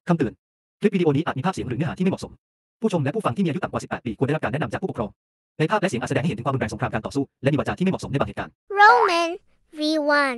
คำเตือนคลิปวิดีโอนี้อาจมีภาพเสียงหรือเนื้อหาที่ไม่เหมาะสมผู้ชมและผู้ฟังที่มีอายุต่ำกว่า 18 ปีควรได้รับการแนะนำจากผู้ปกครองในภาพและเสียงอาจแสดงให้เห็นถึงความรุนแรงสงครามการต่อสู้และมีวาจาที่ไม่เหมาะสมในบางเหตุการณ์ Roman V1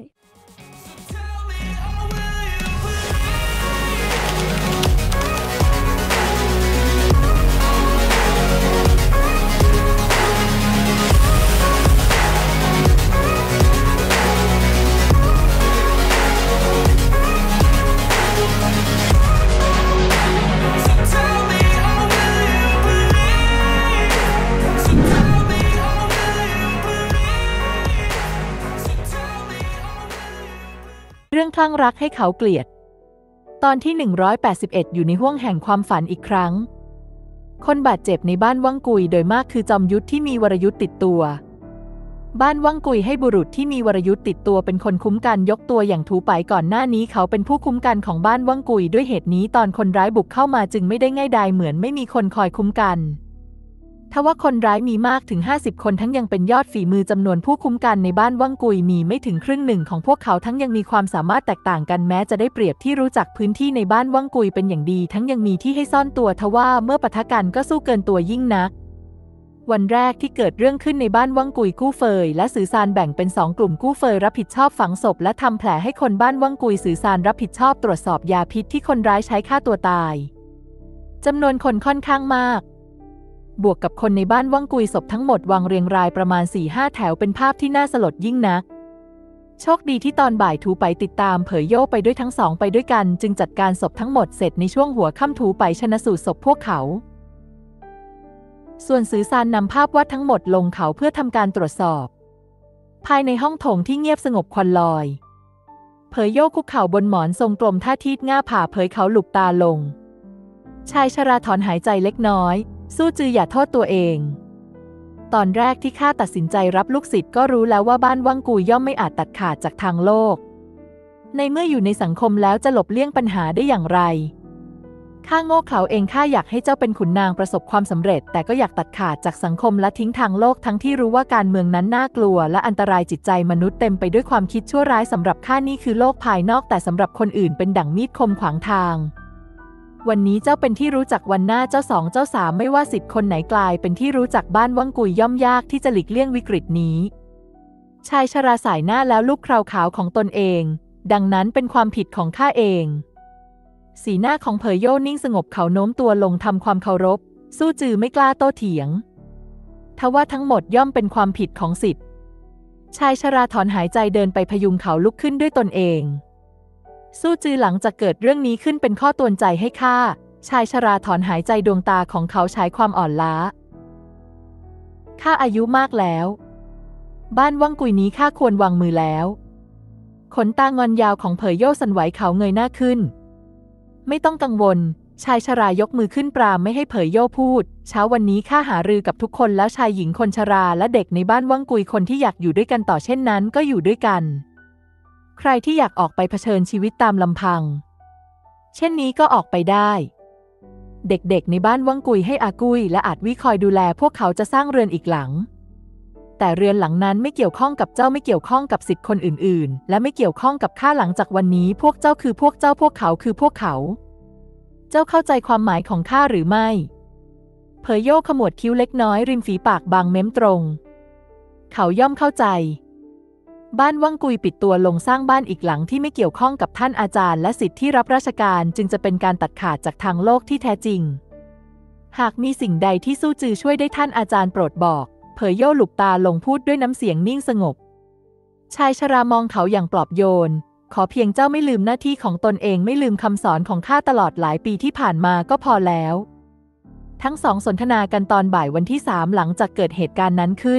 เรื่องคลั่งรักให้เขาเกลียดตอนที่181อยู่ในห้วงแห่งความฝันอีกครั้งคนบาดเจ็บในบ้านวังกุยโดยมากคือจอมยุทธที่มีวรยุทธ์ติดตัวบ้านวังกุยให้บุรุษที่มีวรยุทธ์ติดตัวเป็นคนคุ้มกันยกตัวอย่างถูไปก่อนหน้านี้เขาเป็นผู้คุ้มกันของบ้านวังกุยด้วยเหตุนี้ตอนคนร้ายบุกเข้ามาจึงไม่ได้ง่ายดายเหมือนไม่มีคนคอยคุ้มกันทว่าคนร้ายมีมากถึง50คนทั้งยังเป็นยอดฝีมือจำนวนผู้คุ้มกันในบ้านวังกุยมีไม่ถึงครึ่งหนึ่งของพวกเขาทั้งยังมีความสามารถแตกต่างกันแม้จะได้เปรียบที่รู้จักพื้นที่ในบ้านวังกุยเป็นอย่างดีทั้งยังมีที่ให้ซ่อนตัวทว่าเมื่อปะทะกันก็สู้เกินตัวยิ่งนักวันแรกที่เกิดเรื่องขึ้นในบ้านวังกุยกู้เฟยและสือซานแบ่งเป็น2กลุ่มกู้เฟยรับผิดชอบฝังศพและทำแผลให้คนบ้านวังกุยสือซานรับผิดชอบตรวจสอบยาพิษที่คนร้ายใช้ฆ่าตัวตายจำนวนคนค่อนข้างมากบวกกับคนในบ้านวังกุยศพทั้งหมดวางเรียงรายประมาณ 4-5 แถวเป็นภาพที่น่าสลดยิ่งนักโชคดีที่ตอนบ่ายถูไปติดตามเผยโย่ไปด้วยทั้งสองไปด้วยกันจึงจัดการศพทั้งหมดเสร็จในช่วงหัวค่ำถูไปชนะสูตรศพพวกเขาส่วนสือซานนำภาพวาดทั้งหมดลงเขาเพื่อทำการตรวจสอบภายในห้องโถงที่เงียบสงบควันลอยเผยโย่คุกเข่าบนหมอนทรงกลมท่าทีง่าผ่าเผยเขาหลุบตาลงชายชราถอนหายใจเล็กน้อยสู้จืออย่าโทษตัวเองตอนแรกที่ข้าตัดสินใจรับลูกศิษย์ก็รู้แล้วว่าบ้านวังกุยย่อมไม่อาจตัดขาดจากทางโลกในเมื่ออยู่ในสังคมแล้วจะหลบเลี่ยงปัญหาได้อย่างไรข้าโง่เขลาเองข้าอยากให้เจ้าเป็นขุนนางประสบความสำเร็จแต่ก็อยากตัดขาดจากสังคมและทิ้งทางโลกทั้งที่รู้ว่าการเมืองนั้นน่ากลัวและอันตรายจิตใจมนุษย์เต็มไปด้วยความคิดชั่วร้ายสำหรับข้านี่คือโลกภายนอกแต่สำหรับคนอื่นเป็นดั่งมีดคมขวางทางวันนี้เจ้าเป็นที่รู้จักวันหน้าเจ้าสองเจ้าสามไม่ว่า10คนไหนกลายเป็นที่รู้จักบ้านวังกุยย่อมยากที่จะหลีกเลี่ยงวิกฤตนี้ชายชราสายหน้าแล้วลูบคราวขาวของตนเองดังนั้นเป็นความผิดของข้าเองสีหน้าของเผยโย่นิ่งสงบเขาโน้มตัวลงทำความเคารพสู้จือไม่กล้าโต้เถียงทว่าทั้งหมดย่อมเป็นความผิดของศิษย์ชายชราถอนหายใจเดินไปพยุงเขาลุกขึ้นด้วยตนเองสู้จือหลังจากเกิดเรื่องนี้ขึ้นเป็นข้อเตือนใจให้ข้าชายชราถอนหายใจดวงตาของเขาฉายความอ่อนล้าข้าอายุมากแล้วบ้านวังกุยนี้ข้าควรวางมือแล้วขนตางอนยาวของเผยโย่สั่นไหวเขาเงยหน้าขึ้นไม่ต้องกังวลชายชรายกมือขึ้นปรามไม่ให้เผยโย่พูดเช้าวันนี้ข้าหารือกับทุกคนแล้วชายหญิงคนชราและเด็กในบ้านวังกุยคนที่อยากอยู่ด้วยกันต่อเช่นนั้นก็อยู่ด้วยกันใครที่อยากออกไปเผชิญชีวิตตามลำพังเช่นนี้ก็ออกไปได้เด็กๆในบ้านวังกุยให้อากุยและอาจวิคอยดูแลพวกเขาจะสร้างเรือนอีกหลังแต่เรือนหลังนั้นไม่เกี่ยวข้องกับเจ้าไม่เกี่ยวข้องกับศิษย์คนอื่นๆและไม่เกี่ยวข้องกับข้าหลังจากวันนี้พวกเจ้าคือพวกเจ้าพวกเขาคือพวกเขาเจ้าเข้าใจความหมายของข้าหรือไม่เผยโย่ขมวดคิ้วเล็กน้อยริมฝีปากบางเม้มตรงเขาย่อมเข้าใจบ้านวังกุยปิดตัวลงสร้างบ้านอีกหลังที่ไม่เกี่ยวข้องกับท่านอาจารย์และศิษย์ที่รับราชการจึงจะเป็นการตัดขาดจากทางโลกที่แท้จริงหากมีสิ่งใดที่สู้จือช่วยได้ท่านอาจารย์โปรดบอกเผยโย่หลุบตาลงพูดด้วยน้ำเสียงนิ่งสงบชายชรามองเขาอย่างปลอบโยนขอเพียงเจ้าไม่ลืมหน้าที่ของตนเองไม่ลืมคำสอนของข้าตลอดหลายปีที่ผ่านมาก็พอแล้วทั้งสองสนทนากันตอนบ่ายวันที่3หลังจากเกิดเหตุการณ์นั้นขึ้น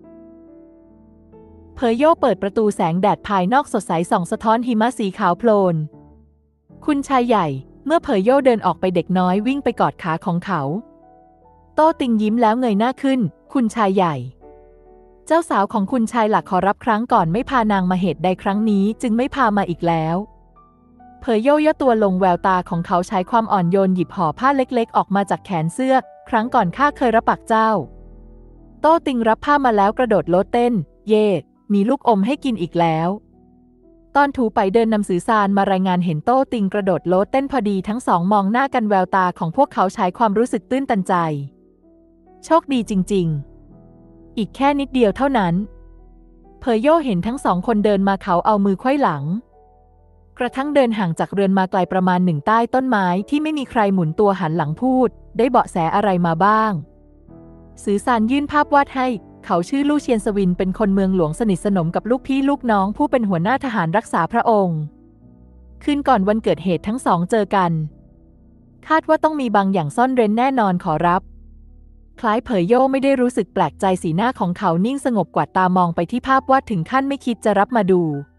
เผยโย่เปิดประตูแสงแดดภายนอกสดใสส่องสะท้อนหิมะสีขาวโพลนคุณชายใหญ่เมื่อเผยโย่เดินออกไปเด็กน้อยวิ่งไปกอดขาของเขาโต้ติงยิ้มแล้วเงยหน้าขึ้นคุณชายใหญ่เจ้าสาวของคุณชายหลักขอรับครั้งก่อนไม่พานางมาเหตุใดครั้งนี้จึงไม่พามาอีกแล้วเผยโย่ย่อตัวลงแววตาของเขาใช้ความอ่อนโยนหยิบห่อผ้าเล็กๆออกมาจากแขนเสื้อครั้งก่อนข้าเคยรับปากเจ้าโต้ติงรับผ้ามาแล้วกระโดดโลดเต้นเย่มีลูกอมให้กินอีกแล้วตอนถูไปเดินนำสื่อสารมารายงานเห็นโต้ติงกระโดดโลดเต้นพอดีทั้งสองมองหน้ากันแววตาของพวกเขาฉายความรู้สึกตื้นตันใจโชคดีจริงๆอีกแค่นิดเดียวเท่านั้นเผยโย่เห็นทั้งสองคนเดินมาเขาเอามือไขว้หลังกระทั่งเดินห่างจากเรือนมาไกลประมาณหนึ่งใต้ต้นไม้ที่ไม่มีใครหมุนตัวหันหลังพูดได้เบาะแสอะไรมาบ้างสื่อสารยื่นภาพวาดให้เขาชื่อลู่เชียนสวินเป็นคนเมืองหลวงสนิทสนมกับลูกพี่ลูกน้องผู้เป็นหัวหน้าทหารรักษาพระองค์คืนก่อนวันเกิดเหตุทั้งสองเจอกันคาดว่าต้องมีบางอย่างซ่อนเร้นแน่นอนขอรับคล้ายเผยโย่ไม่ได้รู้สึกแปลกใจสีหน้าของเขานิ่งสงบกวาดตามองไปที่ภาพวาดถึงขั้นไม่คิดจะรับมาดู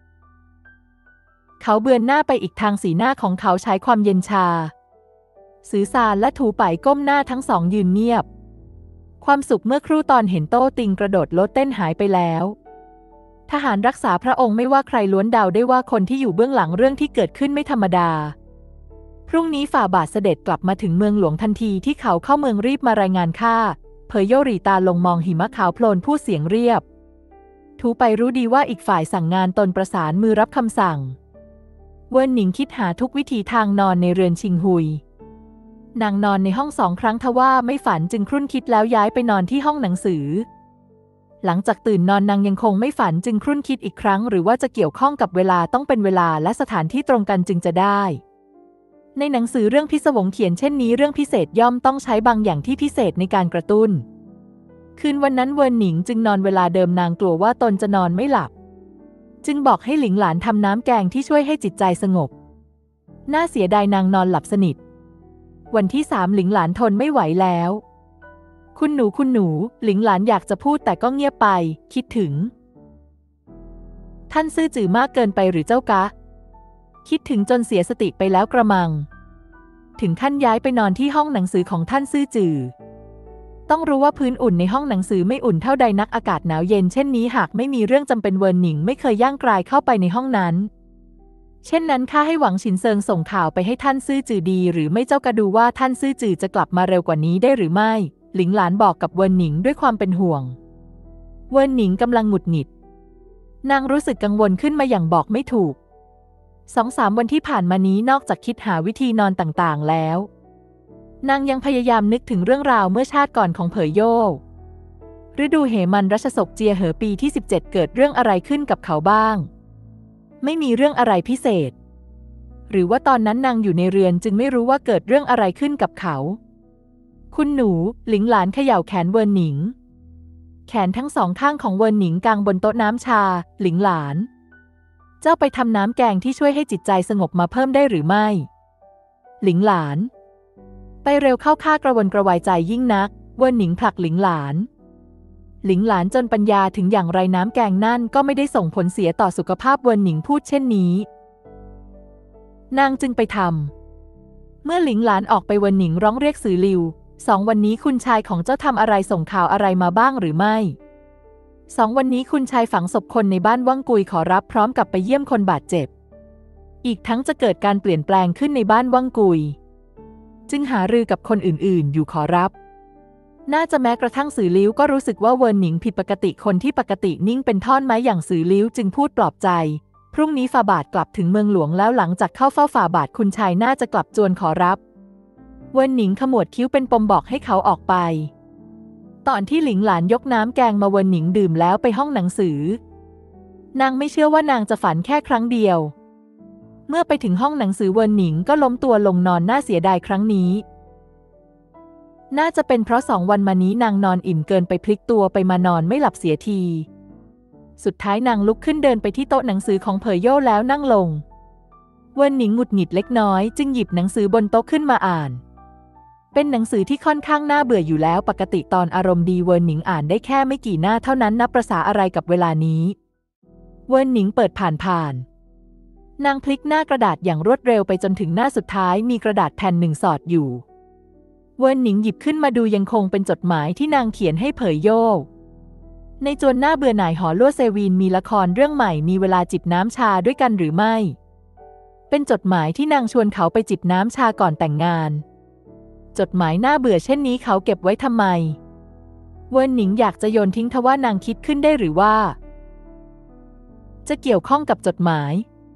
เขาเบือนหน้าไปอีกทางสีหน้าของเขาใช้ความเย็นชาสื่อสารและถูไปก้มหน้าทั้งสองยืนเงียบความสุขเมื่อครู่ตอนเห็นโต้ติงกระโดดโลดเต้นหายไปแล้วทหารรักษาพระองค์ไม่ว่าใครล้วนเดาได้ว่าคนที่อยู่เบื้องหลังเรื่องที่เกิดขึ้นไม่ธรรมดาพรุ่งนี้ฝ่าบาทเสด็จกลับมาถึงเมืองหลวงทันทีที่เขาเข้าเมืองรีบมารายงานข้าเผยโยรีตาลงมองหิมะขาวโพลนพูดเสียงเรียบถูไปรู้ดีว่าอีกฝ่ายสั่งงานตนประสานมือรับคำสั่งเวินหนิงคิดหาทุกวิธีทางนอนในเรือนชิงฮุยนางนอนในห้อง2 ครั้งทว่าไม่ฝันจึงครุ่นคิดแล้วย้ายไปนอนที่ห้องหนังสือหลังจากตื่นนอนนางยังคงไม่ฝันจึงครุ่นคิดอีกครั้งหรือว่าจะเกี่ยวข้องกับเวลาต้องเป็นเวลาและสถานที่ตรงกันจึงจะได้ในหนังสือเรื่องพิศวงเขียนเช่นนี้เรื่องพิเศษย่อมต้องใช้บางอย่างที่พิเศษในการกระตุ้นคืนวันนั้นเวินหนิงจึงนอนเวลาเดิมนางกลัวว่าตนจะนอนไม่หลับจึงบอกให้หลิงหลานทำน้ำแกงที่ช่วยให้จิตใจสงบน่าเสียดายนางนอนหลับสนิทวันที่3หลิงหลานทนไม่ไหวแล้วคุณหนูหลิงหลานอยากจะพูดแต่ก็เงียบไปคิดถึงท่านซื่อจื่อมากเกินไปหรือเจ้ากะคิดถึงจนเสียสติไปแล้วกระมังถึงขั้นย้ายไปนอนที่ห้องหนังสือของท่านซื่อจื่อต้องรู้ว่าพื้นอุ่นในห้องหนังสือไม่อุ่นเท่าใดนักอากาศหนาวเย็นเช่นนี้หากไม่มีเรื่องจำเป็นเวินหนิงไม่เคยย่างกรายเข้าไปในห้องนั้นเช่นนั้นข้าให้หวังฉินเซิงส่งข่าวไปให้ท่านซื่อจื่อดีหรือไม่เจ้ากระดูว่าท่านซื่อจื่อจะกลับมาเร็วกว่านี้ได้หรือไม่หลิงหลานบอกกับเวินหนิงด้วยความเป็นห่วงเวินหนิงกำลังหงุดหงิดนางรู้สึกกังวลขึ้นมาอย่างบอกไม่ถูก2-3 วันที่ผ่านมานี้นอกจากคิดหาวิธีนอนต่างๆแล้วนางยังพยายามนึกถึงเรื่องราวเมื่อชาติก่อนของเผยโย่ฤดูเหมันรัชศกเจียเหอปีที่17เกิดเรื่องอะไรขึ้นกับเขาบ้างไม่มีเรื่องอะไรพิเศษหรือว่าตอนนั้นนางอยู่ในเรือนจึงไม่รู้ว่าเกิดเรื่องอะไรขึ้นกับเขาคุณหนูหลิงหลานเขย่าแขนเวินหนิงแขนทั้งสองข้างของเวินหนิงกางบนโต๊ะน้ำชาหลิงหลานเจ้าไปทำน้ำแกงที่ช่วยให้จิตใจสงบมาเพิ่มได้หรือไม่หลิงหลานไปเร็วเข้าข้ากระวนกระวายใจยิ่งนักเวินหนิงผลักหลิงหลานจนปัญญาถึงอย่างไรน้ำแกงนั่นก็ไม่ได้ส่งผลเสียต่อสุขภาพเวินหนิงพูดเช่นนี้นางจึงไปทำเมื่อหลิงหลานออกไปเวินหนิงร้องเรียกสื่อลิว2 วันนี้คุณชายของเจ้าทำอะไรส่งข่าวอะไรมาบ้างหรือไม่2 วันนี้คุณชายฝังศพคนในบ้านว่างกุยขอรับพร้อมกับไปเยี่ยมคนบาดเจ็บอีกทั้งจะเกิดการเปลี่ยนแปลงขึ้นในบ้านว่างกุยจึงหารือกับคนอื่นๆอยู่ขอรับน่าจะแม้กระทั่งสื่อลิ้วก็รู้สึกว่าเวินหนิงผิดปกติคนที่ปกตินิ่งเป็นท่อนไม้อย่างสื่อลิ้วจึงพูดปลอบใจพรุ่งนี้ฝ่าบาทกลับถึงเมืองหลวงแล้วหลังจากเข้าเฝ้าฝ่าบาทคุณชายน่าจะกลับจวนขอรับเวินหนิงขมวดคิ้วเป็นปมบอกให้เขาออกไปตอนที่หลิงหลานยกน้ำแกงมาเวินหนิงดื่มแล้วไปห้องหนังสือนางไม่เชื่อว่านางจะฝันแค่ครั้งเดียวเมื่อไปถึงห้องหนังสือเวินหนิงก็ล้มตัวลงนอนน่าเสียดายครั้งนี้น่าจะเป็นเพราะ2 วันมานี้นางนอนอิ่มเกินไปพลิกตัวไปมานอนไม่หลับเสียทีสุดท้ายนางลุกขึ้นเดินไปที่โต๊ะหนังสือของเผยโย่แล้วนั่งลงเวินหนิงหงุดหงิดเล็กน้อยจึงหยิบหนังสือบนโต๊ะขึ้นมาอ่านเป็นหนังสือที่ค่อนข้างน่าเบื่ออยู่แล้วปกติตอนอารมณ์ดีเวินหนิงอ่านได้แค่ไม่กี่หน้าเท่านั้นนับประสาอะไรกับเวลานี้เวินหนิงเปิดผ่านนางพลิกหน้ากระดาษอย่างรวดเร็วไปจนถึงหน้าสุดท้ายมีกระดาษแผ่นหนึ่งสอดอยู่เวินหนิงหยิบขึ้นมาดูยังคงเป็นจดหมายที่นางเขียนให้เผยโย่ในจวนหน้าเบื่อหน่ายหอลั่วเซวีนมีละครเรื่องใหม่มีเวลาจิบน้ำชาด้วยกันหรือไม่เป็นจดหมายที่นางชวนเขาไปจิบน้ำชาก่อนแต่งงานจดหมายน่าเบื่อเช่นนี้เขาเก็บไว้ทำไมเวินหนิงอยากจะโยนทิ้งทว่านางคิดขึ้นได้หรือว่าจะเกี่ยวข้องกับจดหมาย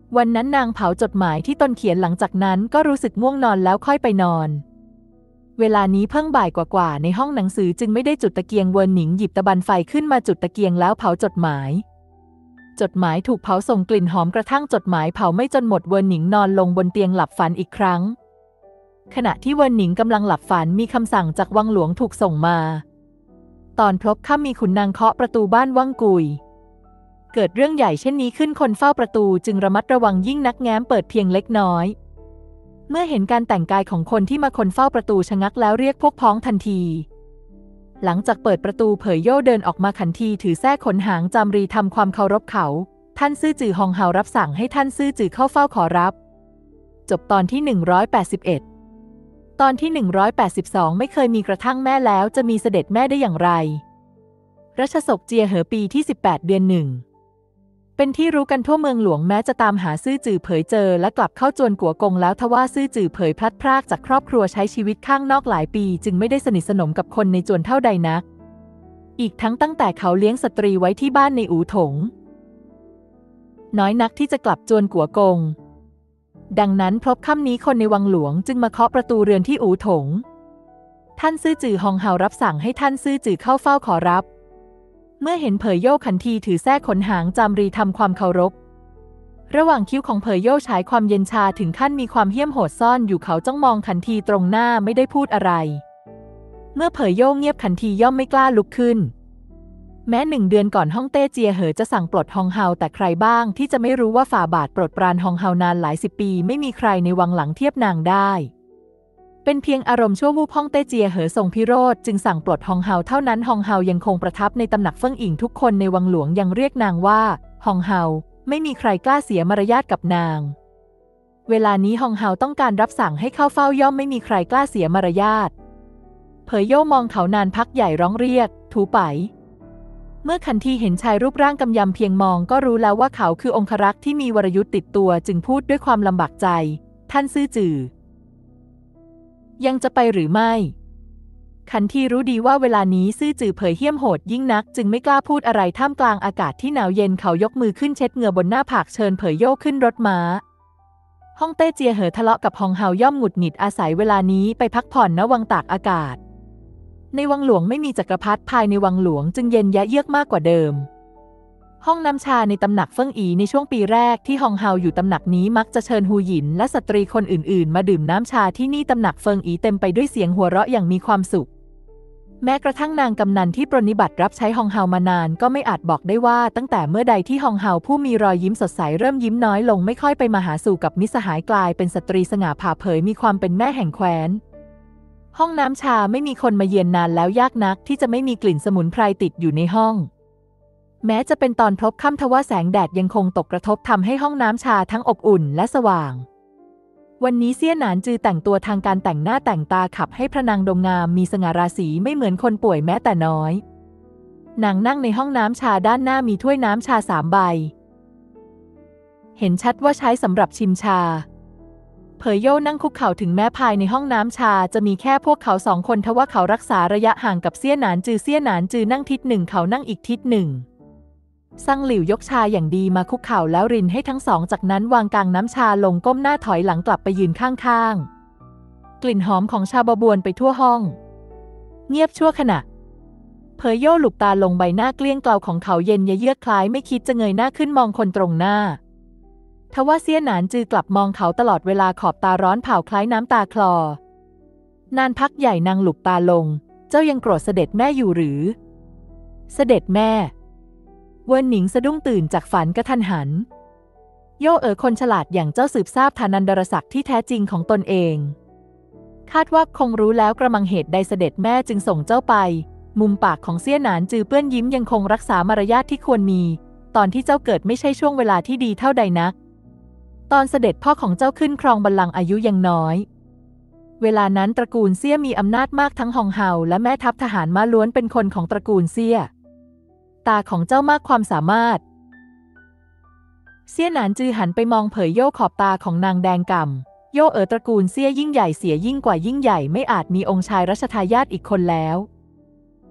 วันนั้นนางเผาจดหมายที่ตนเขียนหลังจากนั้นก็รู้สึกง่วงนอนแล้วค่อยไปนอนเวลานี้เพิ่งบ่ายกว่าๆในห้องหนังสือจึงไม่ได้จุดตะเกียงเวินหนิงหยิบตะบันไฟขึ้นมาจุดตะเกียงแล้วเผาจดหมายถูกเผาส่งกลิ่นหอมกระทั่งจดหมายเผาไม่จนหมดเวินหนิงนอนลงบนเตียงหลับฝันอีกครั้งขณะที่เวินหนิงกำลังหลับฝันมีคำสั่งจากวังหลวงถูกส่งมาตอนพลบค่ำมีขุนนางเคาะประตูบ้านวังกุยเกิดเรื่องใหญ่เช่นนี้ขึ้นคนเฝ้าประตูจึงระมัดระวังยิ่งนักแง้มเปิดเพียงเล็กน้อยเมื่อเห็นการแต่งกายของคนที่มาคนเฝ้าประตูชะงักแล้วเรียกพวกพ้องทันทีหลังจากเปิดประตูเผยโย่เดินออกมาขันทีถือแส้ขนหางจามรีทำความเคารพเขาท่านซื่อจือฮองเฮารับสั่งให้ท่านซื่อจือเข้าเฝ้าขอรับจบตอนที่181ตอนที่182ไม่เคยมีกระทั่งแม่แล้วจะมีเสด็จแม่ได้อย่างไรรัชศกเจียเหอปีที่18เดือน1เป็นที่รู้กันทั่วเมืองหลวงแม้จะตามหาซื่อจือเผยเจอและกลับเข้าจวนกัวกงแล้วทว่าซื่อจือเผยพลัดพรากจากครอบครัวใช้ชีวิตข้างนอกหลายปีจึงไม่ได้สนิทสนมกับคนในจวนเท่าใดนักอีกทั้งตั้งแต่เขาเลี้ยงสตรีไว้ที่บ้านในอู่ถงน้อยนักที่จะกลับจวนกัวกงดังนั้นพบค่ำนี้คนในวังหลวงจึงมาเคาะประตูเรือนที่อู่ถงท่านซื่อจือฮองเฮารับสั่งให้ท่านซื่อจือเข้าเฝ้าขอรับเมื่อเห็นเผยโย่ขันทีถือแส้ขนหางจามรีทำความเคารพระหว่างคิ้วของเผยโย่ฉายความเย็นชาถึงขั้นมีความเหี้ยมโหดซ่อนอยู่เขาจ้องมองขันทีตรงหน้าไม่ได้พูดอะไรเมื่อเผยโย่เงียบขันทีย่อมไม่กล้าลุกขึ้นแม้1 เดือนก่อนฮ่องเต้เจียเหอจะสั่งปลดฮองเฮาแต่ใครบ้างที่จะไม่รู้ว่าฝ่าบาทโปรดปรานฮองเฮานานหลาย10 ปีไม่มีใครในวังหลังเทียบนางได้เป็นเพียงอารมณ์ชั่ววูบฮ่องเต้เจียเหอทรงพิโรธจึงสั่งปลดฮองเฮาเท่านั้นฮองเฮายังคงประทับในตำหนักเฟิ่งอิงทุกคนในวังหลวงยังเรียกนางว่าฮองเฮาไม่มีใครกล้าเสียมารยาทกับนางเวลานี้ฮองเฮาต้องการรับสั่งให้เข้าเฝ้าย่อมไม่มีใครกล้าเสียมารยาทเผยโย่มองเขานานพักใหญ่ร้องเรียกถูไปเมื่อขันทีเห็นชายรูปร่างกำยำเพียงมองก็รู้แล้วว่าเขาคือองครักษ์ที่มีวรยุทธ์ติดตัวจึงพูดด้วยความลำบากใจท่านซื่อจือยังจะไปหรือไม่ขันทีรู้ดีว่าเวลานี้ซื่อจือเผยเหี้ยมโหดยิ่งนักจึงไม่กล้าพูดอะไรท่ามกลางอากาศที่หนาวเย็นเขายกมือขึ้นเช็ดเหงื่อบนหน้าผากเชิญเผยโย่ขึ้นรถม้าฮ่องเต้เจียเหอทะเลาะกับฮองเฮาย่อมหงุดหงิดอาศัยเวลานี้ไปพักผ่อนณวังตากอากาศในวังหลวงไม่มีจักรพรรดิภายในวังหลวงจึงเย็นยะเยือกมากกว่าเดิมห้องน้ำชาในตำหนักเฟิ่งอีในช่วงปีแรกที่ฮองเฮาอยู่ตำหนักนี้มักจะเชิญฮูหยินและสตรีคนอื่นๆมาดื่มน้ำชาที่นี่ตำหนักเฟิ่งอีเต็มไปด้วยเสียงหัวเราะอย่างมีความสุขแม้กระทั่งนางกำนันที่ปรนนิบัติรับใช้ฮองเฮามานานก็ไม่อาจบอกได้ว่าตั้งแต่เมื่อใดที่ฮองเฮาผู้มีรอยยิ้มสดใสเริ่มยิ้มน้อยลงไม่ค่อยไปมาหาสู่กับมิตรสหายกลายเป็นสตรีสง่าผ่าเผยมีความเป็นแม่แห่งแคว้นห้องน้ำชาไม่มีคนมาเยือนนานแล้วยากนักที่จะไม่มีกลิ่นสมุนไพรติดอยู่ในห้องแม้จะเป็นตอนพลบค่ำทว่าแสงแดดยังคงตกกระทบทำให้ห้องน้ำชาทั้งอบอุ่นและสว่างวันนี้เซี่ยหนานจือแต่งตัวทางการแต่งหน้าแต่งตาขับให้พระนางดงงามมีสง่าราศีไม่เหมือนคนป่วยแม้แต่น้อยนางนั่งในห้องน้ำชาด้านหน้ามีถ้วยน้ำชา3 ใบเห็นชัดว่าใช้สำหรับชิมชาเผยโย่นั่งคุกเข่าถึงแม้ภายในห้องน้ำชาจะมีแค่พวกเขา2 คนทว่าเขารักษาระยะห่างกับเซี่ยหนานจือเซี่ยหนานจือนั่งทิศหนึ่งเขานั่งอีกทิศหนึ่งซังหลิวยกชาอย่างดีมาคุกเข่าแล้วรินให้ทั้งสองจากนั้นวางกางน้ำชาลงก้มหน้าถอยหลังกลับไปยืนข้างๆกลิ่นหอมของชาบะบวนไปทั่วห้องเงียบชั่วขณะเผยโย่หลุบตาลงใบหน้าเกลี้ยงเกลาของเขาเย็นเยือกคล้ายไม่คิดจะเงยหน้าขึ้นมองคนตรงหน้าทว่าเซี่ยหนานจือกลับมองเขาตลอดเวลาขอบตาร้อนเผาคล้ายน้ำตาคลอนานพักใหญ่นางหลุบตาลงเจ้ายังโกรธเสด็จแม่อยู่หรือเสด็จแม่เวินหนิงสะดุ้งตื่นจากฝันกระทันหันโย่คนฉลาดอย่างเจ้าสืบทราบฐานันดรศักดิ์ที่แท้จริงของตนเองคาดว่าคงรู้แล้วกระมังเหตุใดเสด็จแม่จึงส่งเจ้าไปมุมปากของเซี่ยหนานจือเปื้อนยิ้มยังคงรักษามารยาทที่ควรมีตอนที่เจ้าเกิดไม่ใช่ช่วงเวลาที่ดีเท่าใดนักตอนเสด็จพ่อของเจ้าขึ้นครองบัลลังก์อายุยังน้อยเวลานั้นตระกูลเซี่ยมีอำนาจมากทั้งฮองเฮาและแม่ทัพทหารม้าล้วนเป็นคนของตระกูลเซี่ยตาของเจ้ามากความสามารถเซี่ยหนานจือหันไปมองเผยโย่ขอบตาของนางแดงก่ำโย่ตระกูลเซี่ยยิ่งใหญ่เสียยิ่งกว่ายิ่งใหญ่ไม่อาจมีองค์ชายรัชทายาทอีกคนแล้ว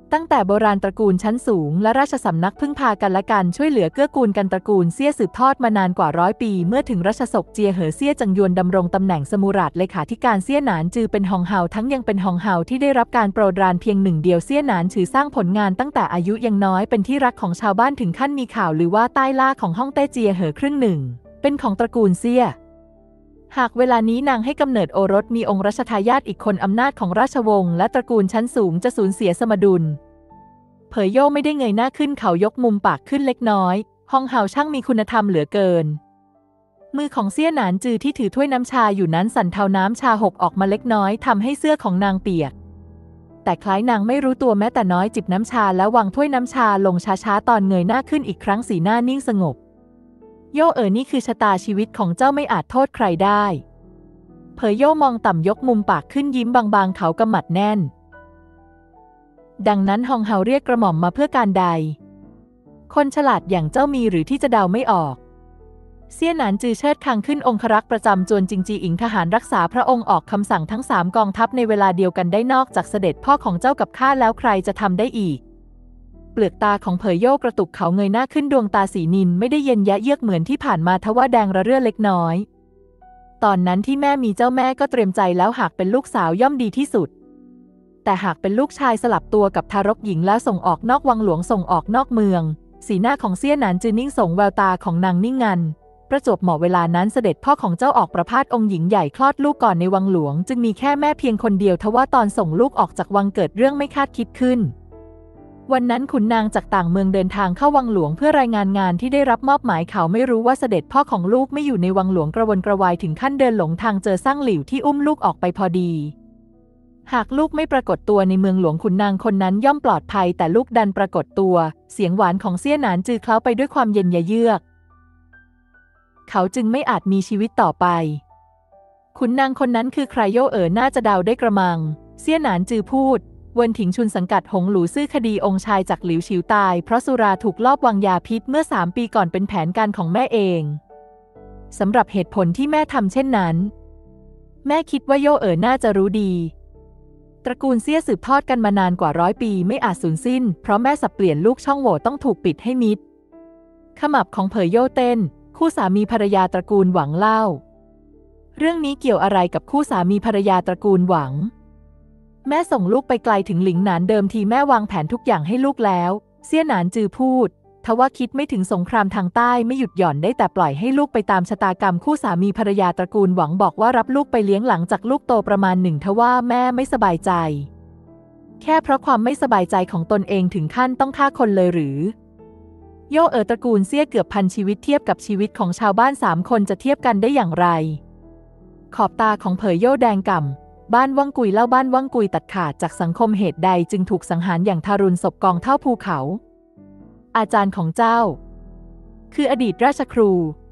ตั้งแต่โบราณตระกูลชั้นสูงและราชสำนักพึ่งพากันและกันช่วยเหลือเกื้อกูลกันตระกูลเซี่ยสืบทอดมานานกว่า100 ปีเมื่อถึงรัชสกเจียเหอเซี่ยจังยวนดำรงตำแหน่งสมุราชเลขาธิการเซี่ยหนานจือเป็นฮองเฮาทั้งยังเป็นฮองเฮาที่ได้รับการโปรดปรานเพียงหนึ่งเดียวเซี่ยหนานจือสร้างผลงานตั้งแต่อายุยังน้อยเป็นที่รักของชาวบ้านถึงขั้นมีข่าวลือว่าใต้ล่าของฮ่องเต้เจียเหอครึ่งหนึ่งเป็นของตระกูลเซี่ยหากเวลานี้นางให้กำเนิดโอรสมีองค์รัชทายาทอีกคนอำนาจของราชวงศ์และตระกูลชั้นสูงจะสูญเสียสมดุลเผยโย่ไม่ได้เงยหน้าขึ้นเขายกมุมปากขึ้นเล็กน้อยฮองเฮาช่างมีคุณธรรมเหลือเกินมือของเซี่ยหนานจือที่ถือถ้วยน้ำชาอยู่นั้นสั่นเทาน้ำชาหกออกมาเล็กน้อยทำให้เสื้อของนางเปียกแต่คล้ายนางไม่รู้ตัวแม้แต่น้อยจิบน้ำชาแล้ววางถ้วยน้ำชาลงช้าๆตอนเงยหน้าขึ้นอีกครั้งสีหน้านิ่งสงบโย่นี่คือชะตาชีวิตของเจ้าไม่อาจโทษใครได้เผยโย่มองต่ำยกมุมปากขึ้นยิ้มบางๆเขากำหมัดแน่นดังนั้นฮองเฮาเรียกกระหม่อมมาเพื่อการใดคนฉลาดอย่างเจ้ามีหรือที่จะเดาไม่ออกเซี่ยหนานจือเชิดคางขึ้นองครักษ์ประจำจวนจิงจีอิงทหารรักษาพระองค์ออกคำสั่งทั้ง3กองทัพในเวลาเดียวกันได้นอกจากเสด็จพ่อของเจ้ากับข้าแล้วใครจะทำได้อีกเปลือกตาของเผยโย่กระตุกเขาเงยหน้าขึ้นดวงตาสีนิลไม่ได้เย็นยะเยือกเหมือนที่ผ่านมาทว่าแดงระเรื่อเล็กน้อยตอนนั้นที่แม่มีเจ้าแม่ก็เตรียมใจแล้วหากเป็นลูกสาวย่อมดีที่สุดแต่หากเป็นลูกชายสลับตัวกับทารกหญิงแล้วส่งออกนอกวังหลวงส่งออกนอกเมืองสีหน้าของเซี่ยหนานจือนิ่งส่งแววตาของนางนิ่งงันประจวบเหมาะเวลานั้นเสด็จพ่อของเจ้าออกประพาสองค์หญิงใหญ่คลอดลูกก่อนในวังหลวงจึงมีแค่แม่เพียงคนเดียวทว่าตอนส่งลูกออกจากวังเกิดเรื่องไม่คาดคิดขึ้นวันนั้นขุนนางจากต่างเมืองเดินทางเข้าวังหลวงเพื่อรายงานงานที่ได้รับมอบหมายเขาไม่รู้ว่าเสด็จพ่อของลูกไม่อยู่ในวังหลวงกระวนกระวายถึงขั้นเดินหลงทางเจอซั่งหลิวที่อุ้มลูกออกไปพอดีหากลูกไม่ปรากฏตัวในเมืองหลวงขุนนางคนนั้นย่อมปลอดภัยแต่ลูกดันปรากฏตัวเสียงหวานของเซี่ยหนานจือเคล้าไปด้วยความเย็นเยือกเขาจึงไม่อาจมีชีวิตต่อไปขุนนางคนนั้นคือใครโย่น่าจะเดาได้กระมังเซี่ยหนานจือพูดเวินถิงชุนสังกัดหงหลูซื่อคดีองค์ชายจากหลิวฉิวตายเพราะสุราถูกลอบวางยาพิษเมื่อ3 ปีก่อนเป็นแผนการของแม่เองสำหรับเหตุผลที่แม่ทำเช่นนั้นแม่คิดว่าโย่น่าจะรู้ดีตระกูลเซี่ยสืบทอดกันมานานกว่า100 ปีไม่อาจสูญสิ้นเพราะแม่สับเปลี่ยนลูกช่องโหว่ต้องถูกปิดให้มิดขมับของเผยโย่เต้นคู่สามีภรรยาตระกูลหวังเล่าเรื่องนี้เกี่ยวอะไรกับคู่สามีภรรยาตระกูลหวังแม่ส่งลูกไปไกลถึงหลิงหนานเดิมทีแม่วางแผนทุกอย่างให้ลูกแล้วเซี่ยหนานจือพูดทว่าคิดไม่ถึงสงครามทางใต้ไม่หยุดหย่อนได้แต่ปล่อยให้ลูกไปตามชะตากรรมคู่สามีภรรยาตระกูลหวังบอกว่ารับลูกไปเลี้ยงหลังจากลูกโตประมาณ1ทว่าแม่ไม่สบายใจแค่เพราะความไม่สบายใจของตนเองถึงขั้นต้องฆ่าคนเลยหรือโย่ตระกูลเซี่ยเกือบ1,000 ชีวิตเทียบกับชีวิตของชาวบ้าน3 คนจะเทียบกันได้อย่างไรขอบตาของเผยโย่แดงก่ำบ้านว่างกุยเล่าบ้านว่างกุยตัดขาดจากสังคมเหตุใดจึงถูกสังหารอย่างทารุณศพกองเท่าภูเขาอาจารย์ของเจ้าคืออดีตราชครู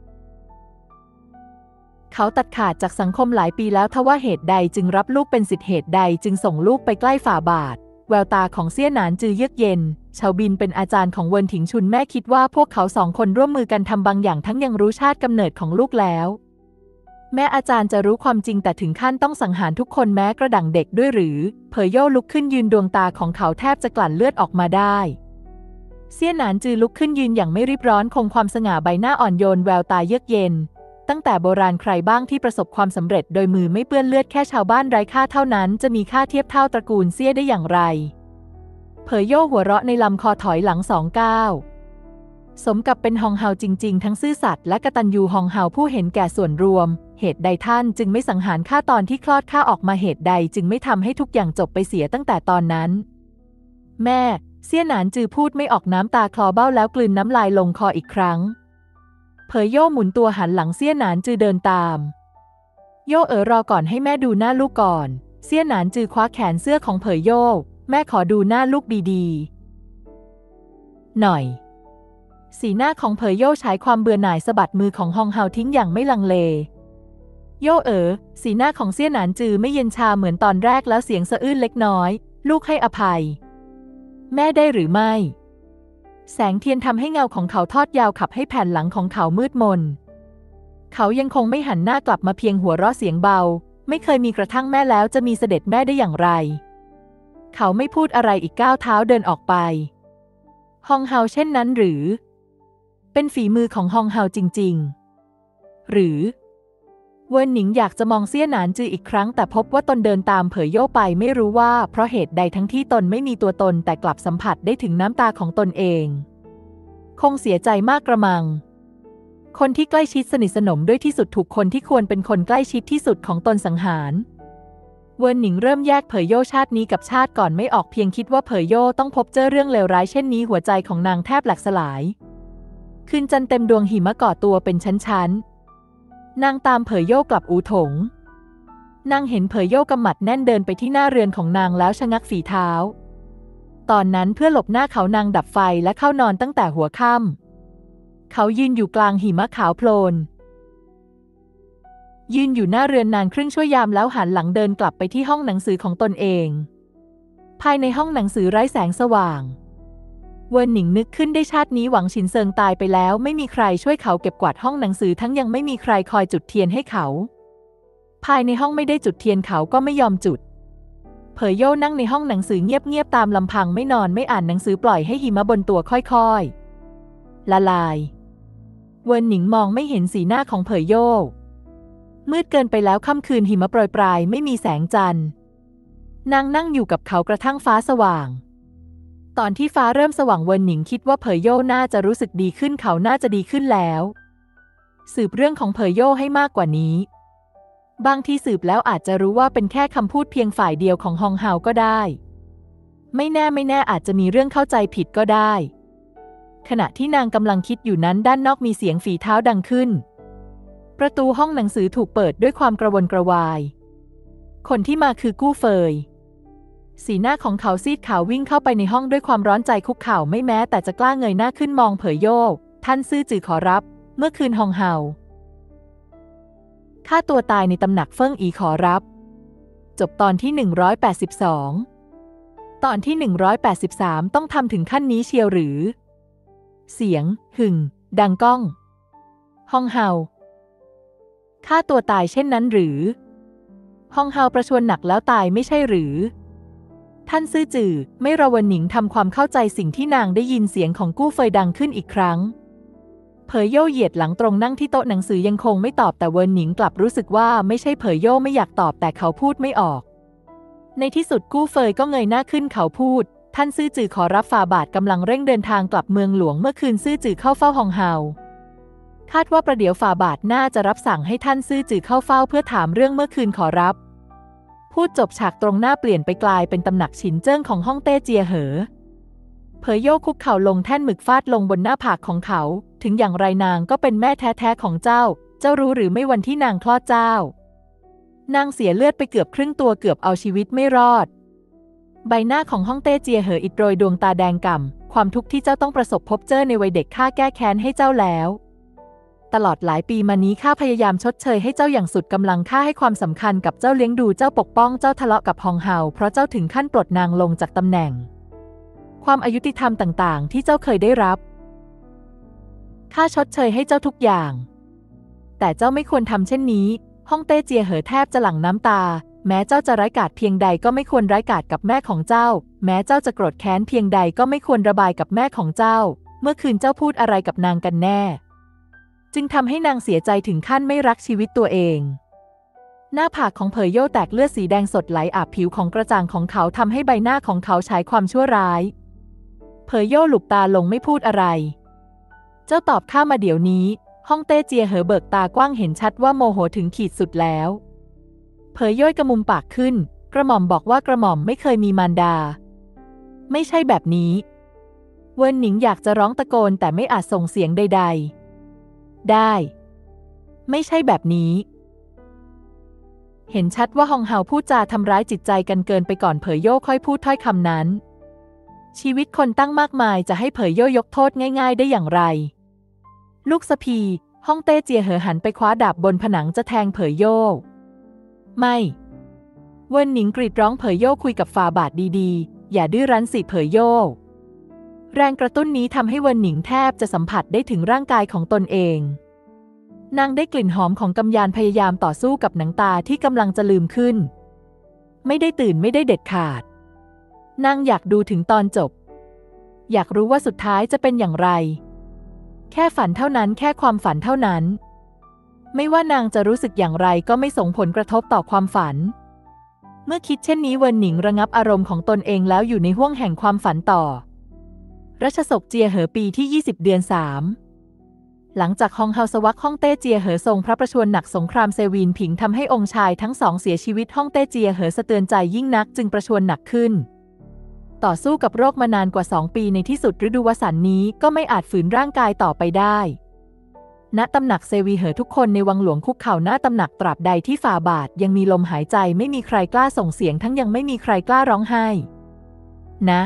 เขาตัดขาดจากสังคมหลายปีแล้วทว่าเหตุใดจึงรับลูกเป็นศิษย์เหตุใดจึงส่งลูกไปใกล้ฝ่าบาทแววตาของเซี่ยหนานจือเยือกเย็นเฉาบินเป็นอาจารย์ของเวินถิงชุนแม่คิดว่าพวกเขา2 คนร่วมมือกันทำบางอย่างทั้งยังรู้ชาติกำเนิดของลูกแล้วแม่อาจารย์จะรู้ความจริงแต่ถึงขั้นต้องสังหารทุกคนแม้กระดั่งเด็กด้วยหรือเผยโย่ลุกขึ้นยืนดวงตาของเขาแทบจะกลั่นเลือดออกมาได้เซี่ยหนานจือลุกขึ้นยืนอย่างไม่รีบร้อนคงความสง่าใบหน้าอ่อนโยนแววตาเยือกเย็นตั้งแต่โบราณใครบ้างที่ประสบความสำเร็จโดยมือไม่เปื้อนเลือดแค่ชาวบ้านไร้ค่าเท่านั้นจะมีค่าเทียบเท่าตระกูลเซี่ยได้อย่างไรเผยโย่หัวเราะในลำคอถอยหลัง2 ก้าวสมกับเป็นฮองเฮาจริงๆทั้งซื่อสัตย์และกตัญญูฮองเฮาผู้เห็นแก่ส่วนรวมเหตุใดท่านจึงไม่สังหารข้าตอนที่คลอดข้าออกมาเหตุใดจึงไม่ทำให้ทุกอย่างจบไปเสียตั้งแต่ตอนนั้นแม่เซี่ยหนานจือพูดไม่ออกน้ำตาคลอเบ้าแล้วกลืนน้ำลายลงคออีกครั้งเผยโย่หมุนตัวหันหลังเซี่ยหนานจือเดินตามโย่รอก่อนให้แม่ดูหน้าลูกก่อนเซี่ยหนานจือคว้าแขนเสื้อของเผยโย่แม่ขอดูหน้าลูกดีๆหน่อยสีหน้าของเผยโย่ฉายความเบื่อหน่ายสะบัดมือของฮองเฮาทิ้งอย่างไม่ลังเลโย่สีหน้าของเซี่ยหนานจือไม่เย็นชาเหมือนตอนแรกแล้วเสียงสะอื้นเล็กน้อยลูกให้อภัยแม่ได้หรือไม่แสงเทียนทำให้เงาของเขาทอดยาวขับให้แผ่นหลังของเขามืดมนเขายังคงไม่หันหน้ากลับมาเพียงหัวเราะเสียงเบาไม่เคยมีกระทั่งแม่แล้วจะมีเสด็จแม่ได้อย่างไรเขาไม่พูดอะไรอีกก้าวเท้าเดินออกไปฮองเฮาเช่นนั้นหรือเป็นฝีมือของฮองเฮาจริงๆหรือเวินหนิงอยากจะมองเซี่ยหนานจืออีกครั้งแต่พบว่าตนเดินตามเผยโย่ไปไม่รู้ว่าเพราะเหตุใดทั้งที่ตนไม่มีตัวตนแต่กลับสัมผัสได้ถึงน้ำตาของตนเองคงเสียใจมากกระมังคนที่ใกล้ชิดสนิทสนมด้วยที่สุดถูกคนที่ควรเป็นคนใกล้ชิดที่สุดของตนสังหารเวินหนิงเริ่มแยกเผยโย่ชาตินี้กับชาติก่อนไม่ออกเพียงคิดว่าเผยโย่ต้องพบเจอเรื่องเลวร้ายเช่นนี้หัวใจของนางแทบแหลกสลายคืนจันทร์เต็มดวงหิมะก่อตัวเป็นชั้นๆนางตามเผยโย่กลับอู่ถงนางเห็นเผยโย่กำหมัดแน่นเดินไปที่หน้าเรือนของนางแล้วชะงักฝีเท้าตอนนั้นเพื่อหลบหน้าเขานางดับไฟและเข้านอนตั้งแต่หัวค่ำเขายืนอยู่กลางหิมะขาวโพลนยืนอยู่หน้าเรือนนานครึ่งชั่วยามแล้วหันหลังเดินกลับไปที่ห้องหนังสือของตนเองภายในห้องหนังสือไร้แสงสว่างเวินหนิงนึกขึ้นได้ชาตินี้หวังฉินเซิงตายไปแล้วไม่มีใครช่วยเขาเก็บกวาดห้องหนังสือทั้งยังไม่มีใครคอยจุดเทียนให้เขาภายในห้องไม่ได้จุดเทียนเขาก็ไม่ยอมจุดเผยโย่นั่งในห้องหนังสือเงียบๆตามลำพังไม่นอนไม่อ่านหนังสือปล่อยให้หิมะบนตัวค่อยๆละลายเวินหนิงมองไม่เห็นสีหน้าของเผยโย่มืดเกินไปแล้วค่ำคืนหิมะโปรยปลายไม่มีแสงจันทร์นางนั่งอยู่กับเขากระทั่งฟ้าสว่างตอนที่ฟ้าเริ่มสว่างเวินหนิงคิดว่าเผยโย่น่าจะรู้สึกดีขึ้นเขาน่าจะดีขึ้นแล้วสืบเรื่องของเผยโย่ให้มากกว่านี้บางทีสืบแล้วอาจจะรู้ว่าเป็นแค่คำพูดเพียงฝ่ายเดียวของฮองเฮาก็ได้ไม่แน่อาจจะมีเรื่องเข้าใจผิดก็ได้ขณะที่นางกำลังคิดอยู่นั้นด้านนอกมีเสียงฝีเท้าดังขึ้นประตูห้องหนังสือถูกเปิดด้วยความกระวนกระวายคนที่มาคือกู้เฟยสีหน้าของเขาซีดขาววิ่งเข้าไปในห้องด้วยความร้อนใจคุกเข่าไม่แม้แต่จะกล้าเงยหน้าขึ้นมองเผยโย่ท่านซื่อจือขอรับเมื่อคืนฮองเฮาฆ่าตัวตายในตำหนักเฟิ่งอีขอรับจบตอนที่182ตอนที่183ต้องทำถึงขั้นนี้เชียวหรือเสียงหึ่งดังก้องฮองเฮาฆ่าตัวตายเช่นนั้นหรือฮองเฮาประชวรหนักแล้วตายไม่ใช่หรือท่านซื่อจือไม่รอเวินหนิงทำความเข้าใจสิ่งที่นางได้ยินเสียงของกู้เฟยดังขึ้นอีกครั้งเผยโย่เหยียดหลังตรงนั่งที่โต๊ะหนังสือยังคงไม่ตอบแต่เวินหนิงกลับรู้สึกว่าไม่ใช่เผยโย่ไม่อยากตอบแต่เขาพูดไม่ออกในที่สุดกู้เฟยก็เงยหน้าขึ้นเขาพูดท่านซื่อจือขอรับฝ่าบาทกำลังเร่งเดินทางกลับเมืองหลวงเมื่อคืนซื่อจือเข้าเฝ้าฮองเฮาคาดว่าประเดี๋ยวฝ่าบาทน่าจะรับสั่งให้ท่านซื่อจือเข้าเฝ้าเพื่อถามเรื่องเมื่อคืนขอรับพูดจบฉากตรงหน้าเปลี่ยนไปกลายเป็นตำหนักฉินเจิ้งของฮ่องเต้เจียเหอเผยโย่คุกเข่าลงแท่นหมึกฟาดลงบนหน้าผากของเขาถึงอย่างไรนางก็เป็นแม่แท้ๆของเจ้ารู้หรือไม่วันที่นางคลอดเจ้านางเสียเลือดไปเกือบครึ่งตัวเกือบเอาชีวิตไม่รอดใบหน้าของฮ่องเต้เจียเหออิดโรยดวงตาแดงก่ำความทุกข์ที่เจ้าต้องประสบพบเจอในวัยเด็กข้าแก้แค้นให้เจ้าแล้วตลอดหลายปีมานี้ข้าพยายามชดเชยให้เจ้าอย่างสุดกำลังข้าให้ความสำคัญกับเจ้าเลี้ยงดูเจ้าปกป้องเจ้าทะเลาะกับฮองเฮาเพราะเจ้าถึงขั้นปลดนางลงจากตำแหน่งความอายุติธรรมต่างๆที่เจ้าเคยได้รับข้าชดเชยให้เจ้าทุกอย่างแต่เจ้าไม่ควรทำเช่นนี้ฮ่องเต้เจียเหอแทบจะหลั่งน้ำตาแม้เจ้าจะร้ายกาจเพียงใดก็ไม่ควรร้ายกาจกับแม่ของเจ้าแม้เจ้าจะโกรธแค้นเพียงใดก็ไม่ควรระบายกับแม่ของเจ้าเมื่อคืนเจ้าพูดอะไรกับนางกันแน่จึงทำให้นางเสียใจถึงขั้นไม่รักชีวิตตัวเองหน้าผากของเผยโย่แตกเลือดสีแดงสดไหลอาบผิวของกระจ่างของเขาทำให้ใบหน้าของเขาฉายความชั่วร้ายเผยโย่หลุบตาลงไม่พูดอะไรเจ้าตอบข้ามาเดี๋ยวนี้ฮ่องเต้เจียเหอเบิกตากว้างเห็นชัดว่าโมโหถึงขีดสุดแล้วเผยโย่กระมุมปากขึ้นกระหม่อมบอกว่ากระหม่อมไม่เคยมีมารดาไม่ใช่แบบนี้เวินหนิงอยากจะร้องตะโกนแต่ไม่อาจส่งเสียงใดๆได้ไม่ใช่แบบนี้เห็นชัดว่าฮองเฮาพูดจาทำร้ายจิตใจกันเกินไปก่อนเผยโย่ค่อยพูดถ้อยคำนั้นชีวิตคนตั้งมากมายจะให้เผยโย่ยกโทษง่ายๆได้อย่างไรลูกสะพีฮ่องเต้เจียเหอหันไปคว้าดาบบนผนังจะแทงเผยโย่ไม่เวินหนิงกรีดร้องเผยโย่คุยกับฝ่าบาทดีๆอย่าดื้อรั้นสิเผยโย่แรงกระตุ้นนี้ทำให้เวินหนิงแทบจะสัมผัสได้ถึงร่างกายของตนเองนางได้กลิ่นหอมของกำยานพยายามต่อสู้กับหนังตาที่กำลังจะลืมขึ้นไม่ได้ตื่นไม่ได้เด็ดขาดนางอยากดูถึงตอนจบอยากรู้ว่าสุดท้ายจะเป็นอย่างไรแค่ฝันเท่านั้นแค่ความฝันเท่านั้นไม่ว่านางจะรู้สึกอย่างไรก็ไม่ส่งผลกระทบต่อความฝันเมื่อคิดเช่นนี้เวินหนิงระงับอารมณ์ของตนเองแล้วอยู่ในห้วงแห่งความฝันต่อรัชศกเจียเหอปีที่20เดือน3หลังจากฮองเฮาสวักฮ่องเต้เจียเหอทรงพระประชวรหนักสงครามเซวีนผิงทำให้องค์ชายทั้งสองเสียชีวิตฮ่องเต้เจียเหอสะเทือนใจยิ่งนักจึงประชวรหนักขึ้นต่อสู้กับโรคมานานกว่า2 ปีในที่สุดฤดูวสันต์นี้ก็ไม่อาจฝืนร่างกายต่อไปได้ณตำหนักเซวีเหอทุกคนในวังหลวงคุกเข่าหน้าตำหนักตราบใดที่ฝ่าบาทยังมีลมหายใจไม่มีใครกล้าส่งเสียงทั้งยังไม่มีใครกล้าร้องไห้นะ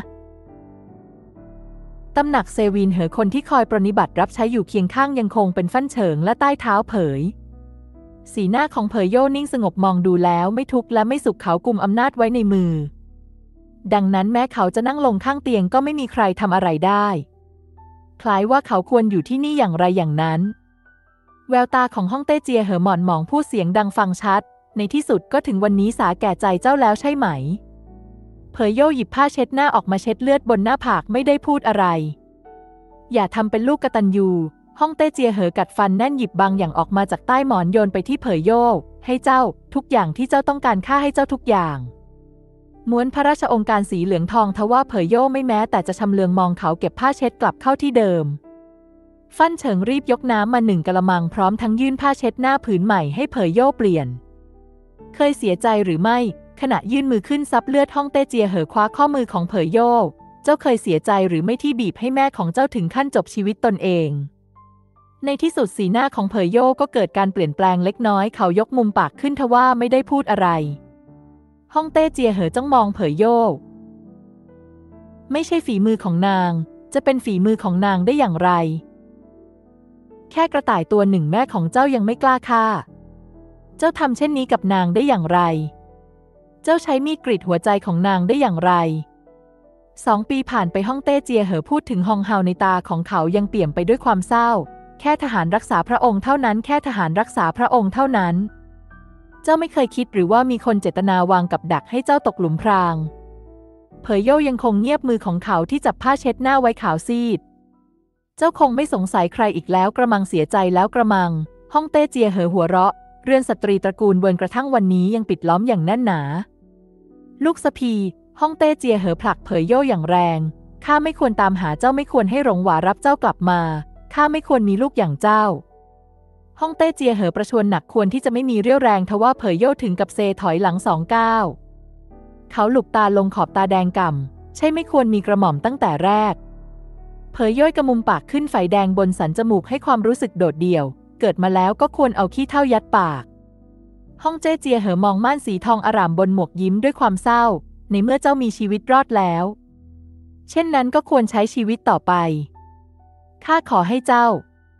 ตำหนักเซวีนเหอคนที่คอยปรนนิบัติรับใช้อยู่เคียงข้างยังคงเป็นฟั่นเฉิงและใต้เท้าเผยสีหน้าของเผยโย่นิ่งสงบมองดูแล้วไม่ทุกข์และไม่สุขเขากุมอำนาจไว้ในมือดังนั้นแม้เขาจะนั่งลงข้างเตียงก็ไม่มีใครทำอะไรได้คล้ายว่าเขาควรอยู่ที่นี่อย่างไรอย่างนั้นแววตาของฮ่องเต้เจียเหอหม่อนหมองพูดเสียงดังฟังชัดในที่สุดก็ถึงวันนี้สาแก่ใจเจ้าแล้วใช่ไหมเผยโย่หยิบผ้าเช็ดหน้าออกมาเช็ดเลือดบนหน้าผากไม่ได้พูดอะไรอย่าทำเป็นลูกกตัญญูฮ่องเต้เจียเหอกัดฟันแน่นหยิบบางอย่างออกมาจากใต้หมอนโยนไปที่เผยโย่ให้เจ้าทุกอย่างที่เจ้าต้องการข้าให้เจ้าทุกอย่างม้วนพระราชองค์การสีเหลืองทองทว่าเผยโย่ไม่แม้แต่จะชำเลืองมองเขาเก็บผ้าเช็ดกลับเข้าที่เดิมฟั่นเฉิงรีบยกน้ำมา1กะละมังพร้อมทั้งยื่นผ้าเช็ดหน้าผืนใหม่ให้เผยโย่เปลี่ยนเคยเสียใจหรือไม่ขณะยื่นมือขึ้นซับเลือดฮ่องเต้เจียเหอคว้าข้อมือของเผยโย่เจ้าเคยเสียใจหรือไม่ที่บีบให้แม่ของเจ้าถึงขั้นจบชีวิตตนเองในที่สุดสีหน้าของเผยโย่ก็เกิดการเปลี่ยนแปลงเล็กน้อยเขายกมุมปากขึ้นทว่าไม่ได้พูดอะไรฮ่องเต้เจียเหอจ้องมองเผยโย่ไม่ใช่ฝีมือของนางจะเป็นฝีมือของนางได้อย่างไรแค่กระต่ายตัวหนึ่งแม่ของเจ้ายังไม่กล้าฆ่าเจ้าทำเช่นนี้กับนางได้อย่างไรเจ้าใช้มีดกรีดหัวใจของนางได้อย่างไร2 ปีผ่านไปฮ่องเต้เจียเหอพูดถึงฮองเฮาในตาของเขายังเปี่ยมไปด้วยความเศร้าแค่ทหารรักษาพระองค์เท่านั้นแค่ทหารรักษาพระองค์เท่านั้นเจ้าไม่เคยคิดหรือว่ามีคนเจตนาวางกับดักให้เจ้าตกหลุมพรางเผยโย่ยังคงเงียบมือของเขาที่จับผ้าเช็ดหน้าไว้ขาวซีดเจ้าคงไม่สงสัยใครอีกแล้วกระมังเสียใจแล้วกระมังฮ่องเต้เจียเหอหัวเราะเรือนสตรีตระกูลเวินกระทั่งวันนี้ยังปิดล้อมอย่างแน่นหนาลูกสะพีฮ่องเต้เจียเหอผลักเผยโย่อย่างแรงข้าไม่ควรตามหาเจ้าไม่ควรให้หลงหวารับเจ้ากลับมาข้าไม่ควรมีลูกอย่างเจ้าฮ่องเต้เจียเหอประชวรหนักควรที่จะไม่มีเรี่ยวแรงทว่าเผยโย่ถึงกับเซถอยหลัง2 ก้าวเขาหลุบตาลงขอบตาแดงก่ำใช่ไม่ควรมีกระหม่อมตั้งแต่แรกเผยโย่กระมุมปากขึ้นไฟแดงบนสันจมูกให้ความรู้สึกโดดเดี่ยวเกิดมาแล้วก็ควรเอาขี้เถ้ายัดปากฮ่องเจ้เจียเหอมองม่านสีทองอร่ามบนหมวกยิ้มด้วยความเศร้าในเมื่อเจ้ามีชีวิตรอดแล้วเช่นนั้นก็ควรใช้ชีวิตต่อไปข้าขอให้เจ้า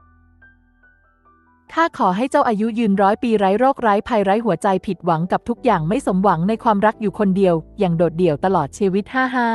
อายุยืน100 ปีไร้โรคไร้ภัยไร้หัวใจผิดหวังกับทุกอย่างไม่สมหวังในความรักอยู่คนเดียวอย่างโดดเดี่ยวตลอดชีวิต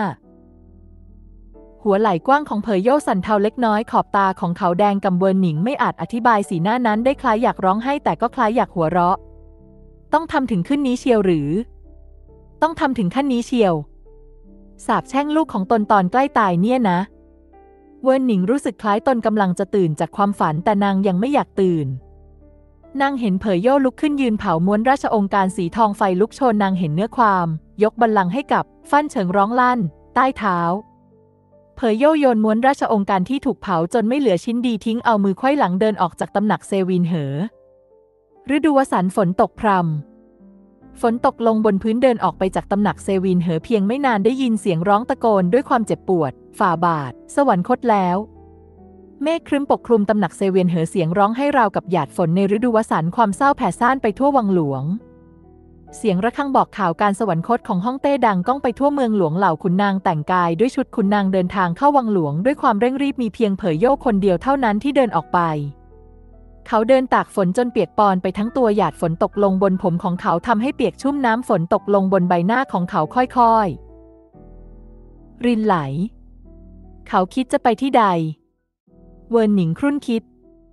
หัวไหล่กว้างของเผยโย่สั่นเทาเล็กน้อยขอบตาของเขาแดงกำเวินหนิงไม่อาจอธิบายสีหน้านั้นได้คล้ายอยากร้องไห้แต่ก็คล้ายอยากหัวเราะต้องทำถึงขั้นนี้เชียวหรือต้องทำถึงขั้นนี้เชียวสาปแช่งลูกของตนตอนใกล้ตายเนี่ยนะเวินหนิงรู้สึกคล้ายตนกำลังจะตื่นจากความฝันแต่นางยังไม่อยากตื่นนางเห็นเผยโย่ลุกขึ้นยืนเผาม้วนราชองค์การสีทองไฟลุกโชนนางเห็นเนื้อความยกบัลลังก์ให้กับฟั่นเฉิงร้องลั่นใต้เท้าเผยโย่โยนม้วนราชองค์การที่ถูกเผาจนไม่เหลือชิ้นดีทิ้งเอามือไขว้หลังเดินออกจากตำหนักเซวินเหอฤดูวสันต์ฝนตกพรำฝนตกลงบนพื้นเดินออกไปจากตำหนักเซวินเหอเพียงไม่นานได้ยินเสียงร้องตะโกนด้วยความเจ็บปวดฝ่าบาทสวรรคตแล้วเมฆครึ้มปกคลุมตำหนักเซเวียนเหอเสียงร้องให้ราวกับหยาดฝนในฤดูวสันต์ความเศร้าแผ่ซ่านไปทั่ววังหลวงเสียงระฆังบอกข่าวการสวรรคตของฮ่องเต้ดังก้องไปทั่วเมืองหลวงเหล่าขุนนางแต่งกายด้วยชุดขุนนางเดินทางเข้าวังหลวงด้วยความเร่งรีบมีเพียงเผยโย่คนเดียวเท่านั้นที่เดินออกไปเขาเดินตากฝนจนเปียกปอนไปทั้งตัวหยาดฝนตกลงบนผมของเขาทำให้เปียกชุ่มน้ำฝนตกลงบนใบหน้าของเขาค่อยๆรินไหลเขาคิดจะไปที่ใดเวินหนิงครุ่นคิด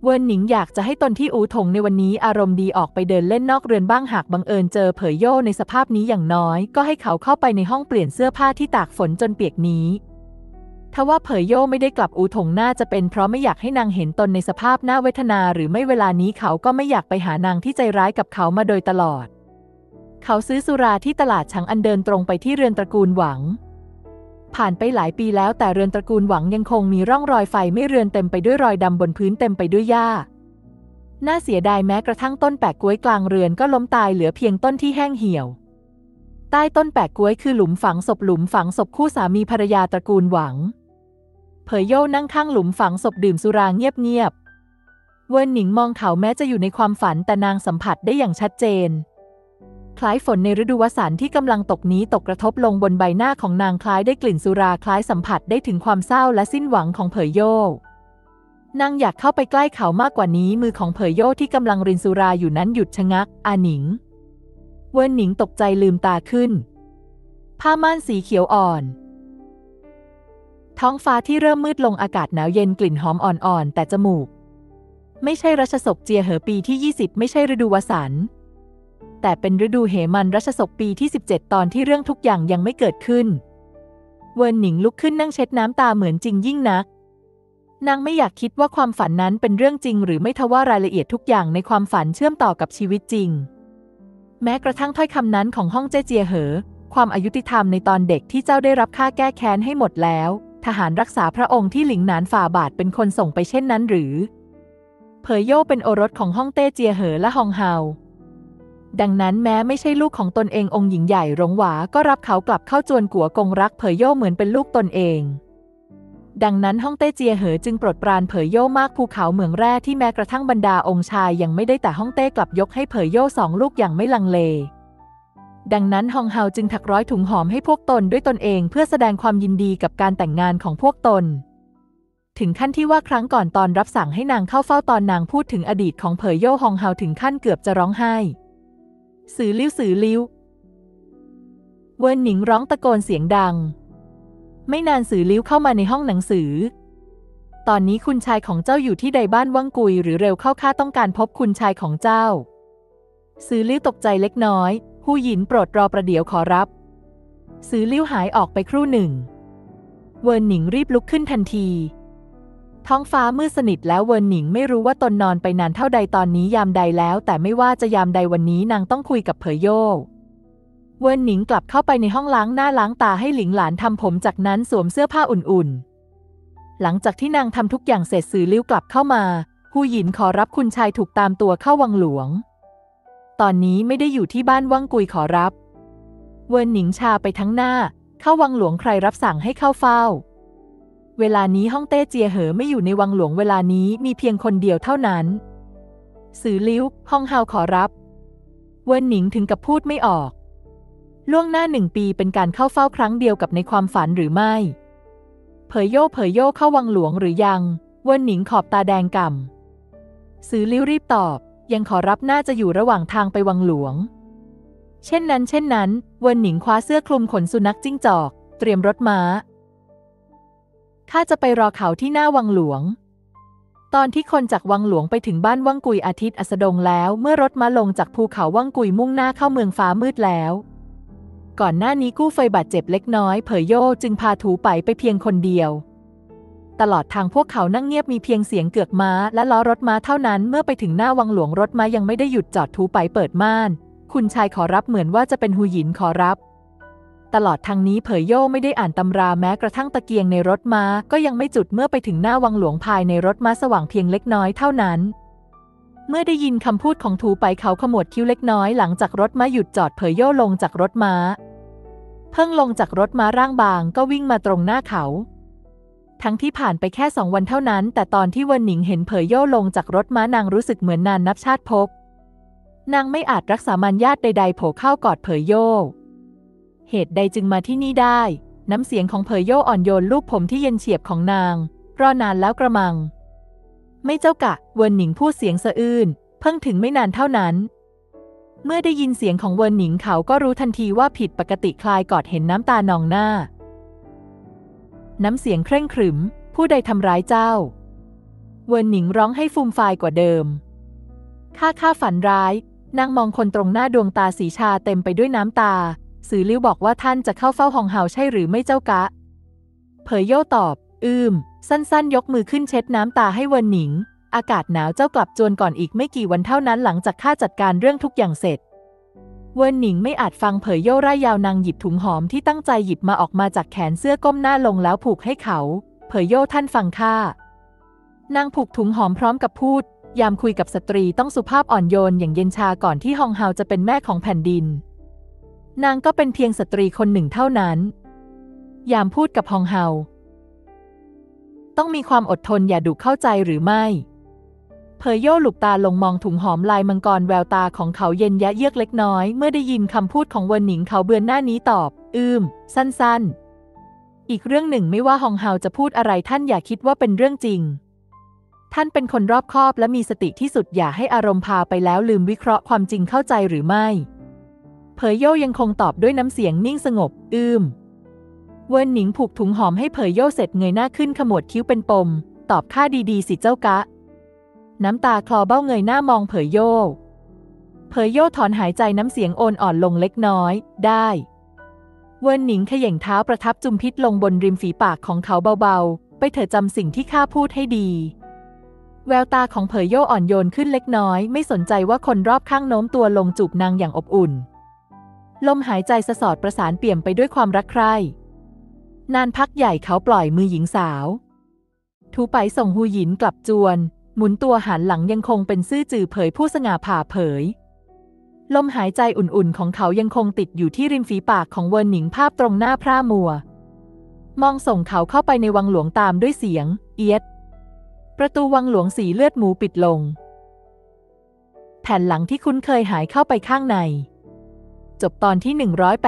เวินหนิงอยากจะให้ตนที่อู่ถงในวันนี้อารมณ์ดีออกไปเดินเล่นนอกเรือนบ้างหากบังเอิญเจอเผยโย่ในสภาพนี้อย่างน้อยก็ให้เขาเข้าไปในห้องเปลี่ยนเสื้อผ้าที่ตากฝนจนเปียกนี้ทว่าเผยโย่ไม่ได้กลับอู่ถงน่าจะเป็นเพราะไม่อยากให้นางเห็นตนในสภาพน่าเวทนาหรือไม่เวลานี้เขาก็ไม่อยากไปหานางที่ใจร้ายกับเขามาโดยตลอดเขาซื้อสุราที่ตลาดฉางอันเดินตรงไปที่เรือนตระกูลหวังผ่านไปหลายปีแล้วแต่เรือนตระกูลหวังยังคงมีร่องรอยไฟไหม้เรือนเต็มไปด้วยรอยดำบนพื้นเต็มไปด้วยหญ้าน่าเสียดายแม้กระทั่งต้นแปะก๊วยกลางเรือนก็ล้มตายเหลือเพียงต้นที่แห้งเหี่ยวใต้ต้นแปะก๊วยคือหลุมฝังศพคู่สามีภรรยาตระกูลหวังเผยโย่นั่งข้างหลุมฝังศพดื่มสุราเงียบๆเวินหนิงมองเขาแม้จะอยู่ในความฝันแต่นางสัมผัสได้อย่างชัดเจนคล้ายฝนในฤดูวสันต์ที่กำลังตกนี้ตกกระทบลงบนใบหน้าของนางคล้ายได้กลิ่นสุราคล้ายสัมผัสได้ถึงความเศร้าและสิ้นหวังของเผยโย่นางอยากเข้าไปใกล้เขามากกว่านี้มือของเผยโย่ที่กำลังรินสุราอยู่นั้นหยุดชะงักอาหนิงเวินหนิงตกใจลืมตาขึ้นผ้าม่านสีเขียวอ่อนท้องฟ้าที่เริ่มมืดลงอากาศหนาวเย็นกลิ่นหอมอ่อนๆแต่จมูกไม่ใช่รัชศกเจียเหอปีที่20ไม่ใช่ฤดูวสันต์แต่เป็นฤดูเหมันรัชศกปีที่17ตอนที่เรื่องทุกอย่างยังไม่เกิดขึ้นเวินหนิงลุกขึ้นนั่งเช็ดน้ำตาเหมือนจริงยิ่งนักนางไม่อยากคิดว่าความฝันนั้นเป็นเรื่องจริงหรือไม่ทว่ารายละเอียดทุกอย่างในความฝันเชื่อมต่อกับชีวิตจริงแม้กระทั่งถ้อยคำนั้นของฮ่องเจ้เจียเหอความอายุติธรรมในตอนเด็กที่เจ้าได้รับค่าแก้แค้นให้หมดแล้วทหารรักษาพระองค์ที่หลิงหนานฝ่าบาทเป็นคนส่งไปเช่นนั้นหรือเผยโย่เป็นโอรสของฮ่องเต้เจียเหอและฮองเฮาดังนั้นแม้ไม่ใช่ลูกของตนเององค์หญิงใหญ่หลงหวาก็รับเขากลับเข้าจวนกัวกงรักเผยโย่เหมือนเป็นลูกตนเองดังนั้นฮ่องเต้เจียเหอจึงโปรดปรานเผยโย่มากภูเขาเหมืองแร่ที่แม้กระทั่งบรรดาองค์ชายยังไม่ได้แต่ฮ่องเต้กลับยกให้เผยโย่2 ลูกอย่างไม่ลังเลดังนั้นฮองเฮาจึงถักร้อยถุงหอมให้พวกตนด้วยตนเองเพื่อแสดงความยินดีกับการแต่งงานของพวกตนถึงขั้นที่ว่าครั้งก่อนตอนรับสั่งให้นางเข้าเฝ้าตอนนางพูดถึงอดีตของเผยโย่ฮองเฮาถึงขั้นเกือบจะร้องไห้สื่อลิ้วเวินหนิงร้องตะโกนเสียงดังไม่นานสื่อลิ้วเข้ามาในห้องหนังสือตอนนี้คุณชายของเจ้าอยู่ที่ใดบ้านว่างกุยหรือเร็วเข้าข้าต้องการพบคุณชายของเจ้าสื่อลิ้วตกใจเล็กน้อยหูหยินโปรดรอประเดี๋ยวขอรับสื่อลิ้วหายออกไปครู่หนึ่งเวินหนิงรีบลุกขึ้นทันทีท้องฟ้ามืดสนิทแล้วเวินหนิงไม่รู้ว่าตนนอนไปนานเท่าใดตอนนี้ยามใดแล้วแต่ไม่ว่าจะยามใดวันนี้นางต้องคุยกับเผยโย่เวินหนิงกลับเข้าไปในห้องล้างหน้าล้างตาให้หลิงหลานทำผมจากนั้นสวมเสื้อผ้าอุ่นๆหลังจากที่นางทำทุกอย่างเสร็จสื่อลิ้วกลับเข้ามาหูหยินขอรับคุณชายถูกตามตัวเข้าวังหลวงตอนนี้ไม่ได้อยู่ที่บ้านว่างกุยขอรับเวินหนิงชาไปทั้งหน้าเข้าวังหลวงใครรับสั่งให้เข้าเฝ้าเวลานี้ฮ่องเต้เจียเหอไม่อยู่ในวังหลวงเวลานี้มีเพียงคนเดียวเท่านั้นสื่อลิ้วฮ่องเฮาขอรับเวินหนิงถึงกับพูดไม่ออกล่วงหน้า1 ปีเป็นการเข้าเฝ้าครั้งเดียวกับในความฝันหรือไม่เผยโย่เข้าวังหลวงหรือยังเวินหนิงขอบตาแดงก่ำสื่อลิ้วรีบตอบยังขอรับน่าจะอยู่ระหว่างทางไปวังหลวงเช่นนั้นเวินหนิงคว้าเสื้อคลุมขนสุนัขจิ้งจอกเตรียมรถม้าข้าจะไปรอเขาที่หน้าวังหลวงตอนที่คนจากวังหลวงไปถึงบ้านว่างกุยอาทิตย์อัสดงแล้วเมื่อรถม้าลงจากภูเขาว่างกุยมุ่งหน้าเข้าเมืองฟ้ามืดแล้วก่อนหน้านี้กู้เฟยบาดเจ็บเล็กน้อยเผยโย่จึงพาถูไปเพียงคนเดียวตลอดทางพวกเขานั่งเงียบมีเพียงเสียงเกือกม้าและล้อรถม้าเท่านั้นเมื่อไปถึงหน้าวังหลวงรถม้ายังไม่ได้หยุดจอดถูไปเปิดม่านคุณชายขอรับเหมือนว่าจะเป็นหูหยินขอรับตลอดทางนี้เผยโย่ไม่ได้อ่านตำราแม้กระทั่งตะเกียงในรถม้าก็ยังไม่จุดเมื่อไปถึงหน้าวังหลวงภายในรถม้าสว่างเพียงเล็กน้อยเท่านั้นเมื่อได้ยินคำพูดของถูไปเขาขมวดคิ้วเล็กน้อยหลังจากรถม้าหยุดจอดเผยโย่ลงจากรถม้าเพิ่งลงจากรถม้าร่างบางก็วิ่งมาตรงหน้าเขาทั้งที่ผ่านไปแค่2 วันเท่านั้นแต่ตอนที่เวินหนิงเห็นเผยโย่ลงจากรถม้านางรู้สึกเหมือนนานนับชาติพบนางไม่อาจรักษามารยาทใดๆโผล่เข้ากอดเผยโย่เหตุใดจึงมาที่นี่ได้น้ำเสียงของเผยโย่อ่อนโยนลูบผมที่เย็นเฉียบของนางรอนานแล้วกระมังไม่เจ้ากะเวินหนิงพูดเสียงสะอื้นเพิ่งถึงไม่นานเท่านั้นเมื่อได้ยินเสียงของเวินหนิงเขาก็รู้ทันทีว่าผิดปกติคลายกอดเห็นน้ำตานองหน้าน้ำเสียงเคร่งขรึมผู้ใดทำร้ายเจ้าเวินหนิงร้องให้ฟูมฟายกว่าเดิมข้าฝันร้ายนางมองคนตรงหน้าดวงตาสีชาเต็มไปด้วยน้ำตาสื่อลิ้วบอกว่าท่านจะเข้าเฝ้าฮองเฮาใช่หรือไม่เจ้ากะเผยโย่ตอบสั้นๆยกมือขึ้นเช็ดน้ำตาให้เวินหนิงอากาศหนาวเจ้ากลับจวนก่อนอีกไม่กี่วันเท่านั้นหลังจากข้าจัดการเรื่องทุกอย่างเสร็จเวินหนิงไม่อาจฟังเผยโย่ร่ายยาวนางหยิบถุงหอมที่ตั้งใจหยิบมาออกมาจากแขนเสื้อก้มหน้าลงแล้วผูกให้เขาเผยโย่ท่านฟังข้านางผูกถุงหอมพร้อมกับพูดยามคุยกับสตรีต้องสุภาพอ่อนโยนอย่างเย็นชาก่อนที่ฮองเฮาจะเป็นแม่ของแผ่นดินนางก็เป็นเพียงสตรีคนหนึ่งเท่านั้นยามพูดกับฮองเฮาต้องมีความอดทนอย่าดุเข้าใจหรือไม่เผยโย่หลุบตาลงมองถุงหอมลายมังกรแววตาของเขาเย็นยะเยือกเล็กน้อยเมื่อได้ยินคำพูดของเวินหนิงเขาเบือนหน้านี้ตอบสั้นๆอีกเรื่องหนึ่งไม่ว่าฮองเฮาจะพูดอะไรท่านอย่าคิดว่าเป็นเรื่องจริงท่านเป็นคนรอบคอบและมีสติที่สุดอย่าให้อารมณ์พาไปแล้วลืมวิเคราะห์ความจริงเข้าใจหรือไม่เผยโย่ยังคงตอบด้วยน้ำเสียงนิ่งสงบเวินหนิงผูกถุงหอมให้เผยโย่เสร็จเงยหน้าขึ้นขมวดคิ้วเป็นปมตอบข้าดีๆสิเจ้ากะน้ำตาคลอเบ้าเงยหน้ามองเผยโย่ถอนหายใจน้ำเสียงโอนอ่อนลงเล็กน้อยได้เวินหนิงเขย่งเท้าประทับจุมพิษลงบนริมฝีปากของเขาเบาๆไปเถอะจำสิ่งที่ข้าพูดให้ดีแววตาของเผยโย่อ่อนโยนขึ้นเล็กน้อยไม่สนใจว่าคนรอบข้างโน้มตัวลงจูบนางอย่างอบอุ่นลมหายใจสะสอดประสานเปี่ยมไปด้วยความรักใคร่นานพักใหญ่เขาปล่อยมือหญิงสาวทูไปส่งฮูหยินกลับจวนหมุนตัวหันหลังยังคงเป็นซื่อจื่อเผยผู้สง่าผ่าเผยลมหายใจอุ่นๆของเขายังคงติดอยู่ที่ริมฝีปากของเวินหนิงภาพตรงหน้าพร่ามัวมองส่งเขาเข้าไปในวังหลวงตามด้วยเสียงเอียดประตูวังหลวงสีเลือดหมูปิดลงแผ่นหลังที่คุ้นเคยหายเข้าไปข้างในจบตอนที่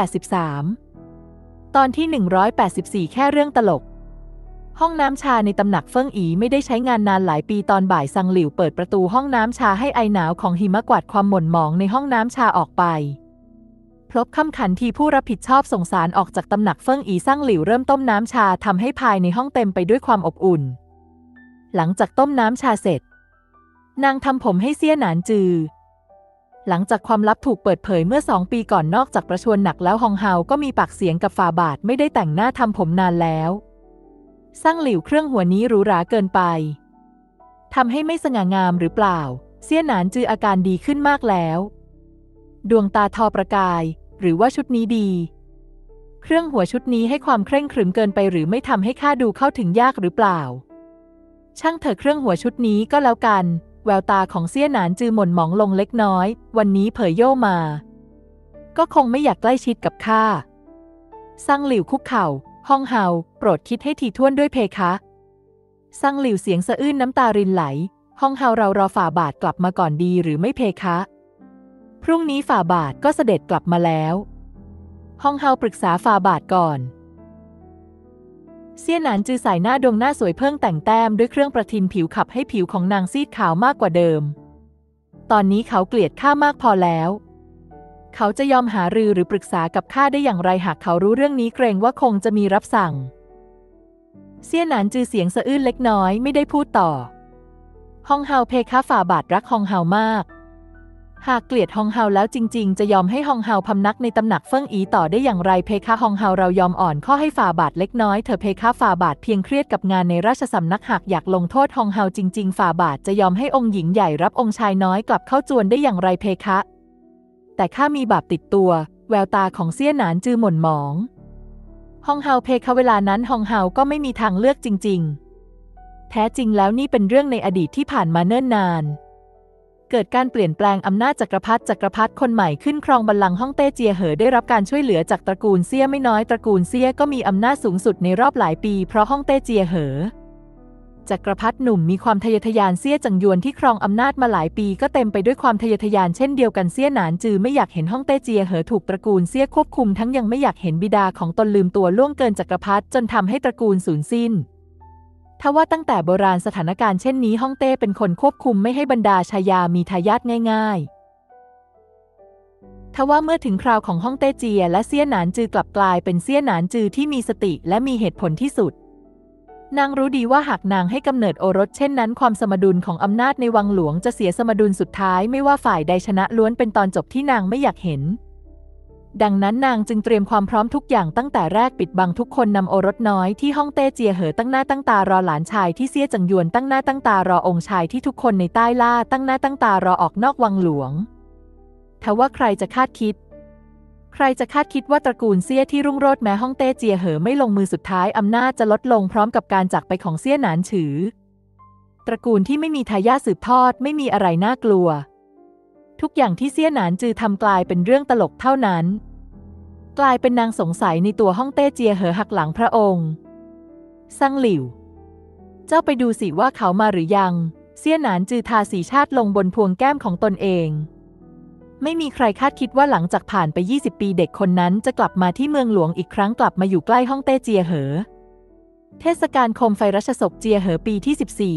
183ตอนที่184แค่เรื่องตลกห้องน้ำชาในตำหนักเฟิ่งอีไม่ได้ใช้งานนานหลายปีตอนบ่ายซังหลิวเปิดประตูห้องน้ำชาให้ไอหนาวของหิมะกวาดความหม่นหมองในห้องน้ำชาออกไปพลบค่ำขันทีผู้รับผิดชอบส่งสารออกจากตำหนักเฟิ่งอีซังหลิวเริ่มต้มน้ำชาทำให้ภายในห้องเต็มไปด้วยความอบอุ่นหลังจากต้มน้ำชาเสร็จนางทำผมให้เซี่ยหนานจือหลังจากความลับถูกเปิดเผยเมื่อ2 ปีก่อนนอกจากประชวรหนักแล้วฮองเฮาก็มีปากเสียงกับฝ่าบาทไม่ได้แต่งหน้าทำผมนานแล้วซั่งหลิวเครื่องหัวนี้หรูหราเกินไปทำให้ไม่สง่างามหรือเปล่าเซี่ยหนานจืออาการดีขึ้นมากแล้วดวงตาทอประกายหรือว่าชุดนี้ดีเครื่องหัวชุดนี้ให้ความเคร่งขรึมเกินไปหรือไม่ทำให้ข้าดูเข้าถึงยากหรือเปล่าช่างเถอะเครื่องหัวชุดนี้ก็แล้วกันแววตาของเซี่ยหนานจือหม่นหมองลงเล็กน้อยวันนี้เผยโย่มาก็คงไม่อยากใกล้ชิดกับข้าซั่งหลิวคุกเข่าฮองเฮาโปรดคิดให้ถี่ถ้วนด้วยเพคะซั่งหลิวเสียงสะอื้นน้ำตารินไหลฮองเฮาเรารอฝ่าบาทกลับมาก่อนดีหรือไม่เพคะพรุ่งนี้ฝ่าบาทก็เสด็จกลับมาแล้วฮองเฮาปรึกษาฝ่าบาทก่อนเซี่ยหนานจือใส่หน้าดวงหน้าสวยเพิ่งแต่งแต้มด้วยเครื่องประทินผิวขับให้ผิวของนางซีดขาวมากกว่าเดิมตอนนี้เขาเกลียดข้ามากพอแล้วเขาจะยอมหารือหรือปรึกษากับข้าได้อย่างไรหากเขารู้เรื่องนี้เกรงว่าคงจะมีรับสั่งเซี่ยหนานจือเสียงสะอื้นเล็กน้อยไม่ได้พูดต่อฮองเฮาเพคะฝ่าบาทรักฮองเฮามากหากเกลียดฮองเฮาแล้วจริงๆจะยอมให้ฮองเฮาพำนักในตำหนักเฟิ่งอีต่อได้อย่างไรเพคะฮองเฮาเรายอมอ่อนข้อให้ฝ่าบาทเล็กน้อยเถอะเพคะฝ่าบาทเพียงเครียดกับงานในราชสำนักหากอยากลงโทษฮองเฮาจริงๆฝ่าบาทจะยอมให้องค์หญิงใหญ่รับองค์ชายน้อยกลับเข้าจวนได้อย่างไรเพคะแต่ข้ามีบาปติดตัวแววตาของเซี่ยหนานจือหม่นหมองฮองเฮาเพคะเวลานั้นฮองเฮาก็ไม่มีทางเลือกจริงๆแท้จริงแล้วนี่เป็นเรื่องในอดีตที่ผ่านมาเนิ่นนานเกิดการเปลี่ยนแปลงอำนาจจักรพรรดิคนใหม่ขึ้นครองบัลลังก์ฮ่องเต้เจียเหอได้รับการช่วยเหลือจากตระกูลเซี่ยไม่น้อยตระกูลเซี่ยก็มีอำนาจสูงสุดในรอบหลายปีเพราะฮ่องเต้เจียเหอจักรพรรดิหนุ่มมีความทะเยอทะยานเซี่ยจังยวนที่ครองอำนาจมาหลายปีก็เต็มไปด้วยความทะเยอทะยานเช่นเดียวกันเซี่ยหนานจือไม่อยากเห็นฮ่องเต้เจียเหอถูกตระกูลเซี่ยควบคุมทั้งยังไม่อยากเห็นบิดาของตนลืมตัวล่วงเกินจักรพรรดิจนทำให้ตระกูลสูญสิ้นทว่าตั้งแต่โบราณสถานการณ์เช่นนี้ฮ่องเต้เป็นคนควบคุมไม่ให้บรรดาชายามีทายาทง่ายๆทว่าเมื่อถึงคราวของฮ่องเต้เจียและเซี่ยหนานจือกลับกลายเป็นเซี่ยหนานจือที่มีสติและมีเหตุผลที่สุดนางรู้ดีว่าหากนางให้กำเนิดโอรสเช่นนั้นความสมดุลของอำนาจในวังหลวงจะเสียสมดุลสุดท้ายไม่ว่าฝ่ายใดชนะล้วนเป็นตอนจบที่นางไม่อยากเห็นดังนั้นนางจึงเตรียมความพร้อมทุกอย่างตั้งแต่แรกปิดบังทุกคนนำโอรสน้อยที่ฮ่องเต้เจียเหอตั้งหน้าตั้งตารอหลานชายที่เซี่ยจังยวนตั้งหน้าตั้งตารอองค์ชายที่ทุกคนในใต้ล่าตั้งหน้าตั้งตารอออกนอกวังหลวงทว่าใครจะคาดคิดว่าตระกูลเซี่ยที่รุ่งโรจน์แม้ฮ่องเต้เจียเหอไม่ลงมือสุดท้ายอำนาจจะลดลงพร้อมกับการจากไปของเซี่ยหนานฉือตระกูลที่ไม่มีทายาทสืบทอดไม่มีอะไรน่ากลัวทุกอย่างที่เซี่ยหนานจือทำกลายเป็นเรื่องตลกเท่านั้นกลายเป็นนางสงสัยในตัวฮ่องเต้เจียเหอหักหลังพระองค์ซังหลิวเจ้าไปดูสิว่าเขามาหรือยังเซี่ยหนานจือทาสีชาติลงบนพวงแก้มของตนเองไม่มีใครคาดคิดว่าหลังจากผ่านไป20 ปีเด็กคนนั้นจะกลับมาที่เมืองหลวงอีกครั้งกลับมาอยู่ใกล้ฮ่องเต้เจียเหอเทศกาลโคมไฟรัชศกเจียเหอปีที่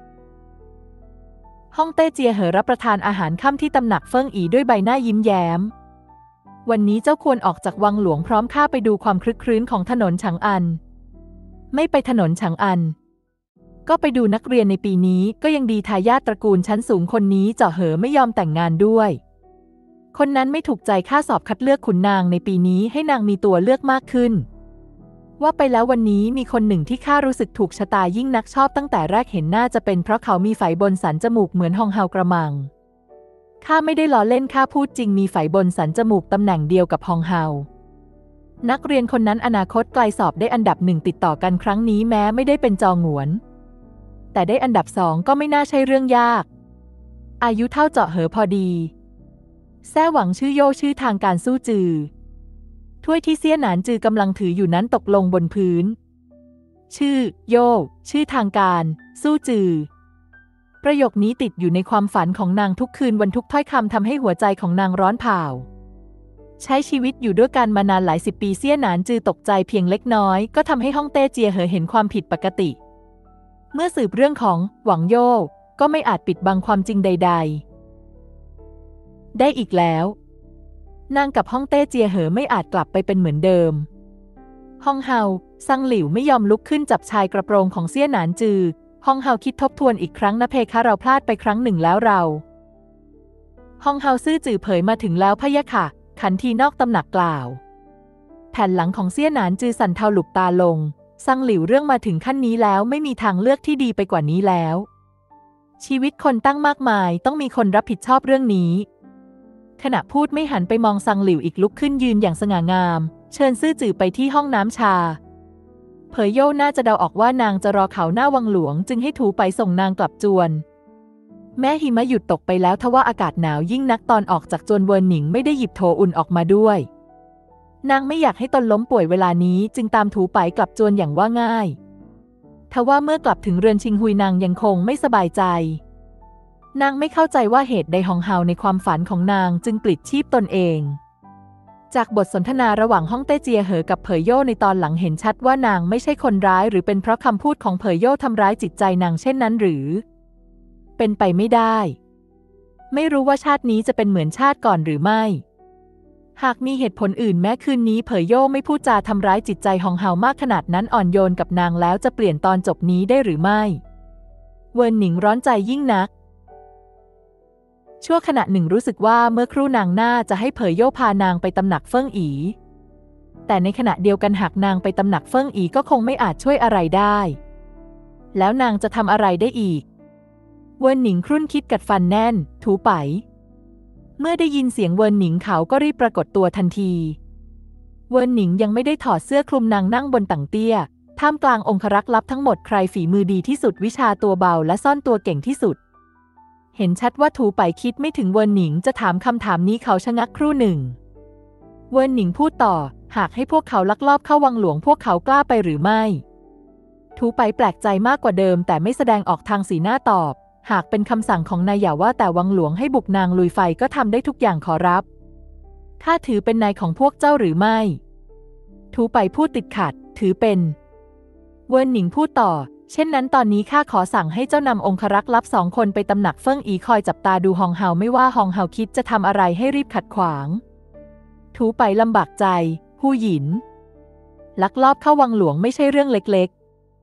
14ฮ่องเต้เจียเหอรับประทานอาหารค่ำที่ตำหนักเฟิงอีด้วยใบหน้ายิ้มแย้มวันนี้เจ้าควรออกจากวังหลวงพร้อมข้าไปดูความคลึกครื้นของถนนฉางอันไม่ไปถนนฉางอันก็ไปดูนักเรียนในปีนี้ก็ยังดีทายาทตระกูลชั้นสูงคนนี้เจาะเหอไม่ยอมแต่งงานด้วยคนนั้นไม่ถูกใจข้าสอบคัดเลือกขุนนางในปีนี้ให้นางมีตัวเลือกมากขึ้นว่าไปแล้ววันนี้มีคนหนึ่งที่ข้ารู้สึกถูกชะตายิ่งนักชอบตั้งแต่แรกเห็นน่าจะเป็นเพราะเขามีไฝบนสันจมูกเหมือนฮองเฮากระมังข้าไม่ได้ล้อเล่นข้าพูดจริงมีไฝบนสันจมูกตำแหน่งเดียวกับฮองเฮานักเรียนคนนั้นอนาคตไกลสอบได้อันดับ1ติดต่อกันครั้งนี้แม้ไม่ได้เป็นจองหวนแต่ได้อันดับ2ก็ไม่น่าใช่เรื่องยากอายุเท่าเจาะเหอพอดีแซ่หวังชื่อโย่ชื่อทางการสู้จือถ้วยที่เซี่ยหนานจือกำลังถืออยู่นั้นตกลงบนพื้นชื่อโย่ชื่อทางการสู้จือประโยคนี้ติดอยู่ในความฝันของนางทุกคืนวันทุกถ้อยคำทำให้หัวใจของนางร้อนเผาใช้ชีวิตอยู่ด้วยกันมานานหลาย10 ปีเซี่ยหนานจือตกใจเพียงเล็กน้อยก็ทำให้ฮ่องเต้เจียเหอเห็นความผิดปกติเมื่อสืบเรื่องของหวังโย่ก็ไม่อาจปิดบังความจริงใดๆได้อีกแล้วนางกับฮ่องเต้เจียเหอไม่อาจกลับไปเป็นเหมือนเดิมฮ่องเฮาซังหลิวไม่ยอมลุกขึ้นจับชายกระโปรงของเซี่ยหนานจือฮ่องเฮาคิดทบทวนอีกครั้งนะเพคะเราพลาดไปครั้งหนึ่งแล้วเราฮ่องเฮาซื่อจือเผยมาถึงแล้วพะยะค่ะขันทีนอกตำหนักกล่าวแผ่นหลังของเซี่ยหนานจือสั่นเทาหลุบตาลงซังหลิวเรื่องมาถึงขั้นนี้แล้วไม่มีทางเลือกที่ดีไปกว่านี้แล้วชีวิตคนตั้งมากมายต้องมีคนรับผิดชอบเรื่องนี้ขณะพูดไม่หันไปมองซังหลิวอีกลุกขึ้นยืนอย่างสง่างามเชิญซื่อจือไปที่ห้องน้ำชาเผยโย่น่าจะเดาออกว่านางจะรอเขาหน้าวังหลวงจึงให้ถูไปส่งนางกลับจวนแม้หิมะหยุดตกไปแล้วทว่าอากาศหนาวยิ่งนักตอนออกจากจวนเวินหนิงไม่ได้หยิบโถอุ่นออกมาด้วยนางไม่อยากให้ตนล้มป่วยเวลานี้จึงตามถูไปกลับจวนอย่างว่าง่ายทว่าเมื่อกลับถึงเรือนชิงฮุยนางยังคงไม่สบายใจนางไม่เข้าใจว่าเหตุใดฮองเฮาในความฝันของนางจึงปลิดชีพตนเองจากบทสนทนาระหว่างฮ่องเต้เจียเหอกับเผยโย่ในตอนหลังเห็นชัดว่านางไม่ใช่คนร้ายหรือเป็นเพราะคำพูดของเผยโย่ทำร้ายจิตใจนางเช่นนั้นหรือเป็นไปไม่ได้ไม่รู้ว่าชาตินี้จะเป็นเหมือนชาติก่อนหรือไม่หากมีเหตุผลอื่นแม้คืนนี้เผยโย่ไม่พูดจาทำร้ายจิตใจฮองเฮามากขนาดนั้นอ่อนโยนกับนางแล้วจะเปลี่ยนตอนจบนี้ได้หรือไม่เวินหนิงร้อนใจยิ่งนักชั่วขณะหนึ่งรู้สึกว่าเมื่อครู่นางน่าจะให้เผยโย่พานางไปตำหนักเฟิ่งอีแต่ในขณะเดียวกันหากนางไปตำหนักเฟิ่งอีก็คงไม่อาจช่วยอะไรได้แล้วนางจะทำอะไรได้อีกเวินหนิงครุ่นคิดกัดฟันแน่นถูไปเมื่อได้ยินเสียงเวินหนิงเขาก็รีบปรากฏตัวทันทีเวินหนิงยังไม่ได้ถอดเสื้อคลุมนางนั่งบนตั่งเตี้ยท่ามกลางองครักษ์ลับทั้งหมดใครฝีมือดีที่สุดวิชาตัวเบาและซ่อนตัวเก่งที่สุดเห็นชัดว่าถูไปคิดไม่ถึงเวินหนิงจะถามคำถามนี้เขาชะงักครู่หนึ่งเวินหนิงพูดต่อหากให้พวกเขาลักลอบเข้าวังหลวงพวกเขากล้าไปหรือไม่ถูไปแปลกใจมากกว่าเดิมแต่ไม่แสดงออกทางสีหน้าตอบหากเป็นคำสั่งของนายอย่าว่าแต่วังหลวงให้บุกนางลุยไฟก็ทำได้ทุกอย่างขอรับข้าถือเป็นนายของพวกเจ้าหรือไม่ถูไปพูดติดขัดถือเป็นเวินหนิงพูดต่อเช่นนั้นตอนนี้ข้าขอสั่งให้เจ้านำองครักษ์ลับ2 คนไปตำหนักเฟิ่งอีคอยจับตาดูฮองเฮาไม่ว่าฮองเฮาคิดจะทำอะไรให้รีบขัดขวางถูไปลำบากใจผู้หญินลักลอบเข้าวังหลวงไม่ใช่เรื่องเล็กๆ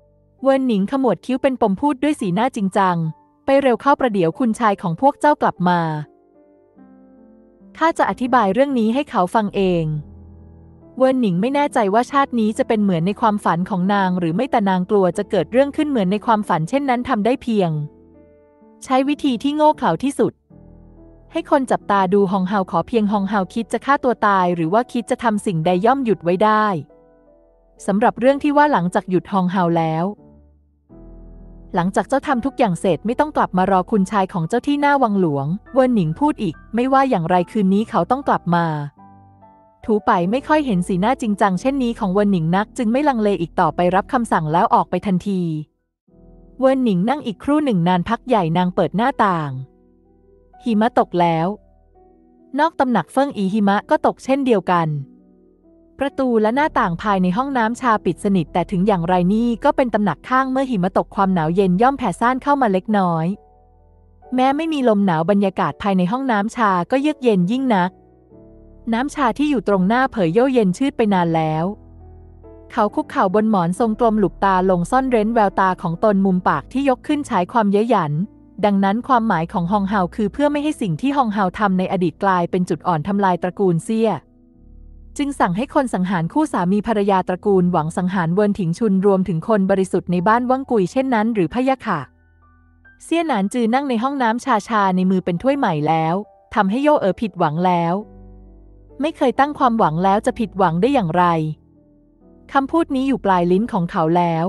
เวินหนิงขมวดคิ้วเป็นปมพูดด้วยสีหน้าจริงจังไปเร็วเข้าประเดี๋ยวคุณชายของพวกเจ้ากลับมาข้าจะอธิบายเรื่องนี้ให้เขาฟังเองเวินหนิงไม่แน่ใจว่าชาตินี้จะเป็นเหมือนในความฝันของนางหรือไม่แต่นางกลัวจะเกิดเรื่องขึ้นเหมือนในความฝันเช่นนั้นทำได้เพียงใช้วิธีที่โง่เขลาที่สุดให้คนจับตาดูฮองเฮาขอเพียงฮองเฮาคิดจะฆ่าตัวตายหรือว่าคิดจะทำสิ่งใดย่อมหยุดไว้ได้สำหรับเรื่องที่ว่าหลังจากหยุดฮองเฮาแล้วหลังจากเจ้าทำทุกอย่างเสร็จไม่ต้องกลับมารอคุณชายของเจ้าที่หน้าวังหลวงเวินหนิงพูดอีกไม่ว่าอย่างไรคืนนี้เขาต้องกลับมาถูไปไม่ค่อยเห็นสีหน้าจริงจังเช่นนี้ของเวินหนิงนักจึงไม่ลังเลอีกต่อไปรับคำสั่งแล้วออกไปทันทีเวินหนิงนั่งอีกครู่หนึ่งนานพักใหญ่นางเปิดหน้าต่างหิมะตกแล้วนอกตำหนักเฟิ่งอีหิมะก็ตกเช่นเดียวกันประตูและหน้าต่างภายในห้องน้ำชาปิดสนิทแต่ถึงอย่างไรนี่ก็เป็นตำหนักข้างเมื่อหิมะตกความหนาวเย็นย่อมแผ่ซ่านเข้ามาเล็กน้อยแม้ไม่มีลมหนาวบรรยากาศภายในห้องน้ำชาก็เยือกเย็นยิ่งนักน้ำชาที่อยู่ตรงหน้าเผยโย่เย็นชืดไปนานแล้วเขาคุกเข่าบนหมอนทรงกลมหลุบตาลงซ่อนเร้นแววตาของตนมุมปากที่ยกขึ้นฉายความเย้ยหยันดังนั้นความหมายของฮองเฮาคือเพื่อไม่ให้สิ่งที่ฮองเฮาทำในอดีตกลายเป็นจุดอ่อนทำลายตระกูลเซี่ยจึงสั่งให้คนสังหารคู่สามีภรรยาตระกูลหวังสังหารเวินถิงชุนรวมถึงคนบริสุทธิ์ในบ้านวังกุยเช่นนั้นหรือพะยะค่ะเซี่ยหนานจือนั่งในห้องน้ำชาในมือเป็นถ้วยใหม่แล้วทำให้โย่ผิดหวังแล้วไม่เคยตั้งความหวังแล้วจะผิดหวังได้อย่างไรคำพูดนี้อยู่ปลายลิ้นของเขาแล้ว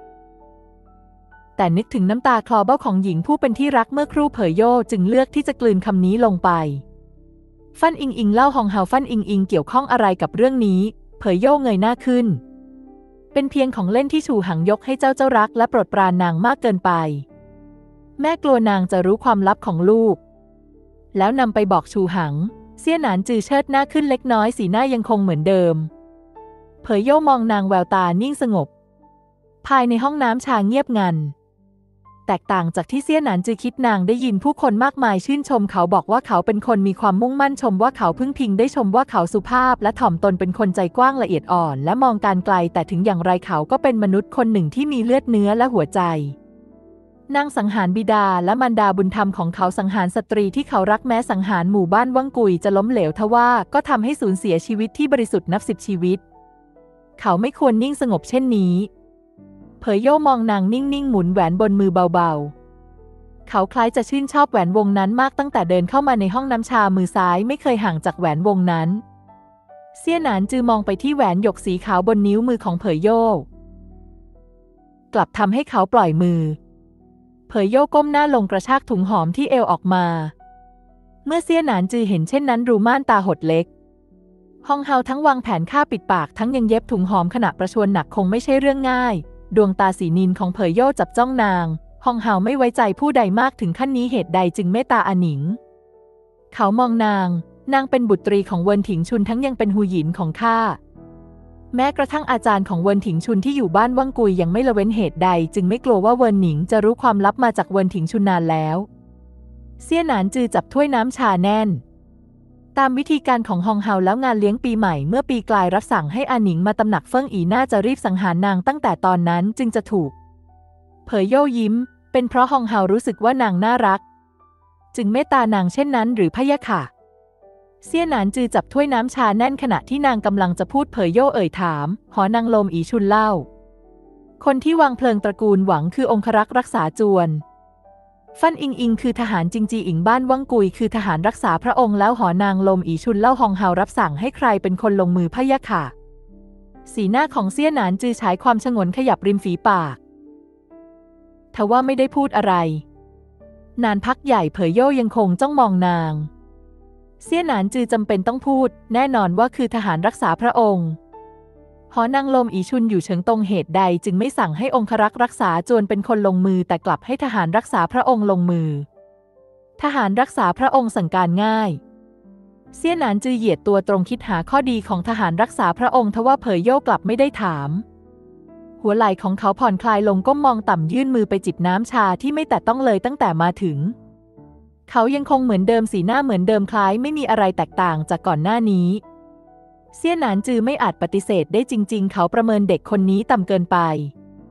แต่นึกถึงน้ำตาคลอเบ้าของหญิงผู้เป็นที่รักเมื่อครู่เผยโย่จึงเลือกที่จะกลืนคำนี้ลงไปฟั่นอิงอิงเล่าฮองเฮาฟั่นอิงอิงเกี่ยวข้องอะไรกับเรื่องนี้เผยโย่เงยหน้าขึ้นเป็นเพียงของเล่นที่ชูหังยกให้เจ้ารักและโปรดปรานนางมากเกินไปแม่กลัวนางจะรู้ความลับของลูกแล้วนำไปบอกชูหังเซี่ยหนานจือเชิดหน้าขึ้นเล็กน้อยสีหน้ายังคงเหมือนเดิมเผยโย่มองนางแววตานิ่งสงบภายในห้องน้ำชาเงียบงันแตกต่างจากที่เซี่ยหนานจือคิดนางได้ยินผู้คนมากมายชื่นชมเขาบอกว่าเขาเป็นคนมีความมุ่งมั่นชมว่าเขาพึ่งพิงได้ชมว่าเขาสุภาพและถ่อมตนเป็นคนใจกว้างละเอียดอ่อนและมองการไกลแต่ถึงอย่างไรเขาก็เป็นมนุษย์คนหนึ่งที่มีเลือดเนื้อและหัวใจนางสังหารบิดาและมารดาบุญธรรมของเขาสังหารสตรีที่เขารักแม้สังหารหมู่บ้านวังกุยจะล้มเหลวทว่าก็ทำให้สูญเสียชีวิตที่บริสุทธิ์นับ10 ชีวิตเขาไม่ควรนิ่งสงบเช่นนี้เผยโย่มองนางนิ่งๆหมุนแหวนบนมือเบาๆเขาคล้ายจะชื่นชอบแหวนวงนั้นมากตั้งแต่เดินเข้ามาในห้องน้ำชามือซ้ายไม่เคยห่างจากแหวนวงนั้นเซี่ยหนานจือมองไปที่แหวนหยกสีขาวบนนิ้วมือของเผยโย่กลับทำให้เขาปล่อยมือเผยโย่ก้มหน้าลงกระชากถุงหอมที่เอวออกมาเมื่อเซี่ยหนานจือเห็นเช่นนั้นรูม่านตาหดเล็กฮองเฮาทั้งวางแผนฆ่าปิดปากทั้งยังเย็บถุงหอมขณะประชวรหนักคงไม่ใช่เรื่องง่ายดวงตาสีนิลของเผยโย่จับจ้องนางฮองเฮาไม่ไว้ใจผู้ใดมากถึงขั้นนี้เหตุใดจึงเมตตาอาหนิงเขามองนางเป็นบุตรีของเวินถิงชุนทั้งยังเป็นหูหยินของข้าแม้กระทั่งอาจารย์ของเวินถิงชุนที่อยู่บ้านวังกุยยังไม่ละเว้นเหตุใดจึงไม่กลัวว่าเวินหนิงจะรู้ความลับมาจากเวินถิงชุนนานแล้วเซี่ยหนานจือจับถ้วยน้ำชาแน่นตามวิธีการของฮองเฮาแล้วงานเลี้ยงปีใหม่เมื่อปีกลายรับสั่งให้อาหนิงมาตำหนักเฟิ่งอีน่าจะรีบสังหารนางตั้งแต่ตอนนั้นจึงจะถูกเผยโย่ยิ้มเป็นเพราะฮองเฮารู้สึกว่านางน่ารักจึงเมตตานางเช่นนั้นหรือพะยะค่ะเซี่ยหนานจือจับถ้วยน้ำชาแน่นขณะที่นางกำลังจะพูดเผยโย่ถามหอนางลมอีชุนเล่าคนที่วางเพลิงตระกูลหวังคือองครักษ์รักษาจวนฟั่นอิงอิงคือทหารจิงจีอิงบ้านวังกุยคือทหารรักษาพระองค์แล้วหอนางลมอีชุนเล่าฮองเฮารับสั่งให้ใครเป็นคนลงมือพะยะค่ะสีหน้าของเซี่ยหนานจือฉายความฉงนขยับริมฝีปากทว่าไม่ได้พูดอะไรนานพักใหญ่เผยโย่ยังคงจ้องมองนางเซี่ยหนานจือจำเป็นต้องพูดแน่นอนว่าคือทหารรักษาพระองค์หอนางลมอีชุนอยู่เฉิงตงเหตุใดจึงไม่สั่งให้องครักษ์รักษาจวนเป็นคนลงมือแต่กลับให้ทหารรักษาพระองค์ลงมือทหารรักษาพระองค์สั่งการง่ายเซี่ยหนานจือเหยียดตัวตรงคิดหาข้อดีของทหารรักษาพระองค์ทว่าเผยโย่กลับไม่ได้ถามหัวไหล่ของเขาผ่อนคลายลงก้มมองต่ำยื่นมือไปจิบน้ำชาที่ไม่แตะต้องเลยตั้งแต่มาถึงเขายังคงเหมือนเดิมสีหน้าเหมือนเดิมคล้ายไม่มีอะไรแตกต่างจากก่อนหน้านี้เซี่ยหนานจือไม่อาจปฏิเสธได้จริงๆเขาประเมินเด็กคนนี้ต่ำเกินไป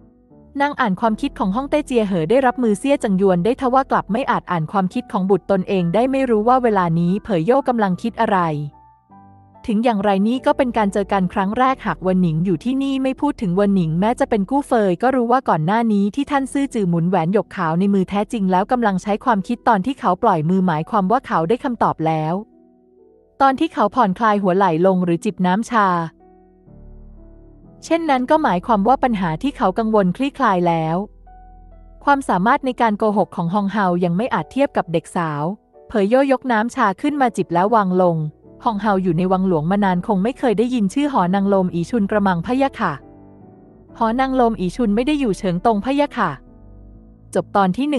นางอ่านความคิดของฮ่องเต้เจียเหอได้รับมือเซี่ยจังยวนได้ทว่ากลับไม่อาจอ่านความคิดของบุตรตนเองได้ไม่รู้ว่าเวลานี้เผยโย่กำลังคิดอะไรถึงอย่างไรนี้ก็เป็นการเจอกันครั้งแรกหากเวินหนิงอยู่ที่นี่ไม่พูดถึงเวินหนิงแม้จะเป็นกู้เฟยก็รู้ว่าก่อนหน้านี้ที่ท่านซื่อจือหมุนแหวนหยกขาวในมือแท้จริงแล้วกำลังใช้ความคิดตอนที่เขาปล่อยมือหมายความว่าเขาได้คำตอบแล้วตอนที่เขาผ่อนคลายหัวไหล่ลงหรือจิบน้ำชาเช่นนั้นก็หมายความว่าปัญหาที่เขากังวลคลี่คลายแล้วความสามารถในการโกหกของฮองเฮายังไม่อาจเทียบกับเด็กสาวเผยโย่ยกน้ำชาขึ้นมาจิบแล้ววางลงฮองเฮาอยู่ในวังหลวงมานานคงไม่เคยได้ยินชื่อหอนางลมอีชุนกระมังพะยะค่ะหอนางลมอีชุนไม่ได้อยู่เฉิงตงพะยะค่ะจบตอนที่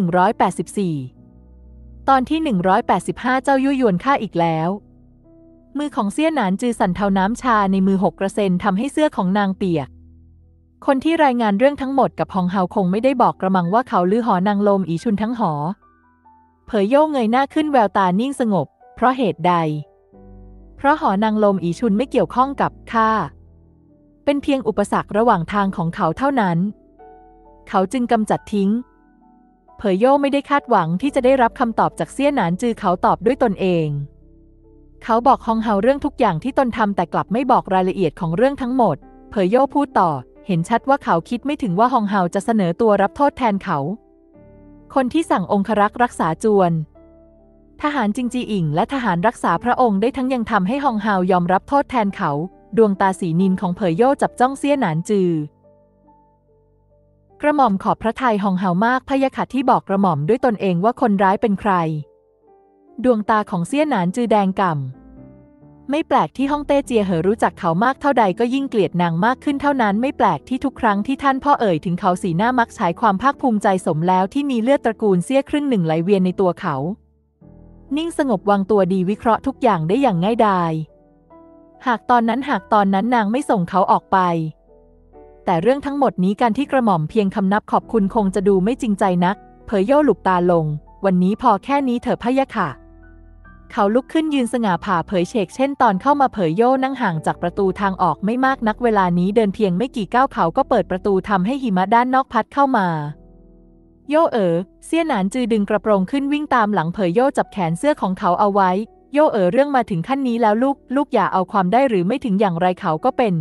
184ตอนที่185เจ้ายั่วยวนข้าอีกแล้วมือของเซี่ยหนานจือสั่นเทาน้ำชาในมือ6 กระเซ็นทำให้เสื้อของนางเปียกคนที่รายงานเรื่องทั้งหมดกับฮองเฮาคงไม่ได้บอกกระมังว่าเขาลือหอนางลมอีชุนทั้งหอเผยโย่เงยหน้าขึ้นแววตานิ่งสงบเพราะเหตุใดเพราะหอนางลมอีชุนไม่เกี่ยวข้องกับข้าเป็นเพียงอุปสรรคระหว่างทางของเขาเท่านั้นเขาจึงกำจัดทิ้งเผยโย่ไม่ได้คาดหวังที่จะได้รับคำตอบจากเซี่ยหนานจือเขาตอบด้วยตนเองเขาบอกฮองเฮาเรื่องทุกอย่างที่ตนทำแต่กลับไม่บอกรายละเอียดของเรื่องทั้งหมดเผยโย่พูดต่อเห็นชัดว่าเขาคิดไม่ถึงว่าฮองเฮาจะเสนอตัวรับโทษแทนเขาคนที่สั่งองครักษ์รักษาจวนทหารจิงจีอิงและทหารรักษาพระองค์ได้ทั้งยังทำให้ฮองเฮายอมรับโทษแทนเขาดวงตาสีนินของเผยโย่จับจ้องเซี่ยหนานจือกระหม่อมขอบพระทัยฮองเฮามากพะยะค่ะที่บอกกระหม่อมด้วยตนเองว่าคนร้ายเป็นใครดวงตาของเซี่ยหนานจือแดงก่ำไม่แปลกที่ฮ่องเต้เจียเหอรู้จักเขามากเท่าใดก็ยิ่งเกลียดนางมากขึ้นเท่านั้นไม่แปลกที่ทุกครั้งที่ท่านพ่อเอ่ยถึงเขาสีหน้ามักฉายความภาคภูมิใจสมแล้วที่มีเลือดตระกูลเซี่ยครึ่งหนึ่งไหลเวียนในตัวเขานิ่งสงบวางตัวดีวิเคราะห์ทุกอย่างได้อย่างง่ายดายหากตอนนั้นนางไม่ส่งเขาออกไปแต่เรื่องทั้งหมดนี้การที่กระหม่อมเพียงคำนับขอบคุณคงจะดูไม่จริงใจนักเผยโย่หลุบตาลงวันนี้พอแค่นี้เถอะพะยะค่ะเขาลุกขึ้นยืนสง่าผ่าเผยเฉกเช่นตอนเข้ามาเผยโย่นั่งห่างจากประตูทางออกไม่มากนักเวลานี้เดินเพียงไม่กี่ก้าวเขาก็เปิดประตูทำให้หิมะด้านนอกพัดเข้ามาโย่เซี่ยหนานจือดึงกระโปรงขึ้นวิ่งตามหลังเผยโย่จับแขนเสื้อของเขาเอาไว้โย่เรื่องมาถึงขั้นนี้แล้วลูกอย่าเอาความได้หรือไม่ถึงอย่างไรเขาก็เป็น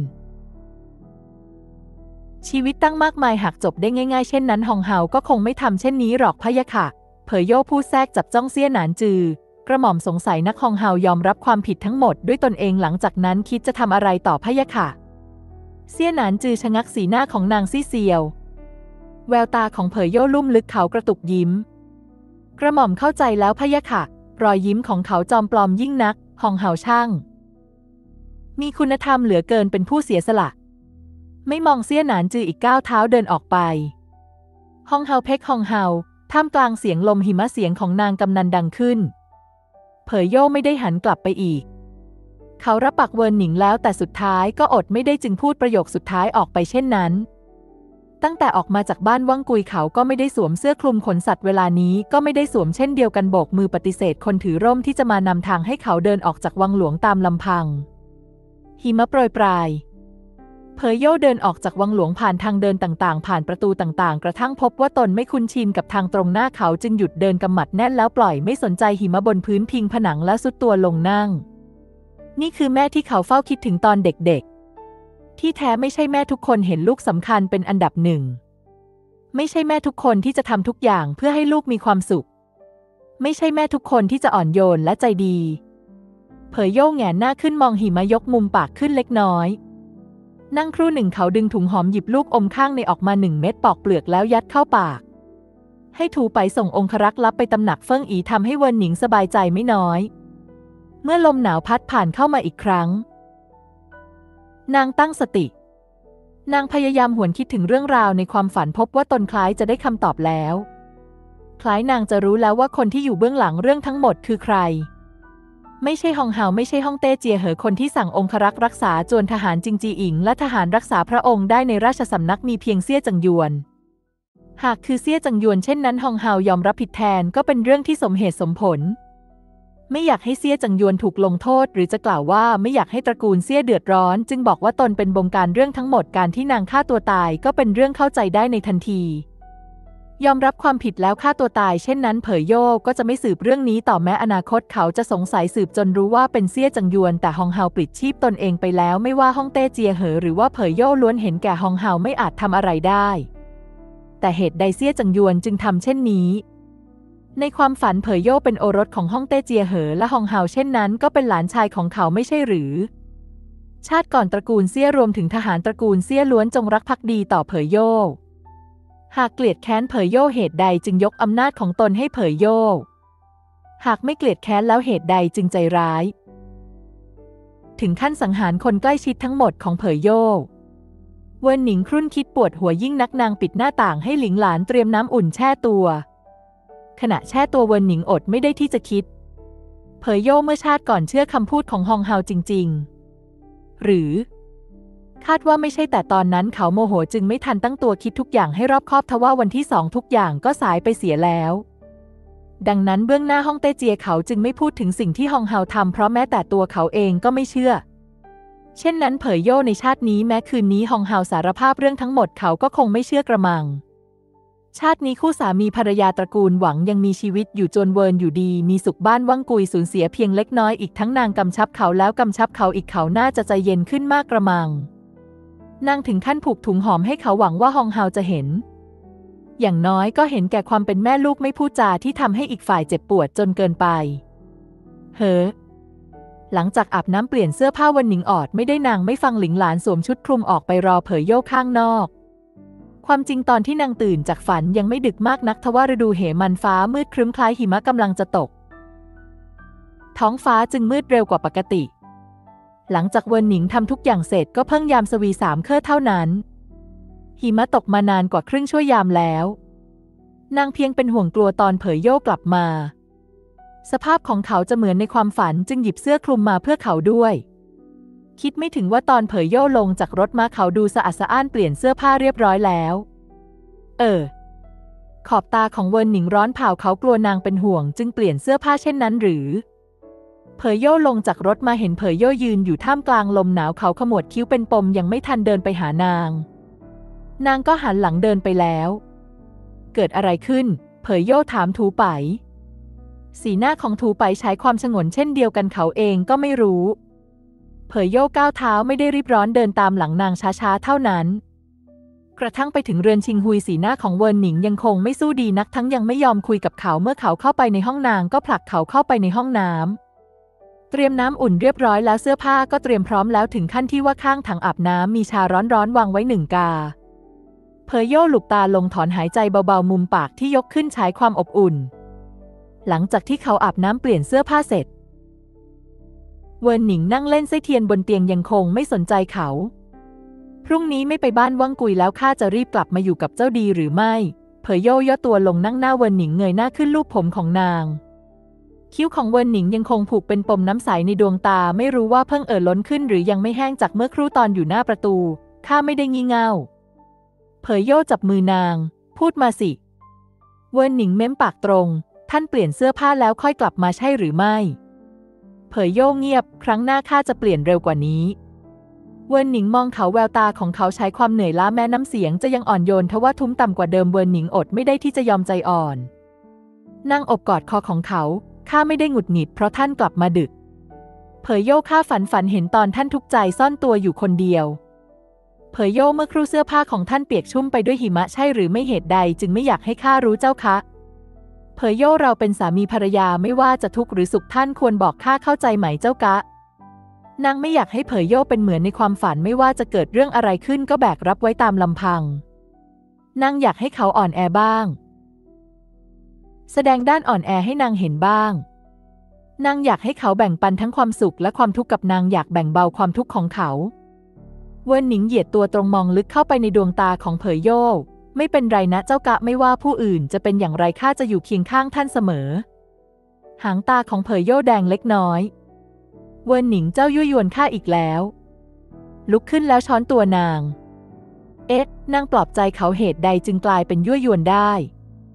ชีวิตตั้งมากมายหากจบได้ง่ายๆเช่นนั้นฮองเฮาก็คงไม่ทำเช่นนี้หรอกพะยะค่ะเผยโย่พูดแทรกจับจ้องเซี่ยหนานจือกระหม่อมสงสัยนักฮองเฮายอมรับความผิดทั้งหมดด้วยตนเองหลังจากนั้นคิดจะทำอะไรต่อพะยะค่ะเซี่ยหนานจือชะงักสีหน้าของนางซี่เซียวแววตาของเผยโย่ลุ่มลึกเขากระตุกยิ้มกระหม่อมเข้าใจแล้วพะยะค่ะรอยยิ้มของเขาจอมปลอมยิ่งนักฮองเฮาช่างมีคุณธรรมเหลือเกินเป็นผู้เสียสละไม่มองเซี่ยหนานจืออีกก้าวเท้าเดินออกไปฮองเฮาเพ็กฮองเฮาท่ามกลางเสียงลมหิมะเสียงของนางกำนันดังขึ้นเผยโย่ไม่ได้หันกลับไปอีกเขารับปากเวินหนิงแล้วแต่สุดท้ายก็อดไม่ได้จึงพูดประโยคสุดท้ายออกไปเช่นนั้นตั้งแต่ออกมาจากบ้านว่างกุยเขาก็ไม่ได้สวมเสื้อคลุมขนสัตว์เวลานี้ก็ไม่ได้สวมเช่นเดียวกันโบกมือปฏิเสธคนถือร่มที่จะมานำทางให้เขาเดินออกจากวังหลวงตามลำพังหิมะโปรยปลายเผยโย่เดินออกจากวังหลวงผ่านทางเดินต่างๆผ่านประตูต่างๆกระทั่งพบว่าตนไม่คุ้นชินกับทางตรงหน้าเขาจึงหยุดเดินกำหมัดแน่นแล้วปล่อยไม่สนใจหิมะบนพื้นพิงผนังแล้วซุดตัวลงนั่งนี่คือแม่ที่เขาเฝ้าคิดถึงตอนเด็กๆที่แท้ไม่ใช่แม่ทุกคนเห็นลูกสำคัญเป็นอันดับหนึ่งไม่ใช่แม่ทุกคนที่จะทำทุกอย่างเพื่อให้ลูกมีความสุขไม่ใช่แม่ทุกคนที่จะอ่อนโยนและใจดีเผยโย่แหงนหน้าขึ้นมองหิมะยกมุมปากขึ้นเล็กน้อยนั่งครู่หนึ่งเขาดึงถุงหอมหยิบลูกอมข้างในออกมา1 เม็ดปอกเปลือกแล้วยัดเข้าปากให้ถูไปส่งองครักษ์ลับไปตำหนักเฟิ่งอีทำให้เวินหนิงสบายใจไม่น้อยเมื่อลมหนาวพัดผ่านเข้ามาอีกครั้งนางตั้งสตินางพยายามหวนคิดถึงเรื่องราวในความฝันพบว่าตนคล้ายจะได้คำตอบแล้วคล้ายนางจะรู้แล้วว่าคนที่อยู่เบื้องหลังเรื่องทั้งหมดคือใครไม่ใช่ฮองเฮาไม่ใช่ฮ่องเต้เจียเหอคนที่สั่งองครักษ์รักษาจวนทหารจิงจีอิงและทหารรักษาพระองค์ได้ในราชสำนักมีเพียงเซี่ยจังยวนหากคือเซี่ยจังยวนเช่นนั้นฮองเฮายอมรับผิดแทนก็เป็นเรื่องที่สมเหตุสมผลไม่อยากให้เซี่ยจังยวนถูกลงโทษหรือจะกล่าวว่าไม่อยากให้ตระกูลเซี่ยเดือดร้อนจึงบอกว่าตนเป็นบงการเรื่องทั้งหมดการที่นางฆ่าตัวตายก็เป็นเรื่องเข้าใจได้ในทันทียอมรับความผิดแล้วฆ่าตัวตายเช่นนั้นเผยโย่ก็จะไม่สืบเรื่องนี้ต่อแม้อนาคตเขาจะสงสัยสืบจนรู้ว่าเป็นเซี่ยจังยวนแต่ฮองเฮาปลิดชีพตนเองไปแล้วไม่ว่าฮ่องเต้เจียเหอหรือว่าเผยโย่ล้วนเห็นแก่ฮองเฮาไม่อาจทำอะไรได้แต่เหตุใดเซี่ยจังยวนจึงทำเช่นนี้ในความฝันเผยโย่เป็นโอรสของฮ่องเต้เจียเหอและฮองเฮาเช่นนั้นก็เป็นหลานชายของเขาไม่ใช่หรือชาติก่อนตระกูลเซี่ยรวมถึงทหารตระกูลเซี่ยล้วนจงรักภักดีต่อเผยโย่หากเกลียดแค้นเผยโย่เหตุใดจึงยกอำนาจของตนให้เผยโย่หากไม่เกลียดแค้นแล้วเหตุใดจึงใจร้ายถึงขั้นสังหารคนใกล้ชิดทั้งหมดของเผยโย่เวินหนิงครุ่นคิดปวดหัวยิ่งนักนางปิดหน้าต่างให้หลิงหลานเตรียมน้ำอุ่นแช่ตัวขณะแช่ตัวเวินหนิงอดไม่ได้ที่จะคิดเผยโย่เมื่อชาติก่อนเชื่อคำพูดของฮองเฮาจริงๆหรือคาดว่าไม่ใช่แต่ตอนนั้นเขาโมโหจึงไม่ทันตั้งตัวคิดทุกอย่างให้รอบคอบทว่าวันที่2ทุกอย่างก็สายไปเสียแล้วดังนั้นเบื้องหน้าฮ่องเต้เจียเขาจึงไม่พูดถึงสิ่งที่ฮองเฮาทำเพราะแม้แต่ตัวเขาเองก็ไม่เชื่อเช่นนั้นเผยโย่ในชาตินี้แม้คืนนี้ฮองเฮาสารภาพเรื่องทั้งหมดเขาก็คงไม่เชื่อกระมังชาตินี้คู่สามีภรรยาตระกูลหวังยังมีชีวิตอยู่จนเวินอยู่ดีมีสุขบ้านว่างกุยสูญเสียเพียงเล็กน้อยอีกทั้งนางกำชับเขาแล้วกำชับเขาอีกเขาน่าจะใจเย็นขึ้นมากกระมังนางถึงขั้นผูกถุงหอมให้เขาหวังว่าฮองเฮาจะเห็นอย่างน้อยก็เห็นแก่ความเป็นแม่ลูกไม่พูดจาที่ทำให้อีกฝ่ายเจ็บปวดจนเกินไปหลังจากอาบน้ำเปลี่ยนเสื้อผ้าวันหนิงออดไม่ได้นางไม่ฟังหลิงหลานสวมชุดคลุมออกไปรอเผยโย่ข้างนอกความจริงตอนที่นางตื่นจากฝันยังไม่ดึกมากนักทว่าฤดูเหมันฟ้ามืดครึ้มคล้ายหิมะกำลังจะตกท้องฟ้าจึงมืดเร็วกว่าปกติหลังจากเวินหนิงทำทุกอย่างเสร็จก็เพิ่งยามสวี3 เคร่เท่านั้นหิมะตกมานานกว่าครึ่งชั่วยามแล้วนางเพียงเป็นห่วงกลัวตอนเผยโย่กลับมาสภาพของเขาจะเหมือนในความฝันจึงหยิบเสื้อคลุมมาเพื่อเขาด้วยคิดไม่ถึงว่าตอนเผยโย่ลงจากรถม้าเขาดูสะอาดสะอ้านเปลี่ยนเสื้อผ้าเรียบร้อยแล้วขอบตาของเวินหนิงร้อนเผาเขากลัวนางเป็นห่วงจึงเปลี่ยนเสื้อผ้าเช่นนั้นหรือเผยโย่ลงจากรถมาเห็นเผยโย่ยืนอยู่ท่ามกลางลมหนาวเขาขมวดคิ้วเป็นปมยังไม่ทันเดินไปหานางก็หันหลังเดินไปแล้วเกิดอะไรขึ้นเผยโย่ถามถูไปสีหน้าของถูไปใช้ความฉงนเช่นเดียวกันเขาเองก็ไม่รู้เผยโย่ก้าวเท้าไม่ได้รีบร้อนเดินตามหลังนางช้าๆเท่านั้นกระทั่งไปถึงเรือนชิงฮุยสีหน้าของเวินหนิงยังคงไม่สู้ดีนักทั้งยังไม่ยอมคุยกับเขาเมื่อเขาเข้าไปในห้องนางก็ผลักเขาเข้าไปในห้องน้ำเตรียมน้ำอุ่นเรียบร้อยแล้วเสื้อผ้าก็เตรียมพร้อมแล้วถึงขั้นที่ว่าข้างถังอาบน้ำมีชาร้อนๆวางไว้1 กาเผยโย่หลุบตาลงถอนหายใจเบาๆมุมปากที่ยกขึ้นฉายความอบอุ่นหลังจากที่เขาอาบน้ำเปลี่ยนเสื้อผ้าเสร็จเวินหนิงนั่งเล่นไส้เทียนบนเตียงยังคงไม่สนใจเขาพรุ่งนี้ไม่ไปบ้านว่างกุยแล้วข้าจะรีบกลับมาอยู่กับเจ้าดีหรือไม่เผยโย่ย่อตัวลงนั่งหน้าเวินหนิงเงยหน้าขึ้นลูบผมของนางคิ้วของเวินหนิงยังคงผูกเป็นปมน้ำใสในดวงตาไม่รู้ว่าเพิ่งล้นขึ้นหรือยังไม่แห้งจากเมื่อครู่ตอนอยู่หน้าประตูข้าไม่ได้งี่เง่าเผยโย่จับมือนางพูดมาสิเวินหนิงเม้มปากตรงท่านเปลี่ยนเสื้อผ้าแล้วค่อยกลับมาใช่หรือไม่เผยโย่เงียบครั้งหน้าข้าจะเปลี่ยนเร็วกว่านี้เวินหนิงมองเขาแววตาของเขาใช้ความเหนื่อยล้าแม้น้ำเสียงจะยังอ่อนโยนทว่าทุ้มต่ำกว่าเดิมเวินหนิงอดไม่ได้ที่จะยอมใจอ่อนนั่งอบกอดคอของเขาข้าไม่ได้หงุดหงิดเพราะท่านกลับมาดึกเผยโย่ข้าฝันเห็นตอนท่านทุกข์ใจซ่อนตัวอยู่คนเดียวเผยโย่เมื่อครู่เสื้อผ้าของท่านเปียกชุ่มไปด้วยหิมะใช่หรือไม่เหตุใดจึงไม่อยากให้ข้ารู้เจ้าคะเผยโย่เราเป็นสามีภรรยาไม่ว่าจะทุกข์หรือสุขท่านควรบอกข้าเข้าใจไหมเจ้ากะนางไม่อยากให้เผยโย่เป็นเหมือนในความฝันไม่ว่าจะเกิดเรื่องอะไรขึ้นก็แบกรับไว้ตามลำพังนางอยากให้เขาอ่อนแอบ้างแสดงด้านอ่อนแอให้นางเห็นบ้างนางอยากให้เขาแบ่งปันทั้งความสุขและความทุกข์กับนางอยากแบ่งเบาความทุกข์ของเขาเวินหนิงเหยียดตัวตรงมองลึกเข้าไปในดวงตาของเผยโย่ไม่เป็นไรนะเจ้ากะไม่ว่าผู้อื่นจะเป็นอย่างไรข้าจะอยู่เคียงข้างท่านเสมอหางตาของเผยโย่แดงเล็กน้อยเวินหนิงเจ้ายั่วยวนข้าอีกแล้วลุกขึ้นแล้วช้อนตัวนางนางปลอบใจเขาเหตุใดจึงกลายเป็นยั่วยวนได้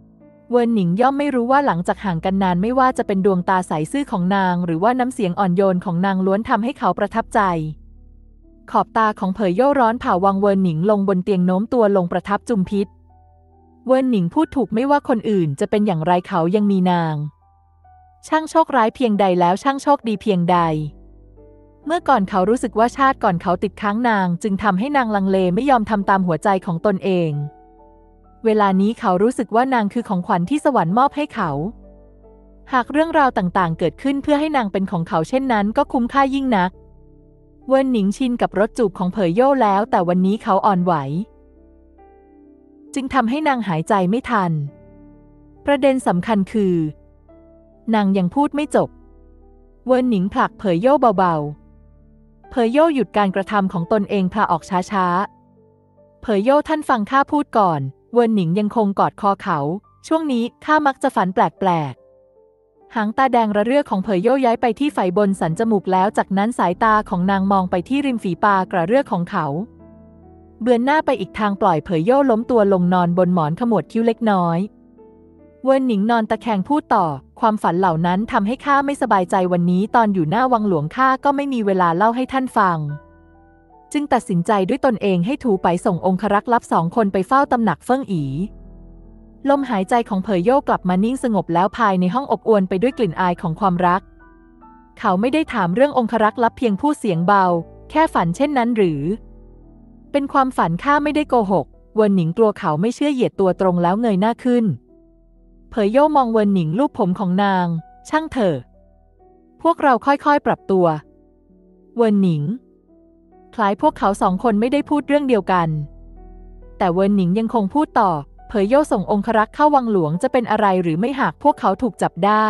เวินหนิงย่อมไม่รู้ว่าหลังจากห่างกันนานไม่ว่าจะเป็นดวงตาใสซื่อของนางหรือว่าน้ำเสียงอ่อนโยนของนางล้วนทำให้เขาประทับใจขอบตาของเผยโย่ร้อนเผาวังเวินหนิงลงบนเตียงโน้มตัวลงประทับจุมพิษเวินหนิงพูดถูกไม่ว่าคนอื่นจะเป็นอย่างไรเขายังมีนางช่างโชคร้ายเพียงใดแล้วช่างโชคดีเพียงใดเมื่อก่อนเขารู้สึกว่าชาติก่อนเขาติดค้างนางจึงทำให้นางลังเลไม่ยอมทำตามหัวใจของตนเองเวลานี้เขารู้สึกว่านางคือของขวัญที่สวรรค์มอบให้เขาหากเรื่องราวต่างๆเกิดขึ้นเพื่อให้นางเป็นของเขาเช่นนั้นก็คุ้มค่ายิ่งนักเวินหนิงชินกับรสจูบของเผยโย่แล้วแต่วันนี้เขาอ่อนไหวจึงทำให้นางหายใจไม่ทันประเด็นสำคัญคือนางยังพูดไม่จบเวินหนิงผลักเผยโย่เบาๆเผยโย่หยุดการกระทำของตนเองพลาออกช้าๆเผยโย่ท่านฟังข้าพูดก่อนเวินหนิงยังคงกอดคอเขาช่วงนี้ข้ามักจะฝันแปลกๆหางตาแดงระเรื่อของเผยโย่ย้ายไปที่ไฝบนสันจมูกแล้วจากนั้นสายตาของนางมองไปที่ริมฝีปากกระเรื่อของเขาเบือนหน้าไปอีกทางปล่อยเผยโย่ล้มตัวลงนอนบนหมอนขมวดคิ้วเล็กน้อยเวินหนิงนอนตะแคงพูดต่อความฝันเหล่านั้นทำให้ข้าไม่สบายใจวันนี้ตอนอยู่หน้าวังหลวงข้าก็ไม่มีเวลาเล่าให้ท่านฟังจึงตัดสินใจด้วยตนเองให้ถูไปส่งองครักษ์ลับ2 คนไปเฝ้าตำหนักเฟิ่งอีลมหายใจของเผยโย่กลับมานิ่งสงบแล้วภายในห้องอบอวลไปด้วยกลิ่นอายของความรักเขาไม่ได้ถามเรื่ององครักษ์ลับเพียงพูดเสียงเบาแค่ฝันเช่นนั้นหรือเป็นความฝันข้าไม่ได้โกหกเวินหนิงกลัวเขาไม่เชื่อเหยียดตัวตรงแล้วเงยหน้าขึ้นเผยโย่มองเวินหนิงลูบผมของนางช่างเถอะพวกเราค่อยๆปรับตัวเวินหนิงคล้ายพวกเขา2 คนไม่ได้พูดเรื่องเดียวกันแต่เวินหนิงยังคงพูดต่อเผยโย่ส่งองครักษ์เข้าวังหลวงจะเป็นอะไรหรือไม่หากพวกเขาถูกจับได้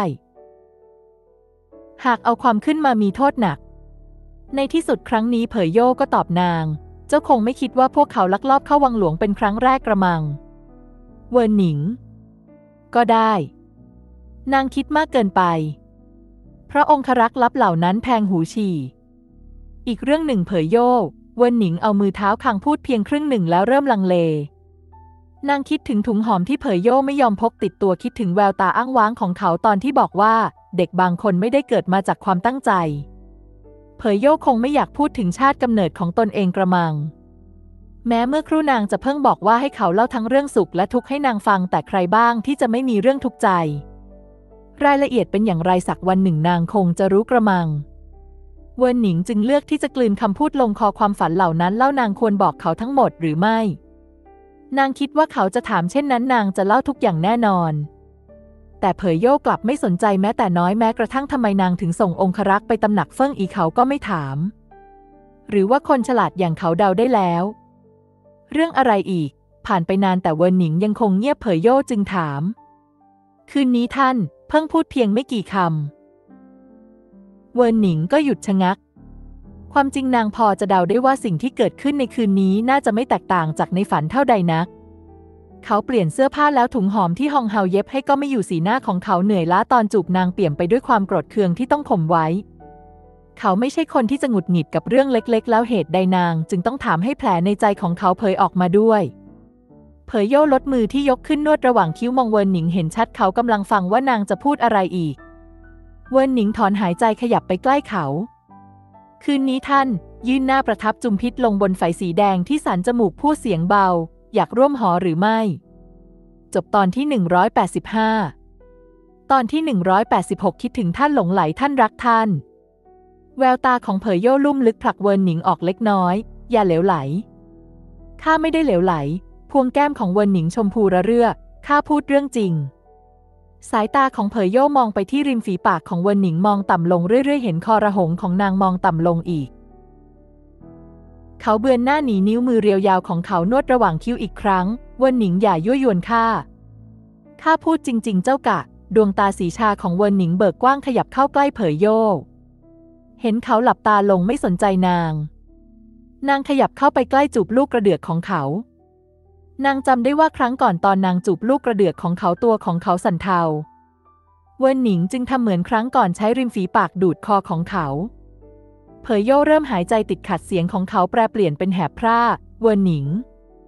หากเอาความขึ้นมามีโทษหนักในที่สุดครั้งนี้เผยโย่ก็ตอบนางเจ้าคงไม่คิดว่าพวกเขาลักลอบเข้าวังหลวงเป็นครั้งแรกกระมังเวินหนิงก็ได้นางคิดมากเกินไปเพราะองครักษ์ลับเหล่านั้นแพงหูฉี่อีกเรื่องหนึ่งเผยโย่เวินหนิงเอามือเท้าคางพูดเพียงครึ่งหนึ่งแล้วเริ่มลังเลนางคิดถึงถุงหอมที่เผยโย่ไม่ยอมพกติดตัวคิดถึงแววตาอ้างว้างของเขาตอนที่บอกว่าเด็กบางคนไม่ได้เกิดมาจากความตั้งใจเผยโย่คงไม่อยากพูดถึงชาติกำเนิดของตนเองกระมังแม้เมื่อครู่นางจะเพิ่งบอกว่าให้เขาเล่าทั้งเรื่องสุขและทุกข์ให้นางฟังแต่ใครบ้างที่จะไม่มีเรื่องทุกข์ใจรายละเอียดเป็นอย่างไรสักวันหนึ่งนางคงจะรู้กระมังเวินหนิงจึงเลือกที่จะกลืนคำพูดลงคอความฝันเหล่านั้นเล่านางควรบอกเขาทั้งหมดหรือไม่นางคิดว่าเขาจะถามเช่นนั้นนางจะเล่าทุกอย่างแน่นอนแต่เผยโย่กลับไม่สนใจแม้แต่น้อยแม้กระทั่งทำไมนางถึงส่งองครักษ์ไปตำหนักเฟิ่งอีเขาก็ไม่ถามหรือว่าคนฉลาดอย่างเขาเดาได้แล้วเรื่องอะไรอีกผ่านไปนานแต่เวินหนิงยังคงเงียบเผยโย่จึงถามคืนนี้ท่านเพิ่งพูดเพียงไม่กี่คำเวินหนิงก็หยุดชะงักความจริงนางพอจะเดาได้ว่าสิ่งที่เกิดขึ้นในคืนนี้น่าจะไม่แตกต่างจากในฝันเท่าใดนักเขาเปลี่ยนเสื้อผ้าแล้วถุงหอมที่ฮองเฮาเย็บให้ก็ไม่อยู่สีหน้าของเขาเหนื่อยล้าตอนจูบนางเปี่ยมไปด้วยความโกรธเคืองที่ต้องข่มไว้เขาไม่ใช่คนที่จะหงุดหงิดกับเรื่องเล็กๆแล้วเหตุใดนางจึงต้องถามให้แผลในใจของเขาเผยออกมาด้วยเผยโย่ลดมือที่ยกขึ้นนวดระหว่างคิ้วมองเวินหนิงเห็นชัดเขากำลังฟังว่านางจะพูดอะไรอีกเวินหนิงถอนหายใจขยับไปใกล้เขาคืนนี้ท่านยื่นหน้าประทับจุมพิษลงบนไฝสีแดงที่สันจมูกพูดเสียงเบาอยากร่วมหอหรือไม่จบตอนที่185ตอนที่186คิดถึงท่านหลงไหลท่านรักท่านแววตาของเผยโย่ลุ่มลึกผลักเวินหนิงออกเล็กน้อยอย่าเหลวไหลข้าไม่ได้เหลวไหลพวงแก้มของเวินหนิงชมพูระเรื่อข้าพูดเรื่องจริงสายตาของเผยโย่มองไปที่ริมฝีปากของเวินหนิงมองต่ำลงเรื่อยๆเห็นคอระหงของนางมองต่ำลงอีกเขาเบือนหน้าหนีนิ้วมือเรียวยาวของเขานวดระหว่างคิ้วอีกครั้งเวินหนิงอย่ายั่วยวนข้าพูดจริงๆเจ้ากะดวงตาสีชาของเวินหนิงเบิกกว้างขยับเข้าใกล้เผยโย่เห็นเขาหลับตาลงไม่สนใจนางขยับเข้าไปใกล้จูบลูกกระเดือกของเขานางจำได้ว่าครั้งก่อนตอนนางจูบลูกกระเดือกของเขาตัวของเขาสั่นเทาเวินหนิงจึงทำเหมือนครั้งก่อนใช้ริมฝีปากดูดคอของเขาเผยโย่เริ่มหายใจติดขัดเสียงของเขาแปรเปลี่ยนเป็นแหบพร่าเวินหนิง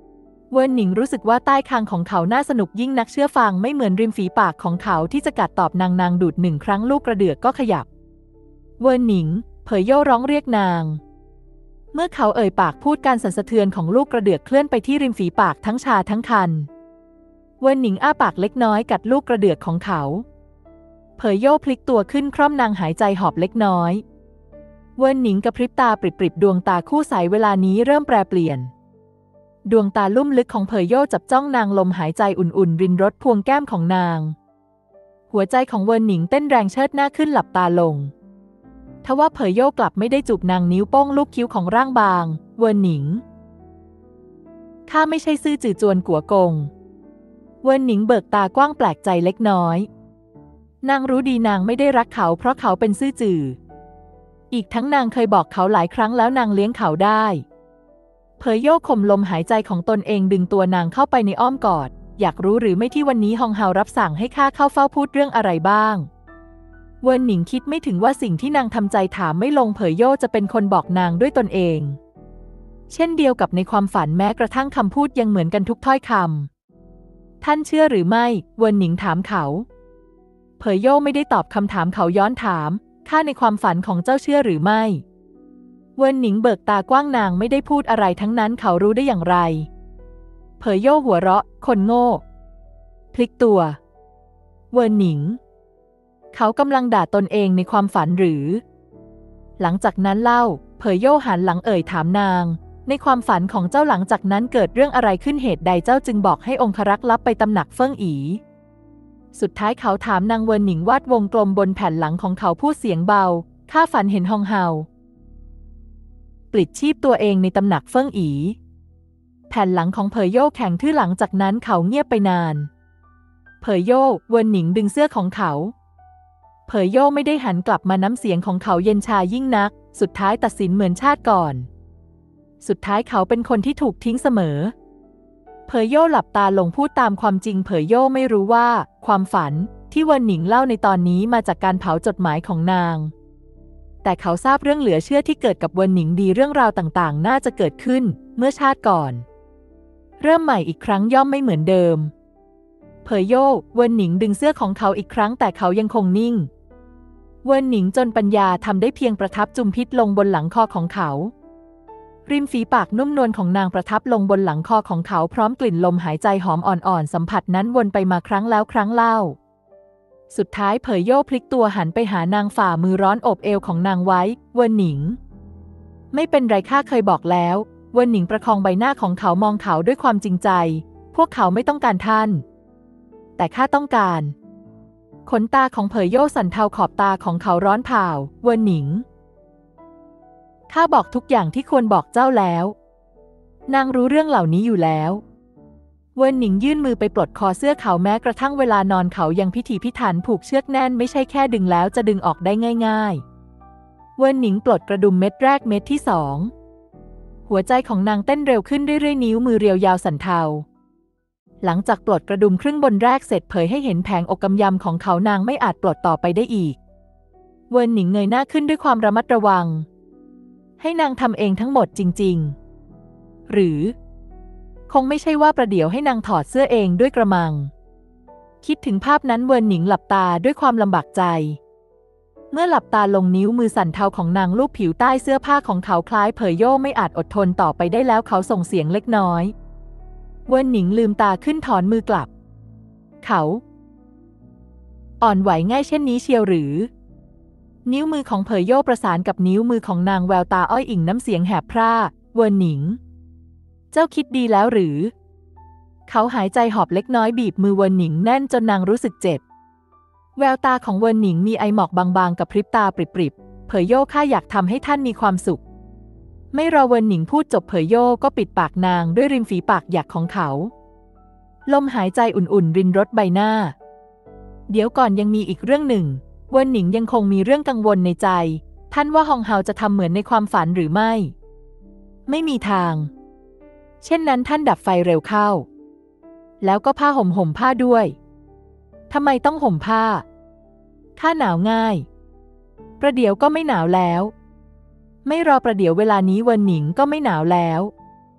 เวินหนิงรู้สึกว่าใต้คางของเขาน่าสนุกยิ่งนักเชื่อฟังไม่เหมือนริมฝีปากของเขาที่จะกัดตอบนางดูด1 ครั้งลูกกระเดือกก็ขยับเวินหนิงเผยโย่ร้องเรียกนางเมื่อเขาเอ่ยปากพูดการสั่นสะเทือนของลูกกระเดือกเคลื่อนไปที่ริมฝีปากทั้งชาทั้งคันเวินหนิงอ้าปากเล็กน้อยกัดลูกกระเดือกของเขาเผยโย่พลิกตัวขึ้นคร่อมนางหายใจหอบเล็กน้อยเวินหนิงกระพริบตาปริบๆดวงตาคู่ใสเวลานี้เริ่มแปรเปลี่ยนดวงตาลุ่มลึกของเผยโย่จับจ้องนางลมหายใจอุ่นๆรินรสพวงแก้มของนางหัวใจของเวินหนิงเต้นแรงเชิดหน้าขึ้นหลับตาลงทว่าเผยโย่กลับไม่ได้จูบนางนิ้วโป้งลูบคิ้วของร่างบางเวินหนิงข้าไม่ใช่ซื่อจื่อจวนกัวกงเวินหนิงเบิกตากว้างแปลกใจเล็กน้อยนางรู้ดีนางไม่ได้รักเขาเพราะเขาเป็นซื่อจื่ออีกทั้งนางเคยบอกเขาหลายครั้งแล้วนางเลี้ยงเขาได้เผยโย่ข่มลมหายใจของตนเองดึงตัวนางเข้าไปในอ้อมกอดอยากรู้หรือไม่ที่วันนี้ฮองเฮารับสั่งให้ข้าเข้าเฝ้าพูดเรื่องอะไรบ้างเวินหนิงคิดไม่ถึงว่าสิ่งที่นางทำใจถามไม่ลงเผยโย่จะเป็นคนบอกนางด้วยตนเองเช่นเดียวกับในความฝันแม้กระทั่งคำพูดยังเหมือนกันทุกถ้อยคำท่านเชื่อหรือไม่เวินหนิงถามเขาเผยโย่ไม่ได้ตอบคำถามเขาย้อนถามข้าในความฝันของเจ้าเชื่อหรือไม่เวินหนิงเบิกตากว้างนางไม่ได้พูดอะไรทั้งนั้นเขารู้ได้อย่างไรเผยโย่หัวเราะคนโง่พลิกตัวเวินหนิงเขากำลังด่าตนเองในความฝันหรือหลังจากนั้นเล่าเผยโย่หันหลังเอ่ยถามนางในความฝันของเจ้าหลังจากนั้นเกิดเรื่องอะไรขึ้นเหตุใดเจ้าจึงบอกให้องครักษ์ลับไปตำหนักเฟิ่งอีสุดท้ายเขาถามนางเวินหนิงวาดวงกลมบนแผ่นหลังของเขาพูดเสียงเบาข้าฝันเห็นฮองเฮาปลิดชีพตัวเองในตำหนักเฟิ่งอีแผ่นหลังของเผยโย่แข็งทื่อหลังจากนั้นเขาเงียบไปนานเผยโย่เวินหนิงดึงเสื้อของเขาเผยโย่ไม่ได้หันกลับมาน้ำเสียงของเขาเย็นชายิ่งนักสุดท้ายตัดสินเหมือนชาติก่อนสุดท้ายเขาเป็นคนที่ถูกทิ้งเสมอเผยโย่หลับตาลงพูดตามความจริงเผยโย่ไม่รู้ว่าความฝันที่เวินหนิงเล่าในตอนนี้มาจากการเผาจดหมายของนางแต่เขาทราบเรื่องเหลือเชื่อที่เกิดกับเวินหนิงดีเรื่องราวต่างๆน่าจะเกิดขึ้นเมื่อชาติก่อนเริ่มใหม่อีกครั้งย่อมไม่เหมือนเดิมเผยโย่เวินหนิงดึงเสื้อของเขาอีกครั้งแต่เขายังคงนิ่งเวินหนิงจนปัญญาทำได้เพียงประทับจุมพิษลงบนหลังคอของเขาริมฝีปากนุ่มนวลของนางประทับลงบนหลังคอของเขาพร้อมกลิ่นลมหายใจหอมอ่อนๆสัมผัสนั้นวนไปมาครั้งแล้วครั้งเล่าสุดท้ายเผยโย่พลิกตัวหันไปหานางฝ่ามือร้อนโอบเอวของนางไว้เวินหนิงไม่เป็นไรข้าเคยบอกแล้วเวินหนิงประคองใบหน้าของเขามองเขาด้วยความจริงใจพวกเขาไม่ต้องการท่านแต่ข้าต้องการขนตาของเผยโย่สั่นเทาขอบตาของเขาร้อนเผาเวินหนิงข้าบอกทุกอย่างที่ควรบอกเจ้าแล้วนางรู้เรื่องเหล่านี้อยู่แล้วเวินหนิงยื่นมือไปปลดคอเสื้อเขาแม้กระทั่งเวลานอนเขายังพิถีพิถันผูกเชือกแน่นไม่ใช่แค่ดึงแล้วจะดึงออกได้ง่ายๆเวินหนิงปลดกระดุมเม็ดแรกเม็ดที่2หัวใจของนางเต้นเร็วขึ้นเรื่อยๆนิ้วมือเรียวยาวสั่นเทาหลังจากปลดกระดุมครึ่งบนแรกเสร็จเผยให้เห็นแผงอกกำยำของเขานางไม่อาจปลดต่อไปได้อีกเวินหนิงเงยหน้าขึ้นด้วยความระมัดระวังให้นางทำเองทั้งหมดจริงๆหรือคงไม่ใช่ว่าประเดี๋ยวให้นางถอดเสื้อเองด้วยกระมังคิดถึงภาพนั้นเวินหนิงหลับตาด้วยความลำบากใจเมื่อหลับตาลงนิ้วมือสั่นเทาของนางลูบผิวใต้เสื้อผ้าของเขาคล้ายเผยโย่ไม่อาจอดทนต่อไปได้แล้วเขาส่งเสียงเล็กน้อยเวินหนิงลืมตาขึ้นถอนมือกลับเขาอ่อนไหวง่ายเช่นนี้เชียวหรือนิ้วมือของเผยโย่ประสานกับนิ้วมือของนางแววตาอ้อยอิงน้ำเสียงแหบพร่าเวินหนิงเจ้าคิดดีแล้วหรือเขาหายใจหอบเล็กน้อยบีบมือเวินหนิงแน่นจนนางรู้สึกเจ็บแววตาของเวินหนิงมีไอหมอกบางๆกับพริบตาปริบๆเผยโย่ข้าอยากทำให้ท่านมีความสุขไม่รอเวินหนิงพูดจบเผยโย่ก็ปิดปากนางด้วยริมฝีปากหยักของเขาลมหายใจอุ่นๆรินรสใบหน้าเดี๋ยวก่อนยังมีอีกเรื่องหนึ่งเวินหนิงยังคงมีเรื่องกังวลในใจท่านว่าฮองเฮาจะทำเหมือนในความฝันหรือไม่ไม่มีทางเช่นนั้นท่านดับไฟเร็วเข้าแล้วก็ผ้าห่มผ้าด้วยทำไมต้องห่มผ้าข้าหนาวง่ายประเดี๋ยวก็ไม่หนาวแล้วไม่รอประเดี๋ยวเวลานี้เวินหนิงก็ไม่หนาวแล้ว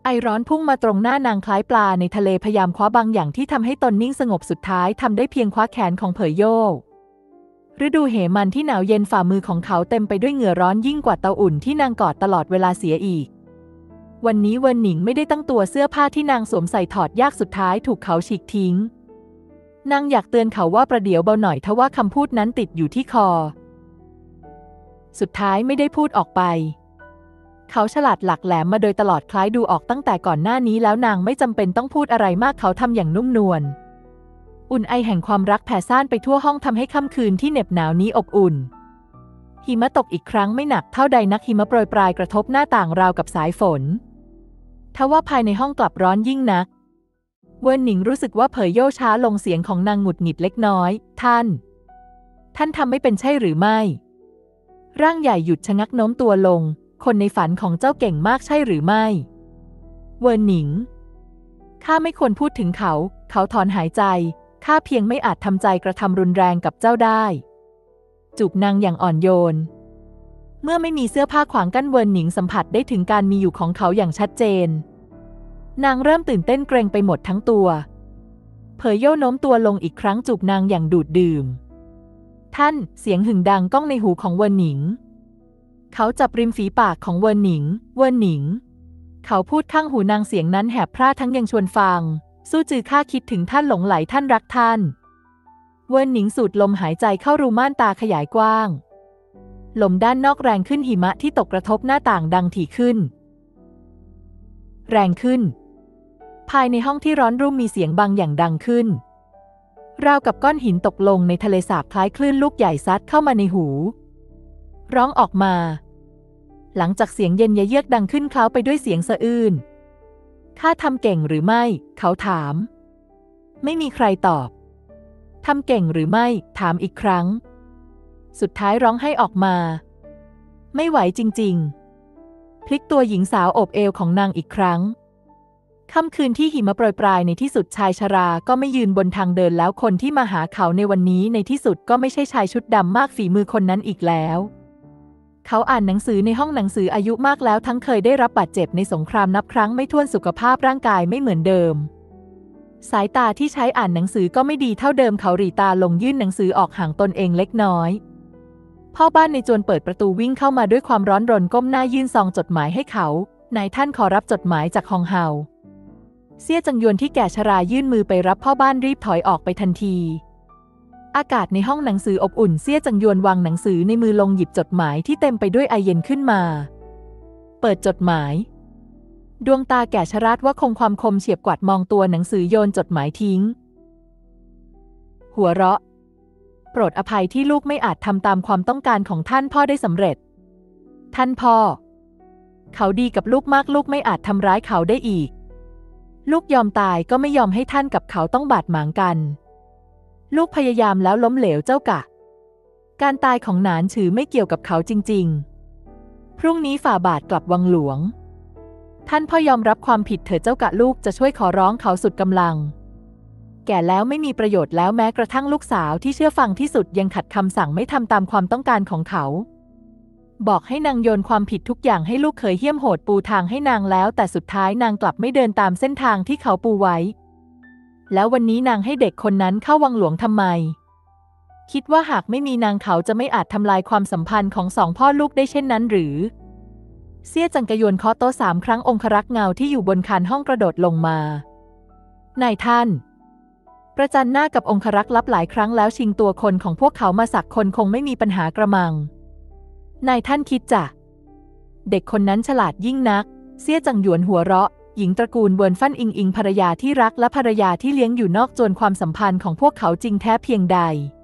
ไอร้อนพุ่งมาตรงหน้านางคล้ายปลาในทะเลพยายามคว้าบางอย่างที่ทำให้ตนนิ่งสงบสุดท้ายทำได้เพียงคว้าแขนของเผยโย่ฤดูเหมันที่หนาวเย็นฝ่ามือของเขาเต็มไปด้วยเหงื่อร้อนยิ่งกว่าเตาอุ่นที่นางกอดตลอดเวลาเสียอีกวันนี้เวินหนิงไม่ได้ตั้งตัวเสื้อผ้าที่นางสวมใส่ถอดยากสุดท้ายถูกเขาฉีกทิ้งนางอยากเตือนเขาว่าประเดี๋ยวเบาหน่อยทว่าคำพูดนั้นติดอยู่ที่คอสุดท้ายไม่ได้พูดออกไปเขาฉลาดหลักแหลมมาโดยตลอดคล้ายดูออกตั้งแต่ก่อนหน้านี้แล้วนางไม่จำเป็นต้องพูดอะไรมากเขาทำอย่างนุ่มนวลอุ่นไอแห่งความรักแผ่ซ่านไปทั่วห้องทำให้ค่ำคืนที่เหน็บหนาวนี้อบอุ่นหิมะตกอีกครั้งไม่หนักเท่าใดนักหิมะโปรยปลายกระทบหน้าต่างราวกับสายฝนทว่าภายในห้องกลับร้อนยิ่งนักเวินหนิงรู้สึกว่าเผยโย่ช้าลงเสียงของนางหงุดหงิดเล็กน้อยท่านทำไม่เป็นใช่หรือไม่ร่างใหญ่หยุดชะงักโน้มตัวลงคนในฝันของเจ้าเก่งมากใช่หรือไม่เวินหนิงข้าไม่ควรพูดถึงเขาถอนหายใจข้าเพียงไม่อาจทำใจกระทำรุนแรงกับเจ้าได้จูบนางอย่างอ่อนโยนเมื่อไม่มีเสื้อผ้าขวางกั้นเวินหนิงสัมผัสได้ถึงการมีอยู่ของเขาอย่างชัดเจนนางเริ่มตื่นเต้นเกรงไปหมดทั้งตัวเผยโย่โน้มตัวลงอีกครั้งจูบนางอย่างดูดดื่มท่านเสียงหึ่งดังก้องในหูของเวินหนิงเขาจับริมฝีปากของเวินหนิงเขาพูดข้างหูนางเสียงนั้นแหบพร่าทั้งยังชวนฟังสู้จือข้าคิดถึงท่านหลงไหลท่านรักท่านเวินหนิงสูดลมหายใจเข้ารูม่านตาขยายกว้างลมด้านนอกแรงขึ้นหิมะที่ตกกระทบหน้าต่างดังถี่ขึ้นแรงขึ้นภายในห้องที่ร้อนรุ่มมีเสียงบางอย่างดังขึ้นราวกับก้อนหินตกลงในทะเลสาบคล้ายคลื่นลูกใหญ่ซัดเข้ามาในหูร้องออกมาหลังจากเสียงเย็นเยือกดังขึ้นคล้าไปด้วยเสียงสะอื้นข้าทำเก่งหรือไม่เขาถามไม่มีใครตอบทำเก่งหรือไม่ถามอีกครั้งสุดท้ายร้องให้ออกมาไม่ไหวจริงๆพลิกตัวหญิงสาวโอบเอวของนางอีกครั้งค่ำคืนที่หิมะโปรยปลายในที่สุดชายชราก็ไม่ยืนบนทางเดินแล้วคนที่มาหาเขาในวันนี้ในที่สุดก็ไม่ใช่ชายชุดดำมากฝีมือคนนั้นอีกแล้วเขาอ่านหนังสือในห้องหนังสืออายุมากแล้วทั้งเคยได้รับบาดเจ็บในสงครามนับครั้งไม่ถ้วนสุขภาพร่างกายไม่เหมือนเดิมสายตาที่ใช้อ่านหนังสือก็ไม่ดีเท่าเดิมเขาหรี่ตาลงยื่นหนังสือออกห่างตนเองเล็กน้อยพ่อบ้านในจวนเปิดประตูวิ่งเข้ามาด้วยความร้อนรนก้มหน้ายื่นซองจดหมายให้เขานายท่านขอรับจดหมายจากฮองเฮาเซี่ยจังยวนที่แก่ชรายื่นมือไปรับพ่อบ้านรีบถอยออกไปทันทีอากาศในห้องหนังสืออบอุ่นเซี่ยจังยวนวางหนังสือในมือลงหยิบจดหมายที่เต็มไปด้วยไอเย็นขึ้นมาเปิดจดหมายดวงตาแก่ชราว่าคงความคมเฉียบกวาดมองตัวหนังสือโยนจดหมายทิ้งหัวเราะโปรดอภัยที่ลูกไม่อาจทำตามความต้องการของท่านพ่อได้สำเร็จท่านพ่อเขาดีกับลูกมากลูกไม่อาจทำร้ายเขาได้อีกลูกยอมตายก็ไม่ยอมให้ท่านกับเขาต้องบาดหมางกันลูกพยายามแล้วล้มเหลวเจ้ากะการตายของหนานฉือไม่เกี่ยวกับเขาจริงๆพรุ่งนี้ฝ่าบาทกลับวังหลวงท่านพ่อยอมรับความผิดเถิดเจ้ากะลูกจะช่วยขอร้องเขาสุดกำลังแก่แล้วไม่มีประโยชน์แล้วแม้กระทั่งลูกสาวที่เชื่อฟังที่สุดยังขัดคำสั่งไม่ทำตามความต้องการของเขาบอกให้นางโยนความผิดทุกอย่างให้ลูกเขยเหี้ยมโหดปูทางให้นางแล้วแต่สุดท้ายนางกลับไม่เดินตามเส้นทางที่เขาปูไว้แล้ววันนี้นางให้เด็กคนนั้นเข้าวังหลวงทำไมคิดว่าหากไม่มีนางเขาจะไม่อาจทำลายความสัมพันธ์ของสองพ่อลูกได้เช่นนั้นหรือเซี่ยจังกะยวนเคาะโต๊ะ3 ครั้งองครักษ์เงาที่อยู่บนคานห้องกระโดดลงมานายท่านประจันหน้ากับองครักษ์ลับหลายครั้งแล้วชิงตัวคนของพวกเขามาสักคนคงไม่มีปัญหากระมังนายท่านคิดจะเด็กคนนั้นฉลาดยิ่งนักเซี่ยจังหยวนหัวเราะหญิงตระกูลเวินฟั่นอิงภรรยาที่รักและภรรยาที่เลี้ยงอยู่นอกจวนความสัมพันธ์ของพวกเขาจริงแท้เพียงใด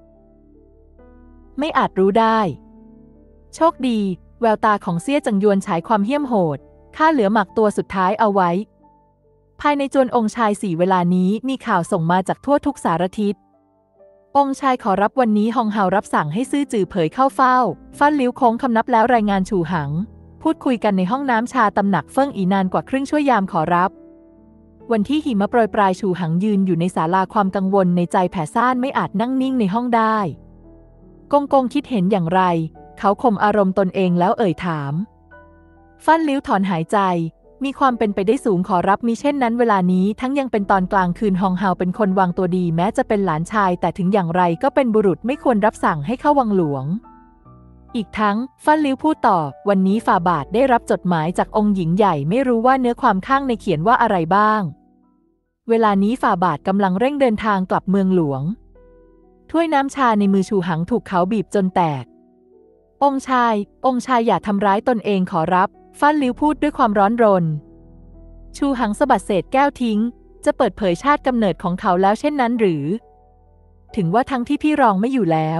ไม่อาจรู้ได้โชคดีแววตาของเซี่ยจังหยวนฉายความเหี้ยมโหดข้าเหลือหมักตัวสุดท้ายเอาไว้ภายในจวนองค์ชาย4 เวลานี้มีข่าวส่งมาจากทั่วทุกสารทิศองค์ชายขอรับวันนี้ฮองเฮารับสั่งให้ซื่อจือเผยเข้าเฝ้าฟั่นลิ้วโค้งคำนับแล้วรายงานฉูหังพูดคุยกันในห้องน้ำชาตำหนักเฟิ่งอีนานกว่าครึ่งชั่วยามขอรับวันที่หิมะโปรยปลายฉูหังยืนอยู่ในศาลาความกังวลในใจแผ่ซ่านไม่อาจนั่งนิ่งในห้องได้กงกงคิดเห็นอย่างไรเขาข่มอารมณ์ตนเองแล้วเอ่ยถามฟั่นลิ้วถอนหายใจมีความเป็นไปได้สูงขอรับมิเช่นนั้นเวลานี้ทั้งยังเป็นตอนกลางคืนฮองเฮาเป็นคนวางตัวดีแม้จะเป็นหลานชายแต่ถึงอย่างไรก็เป็นบุรุษไม่ควรรับสั่งให้เข้าวังหลวงอีกทั้งฟั่นลิ้วพูดต่อวันนี้ฝ่าบาทได้รับจดหมายจากองค์หญิงใหญ่ไม่รู้ว่าเนื้อความข้างในเขียนว่าอะไรบ้างเวลานี้ฝ่าบาทกำลังเร่งเดินทางกลับเมืองหลวงถ้วยน้ำชาในมือชูหังถูกเขาบีบจนแตกองค์ชายอย่าทำร้ายตนเองขอรับฟั่นลิ้วพูดด้วยความร้อนรนชูหังสะบัดเศษแก้วทิ้งจะเปิดเผยชาติกำเนิดของเขาแล้วเช่นนั้นหรือถึงว่าทั้งที่พี่รองไม่อยู่แล้ว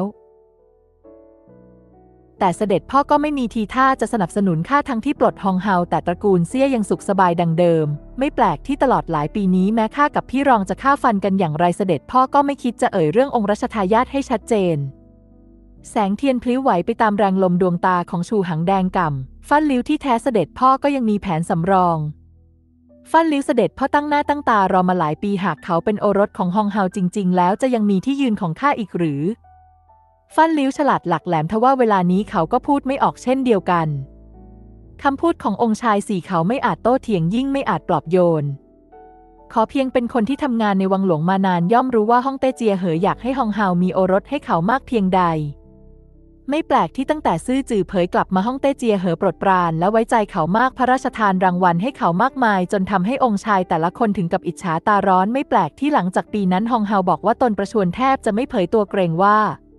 แต่เสด็จพ่อก็ไม่มีทีท่าจะสนับสนุนข้าทั้งที่ปลดฮองเฮาแต่ตระกูลเซี่ยยังสุขสบายดังเดิมไม่แปลกที่ตลอดหลายปีนี้แม้ข้ากับพี่รองจะฆ่าฟันกันอย่างไรเสด็จพ่อก็ไม่คิดจะเอ่ยเรื่ององค์รัชทายาทให้ชัดเจนแสงเทียนพลิ้วไหวไปตามแรงลมดวงตาของชูหังแดงก่ำฟั่นลิ้วที่แท้เสด็จพ่อก็ยังมีแผนสำรองฟั่นลิ้วเสด็จพ่อตั้งหน้าตั้งตารอมาหลายปีหากเขาเป็นโอรสของฮองเฮาจริงๆแล้วจะยังมีที่ยืนของข้าอีกหรือฟั่นลิ้วฉลาดหลักแหลมทว่าเวลานี้เขาก็พูดไม่ออกเช่นเดียวกันคำพูดขององค์ชายสี่เขาไม่อาจโต้เถียงยิ่งไม่อาจปลอบโยนขอเพียงเป็นคนที่ทำงานในวังหลวงมานานย่อมรู้ว่าฮ่องเต้เจียเหออยากให้ฮองเฮามีโอรสให้เขามากเพียงใดไม่แปลกที่ตั้งแต่ซื่อจื่อเผยกลับมาฮ่องเต้เจียเหอโปรดปรานและไว้ใจเขามากพระราชทานรางวัลให้เขามากมายจนทำให้องค์ชายแต่ละคนถึงกับอิจฉาตาร้อนไม่แปลกที่หลังจากปีนั้นฮองเฮาบอกว่าตนประชวรแทบจะไม่เผยตัวเกรงว่า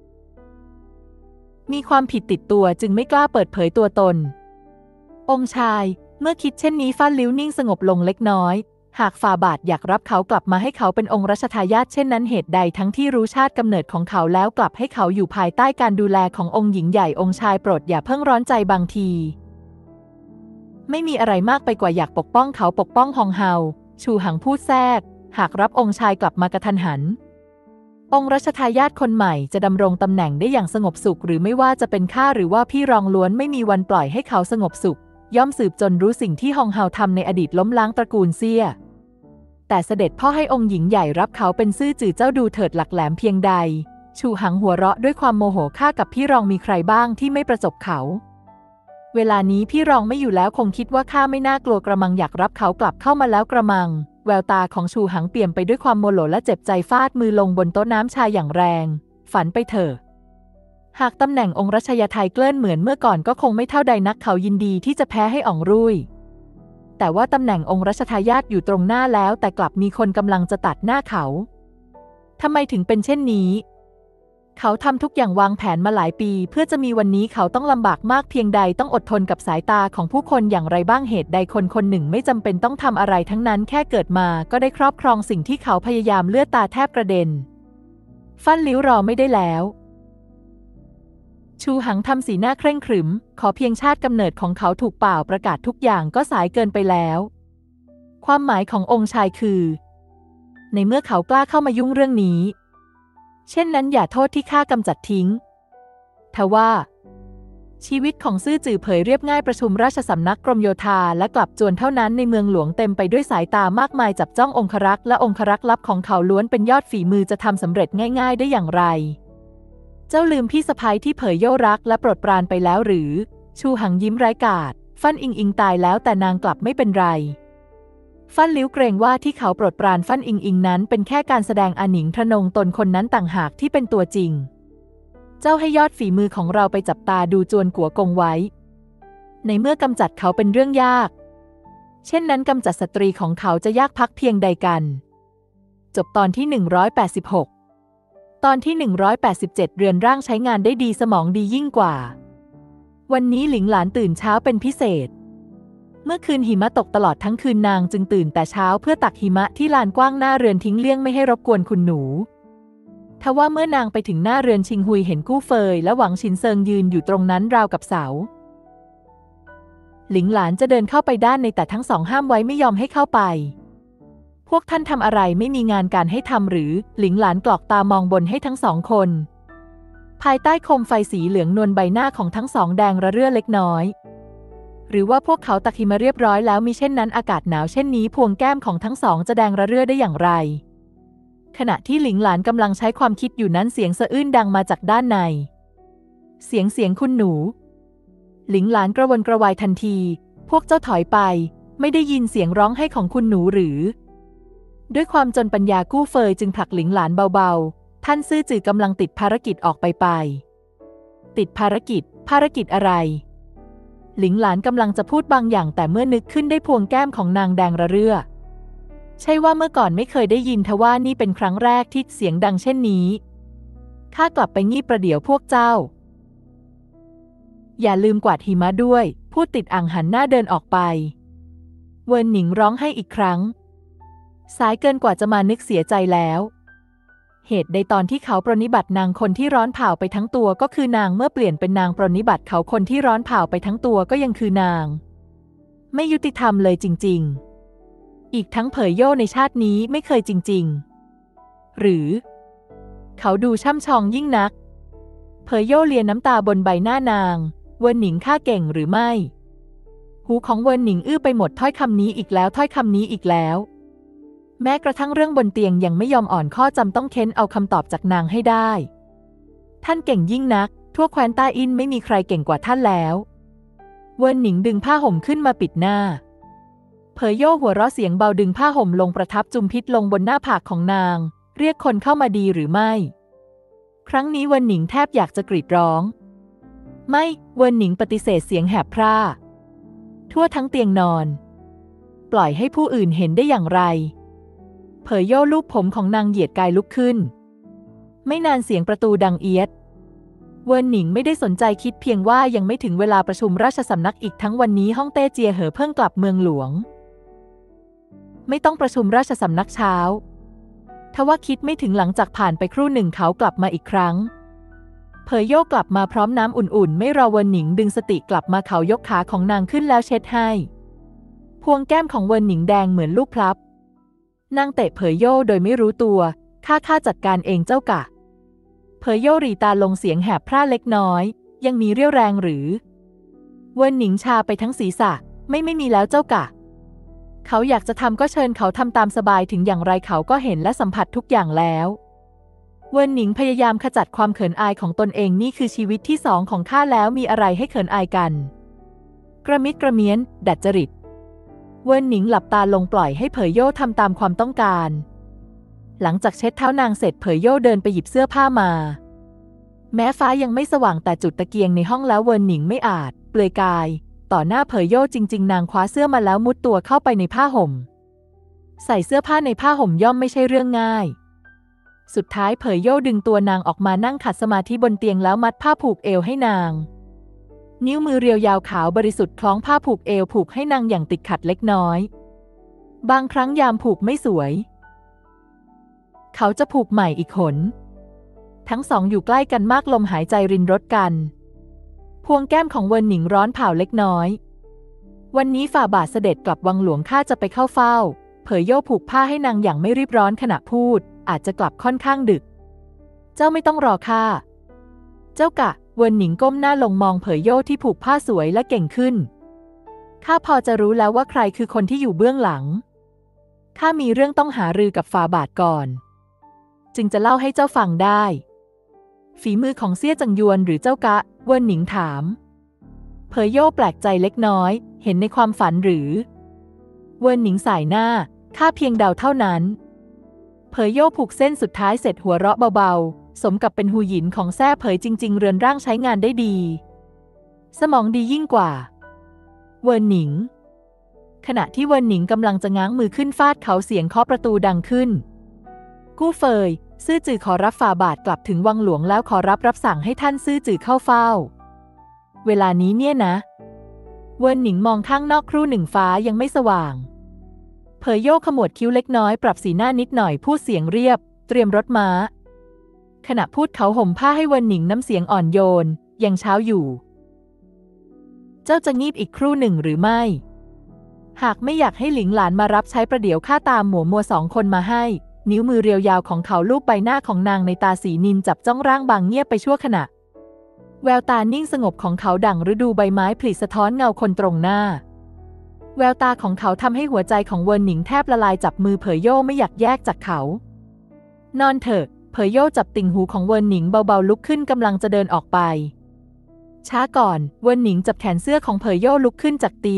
มีความผิดติดตัวจึงไม่กล้าเปิดเผยตัวตนองค์ชายเมื่อคิดเช่นนี้ฟั่นลิ้วนิ่งสงบลงเล็กน้อยหากฝ่าบาทอยากรับเขากลับมาให้เขาเป็นองค์รัชทายาทเช่นนั้นเหตุใดทั้งที่รู้ชาติกำเนิดของเขาแล้วกลับให้เขาอยู่ภายใต้การดูแลขององค์หญิงใหญ่องค์ชายโปรดอย่าเพิ่งร้อนใจบางทีไม่มีอะไรมากไปกว่าอยากปกป้องเขาปกป้องฮองเฮาชูหังพูดแทรกหากรับองค์ชายกลับมากระทันหันองค์รัชทายาทคนใหม่จะดำรงตำแหน่งได้อย่างสงบสุขหรือไม่ว่าจะเป็นข้าหรือว่าพี่รองล้วนไม่มีวันปล่อยให้เขาสงบสุขย่อมสืบจนรู้สิ่งที่ฮองเฮาทำในอดีตล้มล้างตระกูลเซี่ยแต่เสด็จพ่อให้องค์หญิงใหญ่รับเขาเป็นซื่อจื่อเจ้าดูเถิดหลักแหลมเพียงใดชูหังหัวเราะด้วยความโมโหข้ากับพี่รองมีใครบ้างที่ไม่ประจบเขาเวลานี้พี่รองไม่อยู่แล้วคงคิดว่าข้าไม่น่ากลัวกระมังอยากรับเขากลับเข้ามาแล้วกระมังแววตาของชูหังเปี่ยมไปด้วยความโมโหและเจ็บใจฟาดมือลงบนโต๊ะน้ำชาอย่างแรงฝันไปเถอะหากตำแหน่งองค์รัชยาไทยเกลื่อนเหมือนเมื่อก่อนก็คงไม่เท่าใดนักเขายินดีที่จะแพ้ให้อ่องรุ่ยแต่ว่าตำแหน่งองค์รัชทายาทอยู่ตรงหน้าแล้วแต่กลับมีคนกำลังจะตัดหน้าเขาทำไมถึงเป็นเช่นนี้เขาทำทุกอย่างวางแผนมาหลายปีเพื่อจะมีวันนี้เขาต้องลำบากมากเพียงใดต้องอดทนกับสายตาของผู้คนอย่างไรบ้างเหตุใดคนคนหนึ่งไม่จำเป็นต้องทำอะไรทั้งนั้นแค่เกิดมาก็ได้ครอบครองสิ่งที่เขาพยายามเลือดตาแทบกระเด็นฟั่นลิ้วรอไม่ได้แล้วชูหังทำสีหน้าเคร่งขรึมขอเพียงชาติกำเนิดของเขาถูกเปล่าประกาศทุกอย่างก็สายเกินไปแล้วความหมายขององค์ชายคือในเมื่อเขากล้าเข้ามายุ่งเรื่องนี้เช่นนั้นอย่าโทษที่ข้ากำจัดทิ้งทว่าชีวิตของซื่อจื่อเผยเรียบง่ายประชุมราชสำนักกรมโยธาและกลับจวนเท่านั้นในเมืองหลวงเต็มไปด้วยสายตามากมายจับจ้ององครักษ์และองครักษ์ลับของเขาล้วนเป็นยอดฝีมือจะทำสำเร็จง่ายๆได้อย่างไรเจ้าลืมพี่สะใภ้ที่เผยโย่รักและโปรดปรานไปแล้วหรือชูหังยิ้มไร้กาศฟั่นอิงตายแล้วแต่นางกลับไม่เป็นไรฟั่นลิ้วเกรงว่าที่เขาโปรดปรานฟั่นอิงนั้นเป็นแค่การแสดงอาหนิงทะนงตนคนนั้นต่างหากที่เป็นตัวจริงเจ้าให้ยอดฝีมือของเราไปจับตาดูจวนกัวกงไว้ในเมื่อกำจัดเขาเป็นเรื่องยากเช่นนั้นกำจัดสตรีของเขาจะยากพักเพียงใดกันจบตอนที่186ตอนที่187เรือนร่างใช้งานได้ดีสมองดียิ่งกว่าวันนี้หลิงหลานตื่นเช้าเป็นพิเศษเมื่อคืนหิมะตกตลอดทั้งคืนนางจึงตื่นแต่เช้าเพื่อตักหิมะที่ลานกว้างหน้าเรือนทิ้งเลี่ยงไม่ให้รบกวนคุณหนูทว่าเมื่อนางไปถึงหน้าเรือนชิงฮุยเห็นกู้เฟยและหวังชินเซิงยืนอยู่ตรงนั้นราวกับเสาหลิงหลานจะเดินเข้าไปด้านในแต่ทั้งสองห้ามไว้ไม่ยอมให้เข้าไปพวกท่านทำอะไรไม่มีงานการให้ทำหรือหลิงหลานกรอกตามองบนให้ทั้งสองคนภายใต้โคมไฟสีเหลืองนวลใบหน้าของทั้งสองแดงระเรื่อเล็กน้อยหรือว่าพวกเขาตักหิมะเรียบร้อยแล้วมิเช่นนั้นอากาศหนาวเช่นนี้พวงแก้มของทั้งสองจะแดงระเรื่อได้อย่างไรขณะที่หลิงหลานกำลังใช้ความคิดอยู่นั้นเสียงสะอื้นดังมาจากด้านในเสียงคุณหนูหลิงหลานกระวนกระวายทันทีพวกเจ้าถอยไปไม่ได้ยินเสียงร้องไห้ของคุณหนูหรือด้วยความจนปัญญากู้เฟยจึงผลักหลิงหลานเบาๆท่านซื่อจือกำลังติดภารกิจออกไปติดภารกิจอะไรหลิงหลานกำลังจะพูดบางอย่างแต่เมื่อนึกขึ้นได้พวงแก้มของนางแดงระเรื่อใช่ว่าเมื่อก่อนไม่เคยได้ยินทว่านี่เป็นครั้งแรกที่เสียงดังเช่นนี้ข้ากลับไปงีบประเดี๋ยวพวกเจ้าอย่าลืมกวาดหิมะด้วยพูดติดอ่างหันหน้าเดินออกไปเวินหนิงร้องให้อีกครั้งสายเกินกว่าจะมานึกเสียใจแล้วเหตุใดตอนที่เขาปรนนิบัตินางคนที่ร้อนเผาไปทั้งตัวก็คือนางเมื่อเปลี่ยนเป็นนางปรนนิบัติเขาคนที่ร้อนเผาไปทั้งตัวก็ยังคือนางไม่ยุติธรรมเลยจริงๆอีกทั้งเผยโย่ในชาตินี้ไม่เคยจริงๆหรือเขาดูช่ำชองยิ่งนักเผยโย่เลียน้ำตาบนใบหน้านางเวินหนิงข้าเก่งหรือไม่หูของเวินหนิงอื้อไปหมดถ้อยคำนี้อีกแล้วถ้อยคำนี้อีกแล้วแม้กระทั่งเรื่องบนเตียงยังไม่ยอมอ่อนข้อจำต้องเค้นเอาคำตอบจากนางให้ได้ท่านเก่งยิ่งนักทั่วแคว้นต้าอินไม่มีใครเก่งกว่าท่านแล้วเวินหนิงดึงผ้าห่มขึ้นมาปิดหน้าเผยโย่หัวเราะเสียงเบาดึงผ้าห่มลงประทับจุมพิษลงบนหน้าผากของนางเรียกคนเข้ามาดีหรือไม่ครั้งนี้เวินหนิงแทบอยากจะกรีดร้องไม่เวินหนิงปฏิเสธเสียงแหบพร่าทั่วทั้งเตียงนอนปล่อยให้ผู้อื่นเห็นได้อย่างไรเผยโย่ลูบผมของนางเหยียดกายลุกขึ้นไม่นานเสียงประตูดังเอียดเวินหนิงไม่ได้สนใจคิดเพียงว่ายังไม่ถึงเวลาประชุมราชสำนักอีกทั้งวันนี้ฮ่องเต้เจียเหอเพิ่งกลับเมืองหลวงไม่ต้องประชุมราชสำนักเช้าทว่าคิดไม่ถึงหลังจากผ่านไปครู่หนึ่งเขากลับมาอีกครั้งเผยโย่กลับมาพร้อมน้ำอุ่นๆไม่รอเวินหนิงดึงสติกลับมาเขายกขาของนางขึ้นแล้วเช็ดให้พวงแก้มของเวินหนิงแดงเหมือนลูกพลับนางเตะเผยโย่โดยไม่รู้ตัวข้าจัดการเองเจ้ากะเผยโย่รีตาลงเสียงแหบพร่าเล็กน้อยยังมีเรี่ยวแรงหรือเวินหนิงชาไปทั้งศีรษะไม่มีแล้วเจ้ากะเขาอยากจะทำก็เชิญเขาทำตามสบายถึงอย่างไรเขาก็เห็นและสัมผัสทุกอย่างแล้วเวินหนิงพยายามขจัดความเขินอายของตนเองนี่คือชีวิตที่สองของข้าแล้วมีอะไรให้เขินอายกันกระมิดกระเมี้ยนดัดจริตเวินหนิงหลับตาลงปล่อยให้เผยโย่ทำตามความต้องการหลังจากเช็ดเท้านางเสร็จเผยโย่เดินไปหยิบเสื้อผ้ามาแม้ฟ้ายังไม่สว่างแต่จุดตะเกียงในห้องแล้วเวินหนิงไม่อาจเปลือยกายต่อหน้าเผยโย่จริงๆนางคว้าเสื้อมาแล้วมุดตัวเข้าไปในผ้าห่มใส่เสื้อผ้าในผ้าห่มย่อมไม่ใช่เรื่องง่ายสุดท้ายเผยโย่ดึงตัวนางออกมานั่งขัดสมาธิบนเตียงแล้วมัดผ้าผูกเอวให้นางนิ้วมือเรียวยาวขาวบริสุทธิ์คล้องผ้าผูกเอวผูกให้นางอย่างติดขัดเล็กน้อยบางครั้งยามผูกไม่สวยเขาจะผูกใหม่อีกหนทั้งสองอยู่ใกล้กันมากลมหายใจรินรสกันพวงแก้มของเวินหนิงร้อนเผาเล็กน้อยวันนี้ฝ่าบาทเสด็จกลับวังหลวงข้าจะไปเข้าเฝ้าเผยโย่ผูกผ้าให้นางอย่างไม่รีบร้อนขณะพูดอาจจะกลับค่อนข้างดึกเจ้าไม่ต้องรอข้าเจ้ากะเวินหนิงก้มหน้าลงมองเผยโย่ที่ผูกผ้าสวยและเก่งขึ้นข้าพอจะรู้แล้วว่าใครคือคนที่อยู่เบื้องหลังข้ามีเรื่องต้องหารือกับฝ่าบาทก่อนจึงจะเล่าให้เจ้าฟังได้ฝีมือของเซี่ยจังยวนหรือเจ้ากะเวินหนิงถามเผยโย่แปลกใจเล็กน้อยเห็นในความฝันหรือเวินหนิงสายหน้าข้าเพียงเดาเท่านั้นเผยโย่ผูกเส้นสุดท้ายเสร็จหัวเราะเบาๆสมกับเป็นหูหยินของแซ่เผยจริงๆเรือนร่างใช้งานได้ดีสมองดียิ่งกว่าเวินหนิงขณะที่เวินหนิงกำลังจะง้างมือขึ้นฟาดเขาเสียงเคาะประตูดังขึ้นกู้เฟยซื่อจือขอรับฝ่าบาทกลับถึงวังหลวงแล้วขอรับสั่งให้ท่านซื่อจือเข้าเฝ้าเวลานี้เนี่ยนะเวินหนิงมองข้างนอกครู่หนึ่งฟ้ายังไม่สว่างเผยโย่ขมวดคิ้วเล็กน้อยปรับสีหน้านิดหน่อยพูดเสียงเรียบเตรียมรถม้าขณะพูดเขาห่มผ้าให้เวินหนิงน้ำเสียงอ่อนโยนยังเช้าอยู่เจ้าจะงีบอีกครู่หนึ่งหรือไม่หากไม่อยากให้หลิงหลานมารับใช้ประเดี๋ยวข้าตามหมัวสองคนมาให้นิ้วมือเรียวยาวของเขาลูบใบหน้าของนางในตาสีนินจับจ้องร่างบางเงียบไปชั่วขณะแววตานิ่งสงบของเขาดั่งฤดูใบไม้ผลิสะท้อนเงาคนตรงหน้าแววตาของเขาทำให้หัวใจของเวินหนิงแทบละลายจับมือเผยโย่ไม่อยากแยกจากเขานอนเถอะเผยโย่จับติ่งหูของเวินหนิงเบาๆลุกขึ้นกำลังจะเดินออกไปช้าก่อนเวินหนิงจับแขนเสื้อของเผยโย่ลุกขึ้นจากเตียง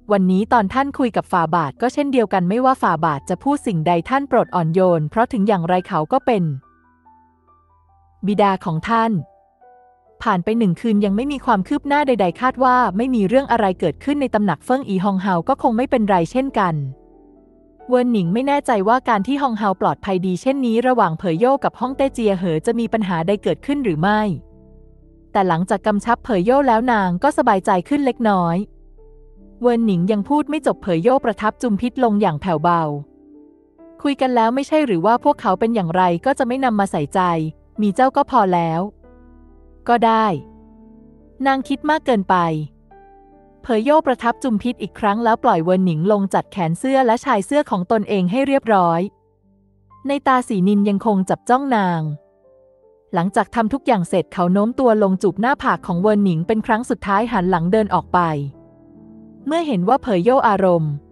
วันนี้ตอนท่านคุยกับฝ่าบาทก็เช่นเดียวกันไม่ว่าฝ่าบาทจะพูดสิ่งใดท่านโปรดอ่อนโยนเพราะถึงอย่างไรเขาก็เป็นบิดาของท่านผ่านไป1 คืนยังไม่มีความคืบหน้าใดๆคาดว่าไม่มีเรื่องอะไรเกิดขึ้นในตำหนักเฟิ่งอีฮองเฮาก็คงไม่เป็นไรเช่นกันเวินหนิงไม่แน่ใจว่าการที่ฮองเฮาปลอดภัยดีเช่นนี้ระหว่างเผยโย่กับฮ่องเต้เจียเหอจะมีปัญหาใดเกิดขึ้นหรือไม่แต่หลังจากกำชับเผยโย่แล้วนางก็สบายใจขึ้นเล็กน้อยเวินหนิงยังพูดไม่จบเผยโย่ประทับจุมพิษลงอย่างแผ่วเบาคุยกันแล้วไม่ใช่หรือว่าพวกเขาเป็นอย่างไรก็จะไม่นำมาใส่ใจมีเจ้าก็พอแล้วก็ได้นางคิดมากเกินไปเผยโย่ประทับจุมพิษอีกครั้งแล้วปล่อยเวินหนิงลงจัดแขนเสื้อและชายเสื้อของตนเองให้เรียบร้อยในตาสีนินยังคงจับจ้องนางหลังจากทำทุกอย่างเสร็จเขาโน้มตัวลงจูบหน้าผากของเวินหนิงเป็นครั้งสุดท้ายหันหลังเดินออกไปเมื่อเห็นว่าเผยโย่อารมณ์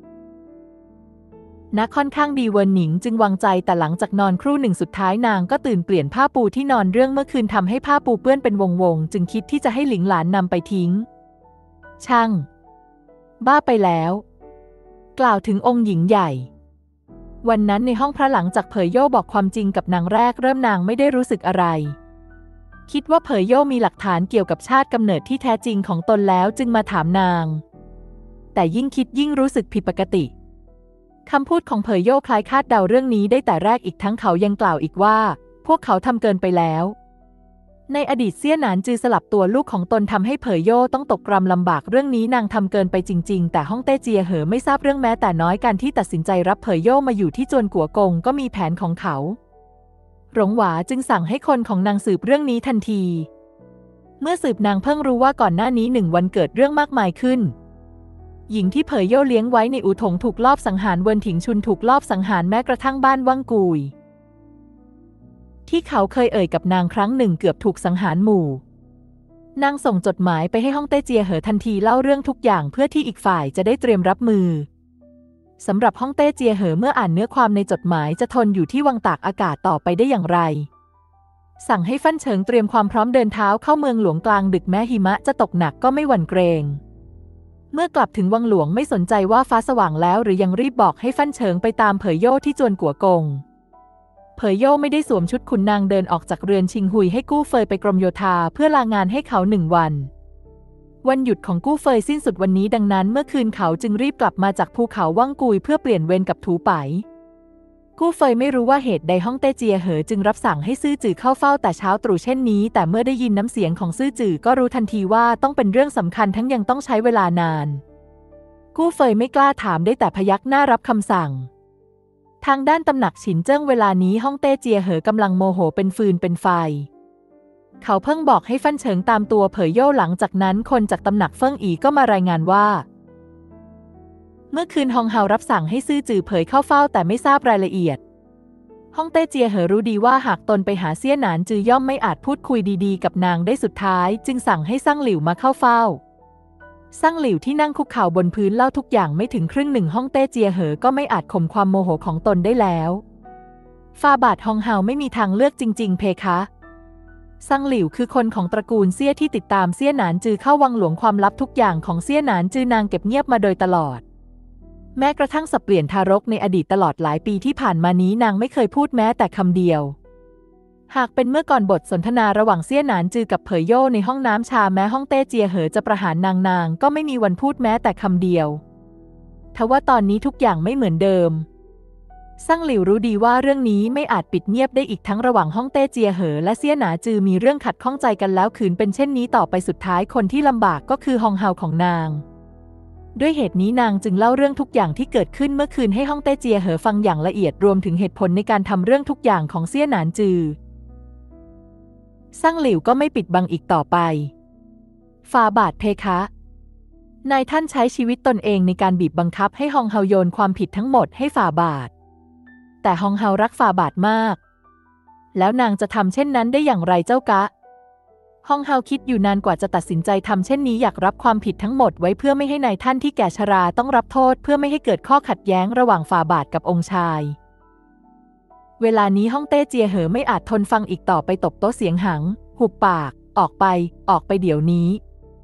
ค่อนข้างดีเวินหนิงจึงวางใจแต่หลังจากนอนครู่หนึ่งสุดท้ายนางก็ตื่นเปลี่ยนผ้าปูที่นอนเรื่องเมื่อคืนทำให้ผ้าปูเปื้อนเป็นวงจึงคิดที่จะให้หลิงหลานนำไปทิ้งช่างบ้าไปแล้วกล่าวถึงองค์หญิงใหญ่วันนั้นในห้องพระหลังจากเผยโย่บอกความจริงกับนางแรกเริ่มนางไม่ได้รู้สึกอะไรคิดว่าเผยโย่มีหลักฐานเกี่ยวกับชาติกำเนิดที่แท้จริงของตนแล้วจึงมาถามนางแต่ยิ่งคิดยิ่งรู้สึกผิดปกติคำพูดของเผยโย่คล้ายคาดเดาเรื่องนี้ได้แต่แรกอีกทั้งเขายังกล่าวอีกว่าพวกเขาทำเกินไปแล้วในอดีตเซี่ยหนานจือสลับตัวลูกของตนทำให้เผยโย่ต้องตกกรรมลำบากเรื่องนี้นางทำเกินไปจริงๆแต่ฮ่องเต้เจียเหอไม่ทราบเรื่องแม้แต่น้อยการที่ตัดสินใจรับเผยโย่มาอยู่ที่จวนกัวกงก็มีแผนของเขาหลงหวาจึงสั่งให้คนของนางสืบเรื่องนี้ทันทีเมื่อสืบนางเพิ่งรู้ว่าก่อนหน้านี้1 วันเกิดเรื่องมากมายขึ้นหญิงที่เผยโย่เลี้ยงไว้ในอู่ถงถูกลอบสังหารเวินถิงชุนถูกลอบสังหารแม้กระทั่งบ้านว่างกุยที่เขาเคยเอ่ยกับนางครั้งหนึ่งเกือบถูกสังหารหมู่นางส่งจดหมายไปให้ฮ่องเต้เจียเหอทันทีเล่าเรื่องทุกอย่างเพื่อที่อีกฝ่ายจะได้เตรียมรับมือสำหรับฮ่องเต้เจียเหอเมื่ออ่านเนื้อความในจดหมายจะทนอยู่ที่วังตากอากาศต่อไปได้อย่างไรสั่งให้ฟั่นเฉิงเตรียมความพร้อมเดินเท้าเข้าเมืองหลวงกลางดึกแม้หิมะจะตกหนักก็ไม่หวั่นเกรงเมื่อกลับถึงวังหลวงไม่สนใจว่าฟ้าสว่างแล้วหรือยังรีบบอกให้ฟั่นเฉิงไปตามเผยโย่ที่จวนกัวกงเผยโย่ไม่ได้สวมชุดขุนนางเดินออกจากเรือนชิงหุยให้กู้เฟยไปกรมโยธาเพื่อลางานให้เขา1 วันหยุดของกู้เฟยสิ้นสุดวันนี้ดังนั้นเมื่อคืนเขาจึงรีบกลับมาจากภูเขาว่างกุยเพื่อเปลี่ยนเวรกับถูไปกู้เฟยไม่รู้ว่าเหตุใดฮ่องเต้เจียเหอจึงรับสั่งให้ซื่อจื่อเข้าเฝ้าแต่เช้าตรู่เช่นนี้แต่เมื่อได้ยินน้ำเสียงของซื่อจื่อก็รู้ทันทีว่าต้องเป็นเรื่องสำคัญทั้งยังต้องใช้เวลานานกู้เฟยไม่กล้าถามได้แต่พยักหน้ารับคำสั่งทางด้านตำหนักฉินเจิ้งเวลานี้ฮ่องเต้เจียเหอกำลังโมโหเป็นฟืนเป็นไฟเขาเพิ่งบอกให้ฟั่นเฉิงตามตัวเผยโย่หลังจากนั้นคนจากตำหนักเฟิ่งอีก็มารายงานว่าเมื่อคืนฮองเฮารับสั่งให้ซื่อจื่อเผยเข้าเฝ้าแต่ไม่ทราบรายละเอียดฮ่องเต้เจียเหอรู้ดีว่าหากตนไปหาเซี่ยหนานจือย่อมไม่อาจพูดคุยดีๆกับนางได้สุดท้ายจึงสั่งให้ซั่งหลิวมาเข้าเฝ้าซั่งหลิวที่นั่งคุกเข่าบนพื้นเล่าทุกอย่างไม่ถึงครึ่งหนึ่งฮ่องเต้เจียเหอก็ไม่อาจข่มความโมโหของตนได้แล้วฝ่าบาทฮองเฮาไม่มีทางเลือกจริงๆเพคะซั่งหลิวคือคนของตระกูลเซี่ยที่ติดตามเซี่ยหนานจือเข้าวังหลวงความลับทุกอย่างของเซี่ยหนานจือนางเก็บเงียบมาโดยตลอดแม้กระทั่งสับเปลี่ยนทารกในอดีตตลอดหลายปีที่ผ่านมานี้นางไม่เคยพูดแม้แต่คำเดียวหากเป็นเมื่อก่อนบทสนทนาระหว่างเซี่ยหนานจือกับเผยโย่ในห้องน้ำชาแม้ฮ่องเต้เจียเหอจะประหารนางก็ไม่มีวันพูดแม้แต่คำเดียวทว่าตอนนี้ทุกอย่างไม่เหมือนเดิมซั่งหลิวรู้ดีว่าเรื่องนี้ไม่อาจปิดเงียบได้อีกทั้งระหว่างฮ่องเต้เจียเหอและเซี่ยหนาจือมีเรื่องขัดข้องใจกันแล้วขืนเป็นเช่นนี้ต่อไปสุดท้ายคนที่ลำบากก็คือฮองเฮาของนางด้วยเหตุนี้นางจึงเล่าเรื่องทุกอย่างที่เกิดขึ้นเมื่อคืนให้ฮ่องเต้เจียเหอฟังอย่างละเอียดรวมถึงเหตุผลในการทำเรื่องทุกอย่างของเซี่ยหนานจือซั่งหลิวก็ไม่ปิดบังอีกต่อไปฝ่าบาทเพคะนายท่านใช้ชีวิตตนเองในการบีบบังคับให้ฮองเฮาโยนความผิดทั้งหมดให้ฝ่าบาทแต่ฮองเฮารักฝ่าบาทมากแล้วนางจะทำเช่นนั้นได้อย่างไรเจ้ากะฮองเฮาคิดอยู่นานกว่าจะตัดสินใจทำเช่นนี้อยากรับความผิดทั้งหมดไว้เพื่อไม่ให้นายท่านที่แก่ชราต้องรับโทษเพื่อไม่ให้เกิดข้อขัดแย้งระหว่างฝ่าบาทกับองค์ชายเวลานี้ฮ่องเต้เจียเหอไม่อาจทนฟังอีกต่อไปตบโต๊ะเสียงหังหุบปากออกไปเดี๋ยวนี้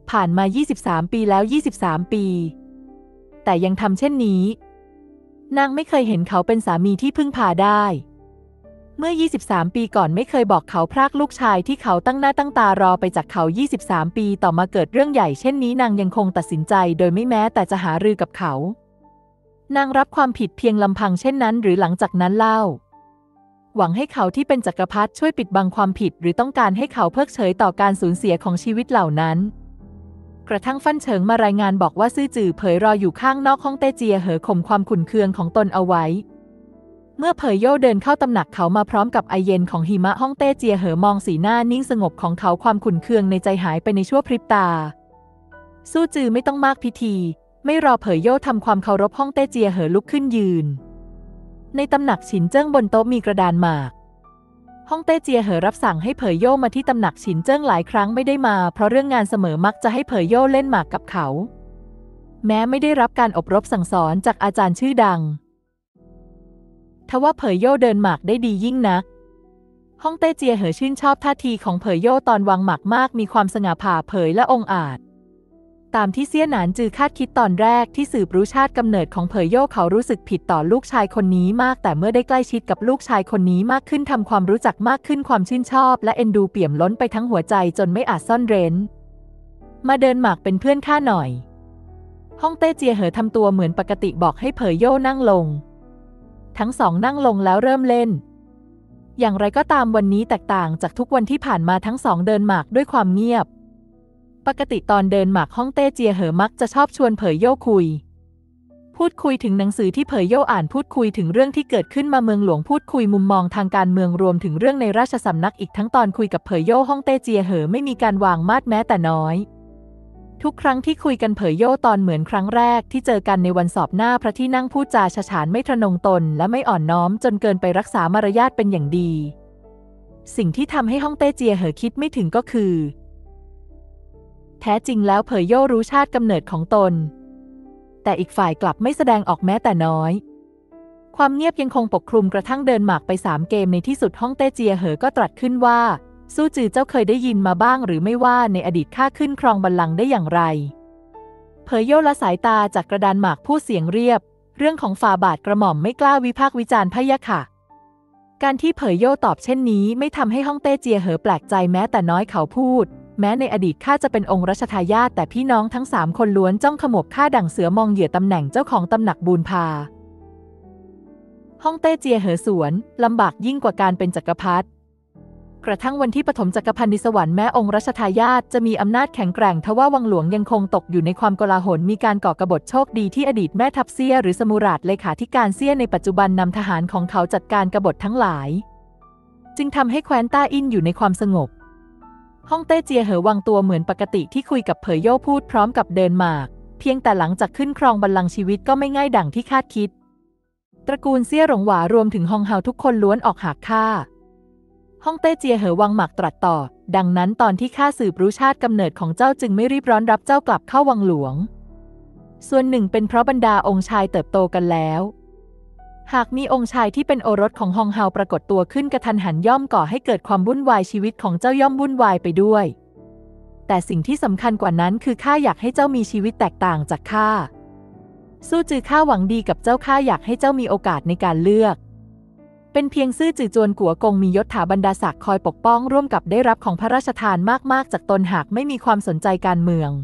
ผ่านมา23 ปีแล้ว23 ปีแต่ยังทำเช่นนี้นางไม่เคยเห็นเขาเป็นสามีที่พึ่งพาได้เมื่อ23 ปีก่อนไม่เคยบอกเขาพรากลูกชายที่เขาตั้งหน้าตั้งตารอไปจากเขา23 ปีต่อมาเกิดเรื่องใหญ่เช่นนี้นางยังคงตัดสินใจโดยไม่แม้แต่จะหารือกับเขานางรับความผิดเพียงลำพังเช่นนั้นหรือหลังจากนั้นเล่าหวังให้เขาที่เป็นจักรพรรดิช่วยปิดบังความผิดหรือต้องการให้เขาเพิกเฉยต่อการสูญเสียของชีวิตเหล่านั้นกระทั่งฟั่นเฉิงมารายงานบอกว่าซื่อจื่อเผยรออยู่ข้างนอกฮ่องเต้เจียเหอข่มความขุ่นเคืองของตนเอาไว้เมื่อเผยโย่เดินเข้าตำหนักเขามาพร้อมกับไอเย็นของหิมะฮ่องเต้เจียเหอมองสีหน้านิ่งสงบของเขาความขุ่นเคืองในใจหายไปในชั่วพริบตาสู้จือไม่ต้องมากพิธีไม่รอเผยโย่ทำความเคารพฮ่องเต้เจียเหอลุกขึ้นยืนในตำหนักฉินเจิ้งบนโต๊ะมีกระดานหมากฮ่องเต้เจียเหอรับสั่งให้เผยโย่มาที่ตำหนักฉินเจิ้งหลายครั้งไม่ได้มาเพราะเรื่องงานเสมอมักจะให้เผยโย่เล่นหมากกับเขาแม้ไม่ได้รับการอบรมสั่งสอนจากอาจารย์ชื่อดังทว่าเผยโย่เดินหมากได้ดียิ่งนักฮ่องเต้เจียเหอชื่นชอบท่าทีของเผยโย่ตอนวางหมากมากมีความสง่าผ่าเผยและองอาจตามที่เซี่ยหนานจือคาดคิดตอนแรกที่สืบรู้ชาติกำเนิดของเผยโย่เขารู้สึกผิดต่อลูกชายคนนี้มากแต่เมื่อได้ใกล้ชิดกับลูกชายคนนี้มากขึ้นทำความรู้จักมากขึ้นความชื่นชอบและเอ็นดูเปี่ยมล้นไปทั้งหัวใจจนไม่อาจซ่อนเร้นมาเดินหมากเป็นเพื่อนข้าหน่อยฮ่องเต้เจียเหอทำตัวเหมือนปกติบอกให้เผยโย่นั่งลงทั้งสองนั่งลงแล้วเริ่มเล่นอย่างไรก็ตามวันนี้แตกต่างจากทุกวันที่ผ่านมาทั้งสองเดินหมากด้วยความเงียบปกติตอนเดินหมากฮ่องเต้เจียเหอมักจะชอบชวนเผยโย่พูดคุยถึงหนังสือที่เผยโย่อ่านพูดคุยถึงเรื่องที่เกิดขึ้นมาเมืองหลวงพูดคุยมุมมองทางการเมืองรวมถึงเรื่องในราชสำนักอีกทั้งตอนคุยกับเผยโย่ฮ่องเต้เจียเหอไม่มีการวางมาดแม้แต่น้อยทุกครั้งที่คุยกันเผยโย่ตอนเหมือนครั้งแรกที่เจอกันในวันสอบหน้าพระที่นั่งพูดจาฉะฉานไม่ทะนงตนและไม่อ่อนน้อมจนเกินไปรักษามารยาทเป็นอย่างดีสิ่งที่ทำให้ฮ่องเต้เจียเหอคิดไม่ถึงก็คือแท้จริงแล้วเผยโย่รู้ชาติกำเนิดของตนแต่อีกฝ่ายกลับไม่แสดงออกแม้แต่น้อยความเงียบยังคงปกคลุมกระทั่งเดินหมากไป3 เกมในที่สุดฮ่องเต้เจียเหอก็ตรัสขึ้นว่าสู้จือเจ้าเคยได้ยินมาบ้างหรือไม่ว่าในอดีตข้าขึ้นครองบัลลังก์ได้อย่างไรเผยโย่ละสายตาจากกระดานหมากพูดเสียงเรียบเรื่องของฝ่าบาทกระหม่อมไม่กล้าวิพากษ์วิจารณ์พะยะค่ะการที่เผยโย่ตอบเช่นนี้ไม่ทำให้ฮ่องเต้เจียเหอแปลกใจแม้แต่น้อยเขาพูดแม้ในอดีตข้าจะเป็นองค์รัชทายาทแต่พี่น้องทั้ง3 คนล้วนจ้องขมวบข้าดั่งเสือมองเหยื่อตำแหน่งเจ้าของตำหนักบูนพาฮ่องเต้เจียเหอสวนลำบากยิ่งกว่าการเป็นจักรพรรดิกระทั่งวันที่ปฐมจักรพันธ์สวรรค์แม้องค์รัชทายาทจะมีอำนาจแข็งแกร่งทว่าวังหลวงยังคงตกอยู่ในความโกลาหลมีการก่อกบฏโชคดีที่อดีตแม่ทัพเซี่ยหรือสมุราษฎร์เลขาธิการเซี่ยในปัจจุบันนำทหารของเขาจัดการกบฏทั้งหลายจึงทำให้แคว้นต้าอินอยู่ในความสงบฮ่องเต้เจียเหอวางตัวเหมือนปกติที่คุยกับเผยโย่พูดพร้อมกับเดินหมากเพียงแต่หลังจากขึ้นครองบัลลังก์ชีวิตก็ไม่ง่ายดั่งที่คาดคิดตระกูลเซี่ยหลงหวารวมถึงฮองเฮาทุกคนล้วนออกหากข้าฮ่องเต้เจียเหอวางหมากตรัสต่อดังนั้นตอนที่ข้าสืบรู้ชาติกำเนิดของเจ้าจึงไม่รีบร้อนรับเจ้ากลับเข้าวังหลวงส่วนหนึ่งเป็นเพราะบรรดาองค์ชายเติบโตกันแล้วหากมีองค์ชายที่เป็นโอรสของฮองเฮาปรากฏตัวขึ้นกระทันหันย่อมก่อให้เกิดความวุ่นวายชีวิตของเจ้าย่อมวุ่นวายไปด้วยแต่สิ่งที่สำคัญกว่านั้นคือข้าอยากให้เจ้ามีชีวิตแตกต่างจากข้าสู้จือข้าหวังดีกับเจ้าข้าอยากให้เจ้ามีโอกาสในการเลือกเป็นเพียงซื่อจือจวนกัวกงมียศถาบรรดาศักดิ์คอยปกป้องร่วมกับได้รับของพระราชทานมากๆจากตนหากไม่มีความสนใจการเมือง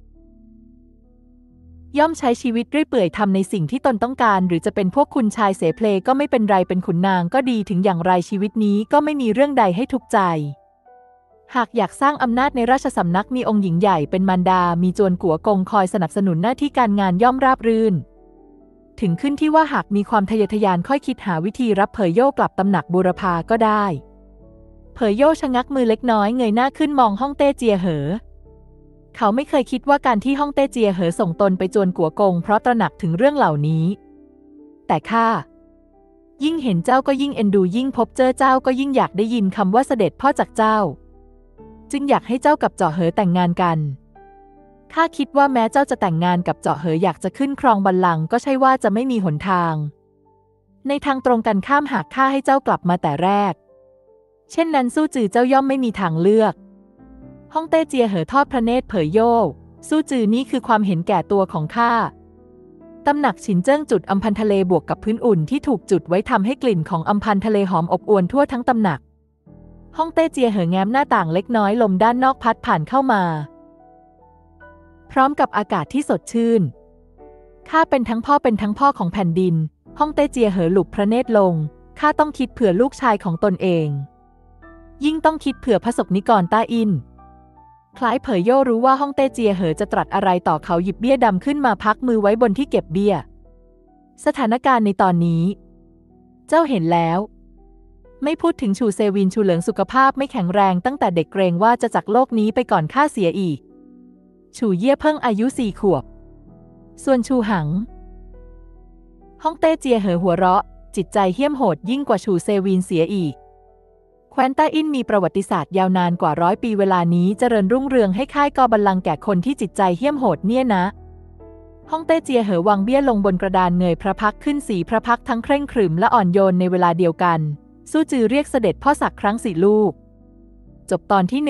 ย่อมใช้ชีวิตเรื่อยเปื่อยทำในสิ่งที่ตนต้องการหรือจะเป็นพวกคุณชายเสเพลก็ไม่เป็นไรเป็นขุนนางก็ดีถึงอย่างไรชีวิตนี้ก็ไม่มีเรื่องใดให้ทุกข์ใจหากอยากสร้างอำนาจในราชสำนักมีองค์หญิงใหญ่เป็นมารดามีจวนกัวกงคอยสนับสนุนหน้าที่การงานย่อมราบรื่นถึงขึ้นที่ว่าหากมีความทะเยอทะยานค่อยคิดหาวิธีรับเผยโย่กลับตำหนักบูรพาก็ได้เผยโย่ชะงักมือเล็กน้อยเงยหน้าขึ้นมองฮ่องเต้เจียเหอเขาไม่เคยคิดว่าการที่ฮ่องเต้เจียเหอส่งตนไปจวนกัวกงเพราะตระหนักถึงเรื่องเหล่านี้แต่ข้ายิ่งเห็นเจ้าก็ยิ่งเอ็นดูยิ่งพบเจอเจ้าก็ยิ่งอยากได้ยินคำว่าเสด็จพ่อจากเจ้าจึงอยากให้เจ้ากับเจาะเหอแต่งงานกันข้าคิดว่าแม้เจ้าจะแต่งงานกับเจาะเหออยากจะขึ้นครองบัลลังก์ก็ใช่ว่าจะไม่มีหนทางในทางตรงกันข้ามหากข้าให้เจ้ากลับมาแต่แรกเช่นนั้นสู้จือเจ้าย่อมไม่มีทางเลือกฮ่องเต้เจียเหอทอดพระเนตรเผยโย่สู้จือนี่คือความเห็นแก่ตัวของข้าตำหนักฉินเจิ้งจุดอำพันทะเลบวกกับพื้นอุ่นที่ถูกจุดไว้ทำให้กลิ่นของอำพันทะเลหอมอบอวลทั่วทั้งตำหนักฮ่องเต้เจียเหอแง้มหน้าต่างเล็กน้อยลมด้านนอกพัดผ่านเข้ามาพร้อมกับอากาศที่สดชื่นข้าเป็นทั้งพ่อของแผ่นดินฮ่องเต้เจียเหอหลุบพระเนตรลงข้าต้องคิดเผื่อลูกชายของตนเองยิ่งต้องคิดเผื่อพระสกนิกรต้าอินคล้ายเผยโย่รู้ว่าฮ่องเต้เจียเหอจะตรัสอะไรต่อเขาหยิบเบี้ยดำขึ้นมาพักมือไว้บนที่เก็บเบี้ยสถานการณ์ในตอนนี้เจ้าเห็นแล้วไม่พูดถึงชูเซวินชูเหลิงสุขภาพไม่แข็งแรงตั้งแต่เด็กเกรงว่าจะจากโลกนี้ไปก่อนข้าเสียอีกชูเย่เพิ่งอายุ4 ขวบส่วนชูหังฮ่องเต้เจียเหอหัวเราะจิตใจเหี้ยมโหดยิ่งกว่าชูเซวินเสียอีกแคว้นต้าอินมีประวัติศาสตร์ยาวนานกว่า100 ปีเวลานี้เจริญรุ่งเรืองให้ค่ายกอบัลลังก์แก่คนที่จิตใจเหี้ยมโหดเนี่ยนะฮ่องเต้เจียเหอวางเบี้ยลงบนกระดานเงยพระพักขึ้นสีพระพักทั้งเคร่งขรึมและอ่อนโยนในเวลาเดียวกันสู้จือเรียกเสด็จพ่อสักครั้ง4 ลูกจบตอนที่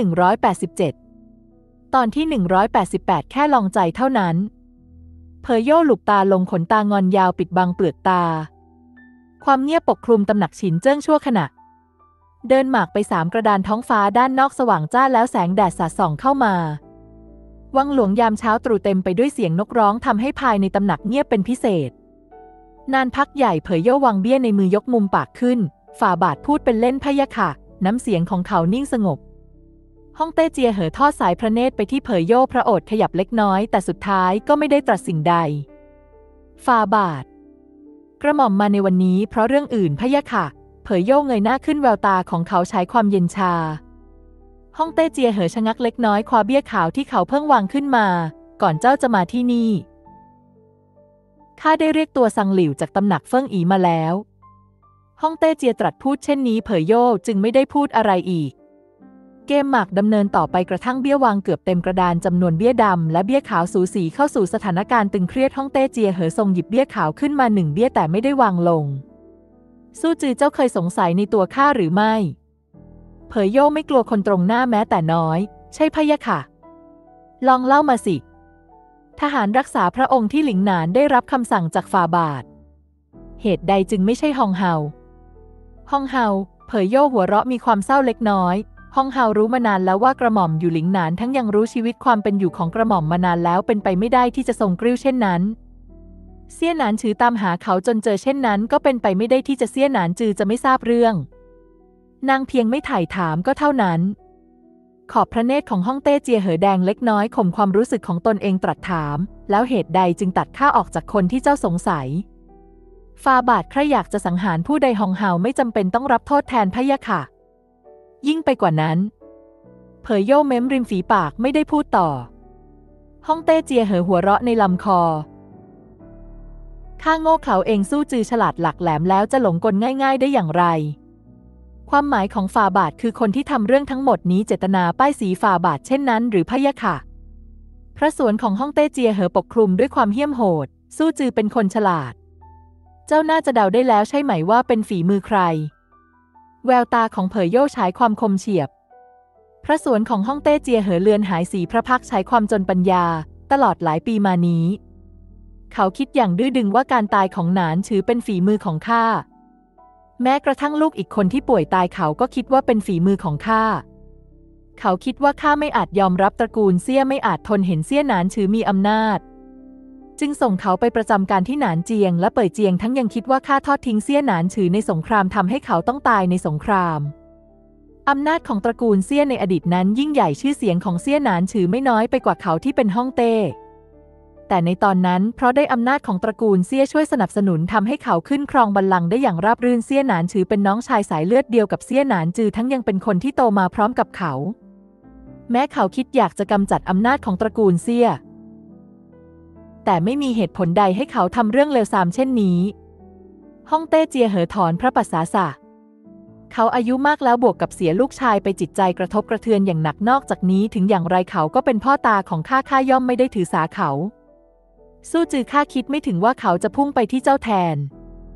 187ตอนที่188แค่ลองใจเท่านั้นเผยโย่หลุบตาลงขนตางอนยาวปิดบังเปลือกตาความเงียบปกคลุมตำหนักฉินเจิ้งชั่วขณะเดินหมากไป3 กระดานท้องฟ้าด้านนอกสว่างจ้าแล้วแสงแดดสาดส่องเข้ามาวังหลวงยามเช้าตรู่เต็มไปด้วยเสียงนกร้องทำให้ภายในตำหนักเงียบเป็นพิเศษนานพักใหญ่เผยโย่วางเบี้ยในมือยกมุมปากขึ้นฝ่าบาทพูดเป็นเล่นพะยะค่ะน้ำเสียงของเขานิ่งสงบฮ่องเต้เจียเหอทอดสายพระเนตรไปที่เผยโย่พระโอษฐ์ขยับเล็กน้อยแต่สุดท้ายก็ไม่ได้ตรัสสิ่งใดฝ่าบาทกระหม่อมมาในวันนี้เพราะเรื่องอื่นพะยะค่ะเผยโย่เงยหน้าขึ้นแววตาของเขาฉายความเย็นชาฮ่องเต้เจียเหอชะงักเล็กน้อยคว้าเบี้ยขาวที่เขาเพิ่งวางขึ้นมาก่อนเจ้าจะมาที่นี่ข้าได้เรียกตัวซังหลิวจากตำหนักเฟิ่งอีมาแล้วฮ่องเต้เจียตรัสพูดเช่นนี้เผยโย่จึงไม่ได้พูดอะไรอีกเกมหมากดำเนินต่อไปกระทั่งเบี้ยวางเกือบเต็มกระดานจำนวนเบี้ยดำและเบี้ยขาวสูสีเข้าสู่สถานการณ์ตึงเครียดฮ่องเต้เจียเหอทรงหยิบเบี้ยขาวขึ้นมา1 เบี้ยแต่ไม่ได้วางลงสู้จือเจ้าเคยสงสัยในตัวข้าหรือไม่เผยโย่ไม่กลัวคนตรงหน้าแม้แต่น้อยใช่พะยะค่ะลองเล่ามาสิทหารรักษาพระองค์ที่หลิงหนานได้รับคำสั่งจากฝ่าบาทเหตุใดจึงไม่ใช่ฮองเฮาเผยโย่หัวเราะมีความเศร้าเล็กน้อยฮองเฮารู้มานานแล้วว่ากระหม่อมอยู่หลิงหนานทั้งยังรู้ชีวิตความเป็นอยู่ของกระหม่อมมานานแล้วเป็นไปไม่ได้ที่จะทรงกริ้วเช่นนั้นเซี่ยหนานชือตามหาเขาจนเจอเช่นนั้นก็เป็นไปไม่ได้ที่จะเซี่ยหนานจือจะไม่ทราบเรื่องนางเพียงไม่ไถ่ถามก็เท่านั้นขอบพระเนตรของฮ่องเต้เจียเหอแดงเล็กน้อยข่มความรู้สึกของตนเองตรัสถามแล้วเหตุใดจึงตัดข้าออกจากคนที่เจ้าสงสัยฝ่าบาทใครอยากจะสังหารผู้ใดฮองเฮาไม่จำเป็นต้องรับโทษแทนพะยะค่ะยิ่งไปกว่านั้นเผยโย่เม้มริมฝีปากไม่ได้พูดต่อฮ่องเต้เจียเหอหัวเราะในลำคอข้าโง่เขลาเองสู้จือฉลาดหลักแหลมแล้วจะหลงกลง่ายๆได้อย่างไรความหมายของฝ่าบาทคือคนที่ทำเรื่องทั้งหมดนี้เจตนาป้ายสีฝ่าบาทเช่นนั้นหรือพะยะค่ะพระสวนของฮ่องเต้เจียเหอปกคลุมด้วยความเหี้ยมโหดสู้จือเป็นคนฉลาดเจ้าน่าจะเดาได้แล้วใช่ไหมว่าเป็นฝีมือใครแววตาของเผยโย่ฉายความคมเฉียบพระสวนของฮ่องเต้เจียเหอเลือนหายสีพระพักฉายความจนปัญญาตลอดหลายปีมานี้เขาคิดอย่างดื้อดึงว่าการตายของหนานชือเป็นฝีมือของข้าแม้กระทั่งลูกอีกคนที่ป่วยตายเขาก็คิดว่าเป็นฝีมือของข้าเขาคิดว่าข้าไม่อาจยอมรับตระกูลเซี่ยไม่อาจทนเห็นเซี่ยหนานชือมีอำนาจจึงส่งเขาไปประจำการที่หนานเจียงและเป่ยเจียงทั้งยังคิดว่าข้าทอดทิ้งเซี่ยหนานชือในสงครามทำให้เขาต้องตายในสงครามอำนาจของตระกูลเซี่ยในอดีตนั้นยิ่งใหญ่ชื่อเสียงของเซี่ยหนานชือไม่น้อยไปกว่าเขาที่เป็นฮ่องเต้แต่ในตอนนั้นเพราะได้อำนาจของตระกูลเซี่ยช่วยสนับสนุนทำให้เขาขึ้นครองบัลลังก์ได้อย่างราบรื่นเซี่ยหนานชือเป็นน้องชายสายเลือดเดียวกับเซี่ยหนานจือทั้งยังเป็นคนที่โตมาพร้อมกับเขาแม้เขาคิดอยากจะกำจัดอำนาจของตระกูลเซี่ยแต่ไม่มีเหตุผลใดให้เขาทำเรื่องเลวทรามเช่นนี้ฮ่องเต้เจียเหอถอนพระปัสสาสะเขาอายุมากแล้วบวกกับเสียลูกชายไปจิตใจกระทบกระเทือนอย่างหนักนอกจากนี้ถึงอย่างไรเขาก็เป็นพ่อตาของข้าย่อมไม่ได้ถือสาเขาสู้จือข้าคิดไม่ถึงว่าเขาจะพุ่งไปที่เจ้าแทน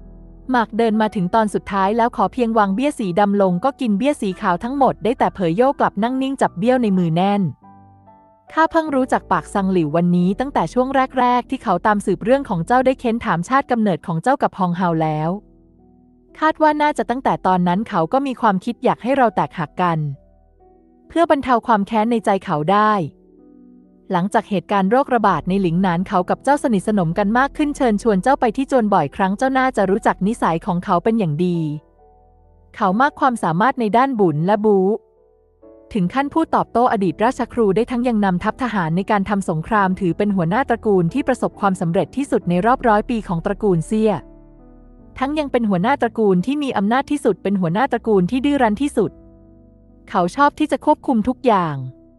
หมากเดินมาถึงตอนสุดท้ายแล้วขอเพียงวางเบี้ยสีดำลงก็กินเบี้ยสีขาวทั้งหมดได้แต่เผยโย่กลับนั่งนิ่งจับเบี้ยวในมือแน่นข้าเพิ่งรู้จากปากซังหลิววันนี้ตั้งแต่ช่วงแรกๆที่เขาตามสืบเรื่องของเจ้าได้เค้นถามชาติกำเนิดของเจ้ากับฮองเฮาแล้วคาดว่าน่าจะตั้งแต่ตอนนั้นเขาก็มีความคิดอยากให้เราแตกหักกันเพื่อบรรเทาความแค้นในใจเขาได้หลังจากเหตุการณ์โรคระบาดในหลิงหนานเขากับเจ้าสนิทสนมกันมากขึ้นเชิญชวนเจ้าไปที่จวนบ่อยครั้งเจ้าน่าจะรู้จักนิสัยของเขาเป็นอย่างดีเขามากความสามารถในด้านบุญและบู๊ถึงขั้นพูดตอบโต้อดีตราชครูได้ทั้งยังนำทัพทหารในการทำสงครามถือเป็นหัวหน้าตระกูลที่ประสบความสำเร็จที่สุดในรอบ100 ปีของตระกูลเซี่ยทั้งยังเป็นหัวหน้าตระกูลที่มีอำนาจที่สุดเป็นหัวหน้าตระกูลที่ดื้อรั้นที่สุดเขาชอบที่จะควบคุมทุกอย่าง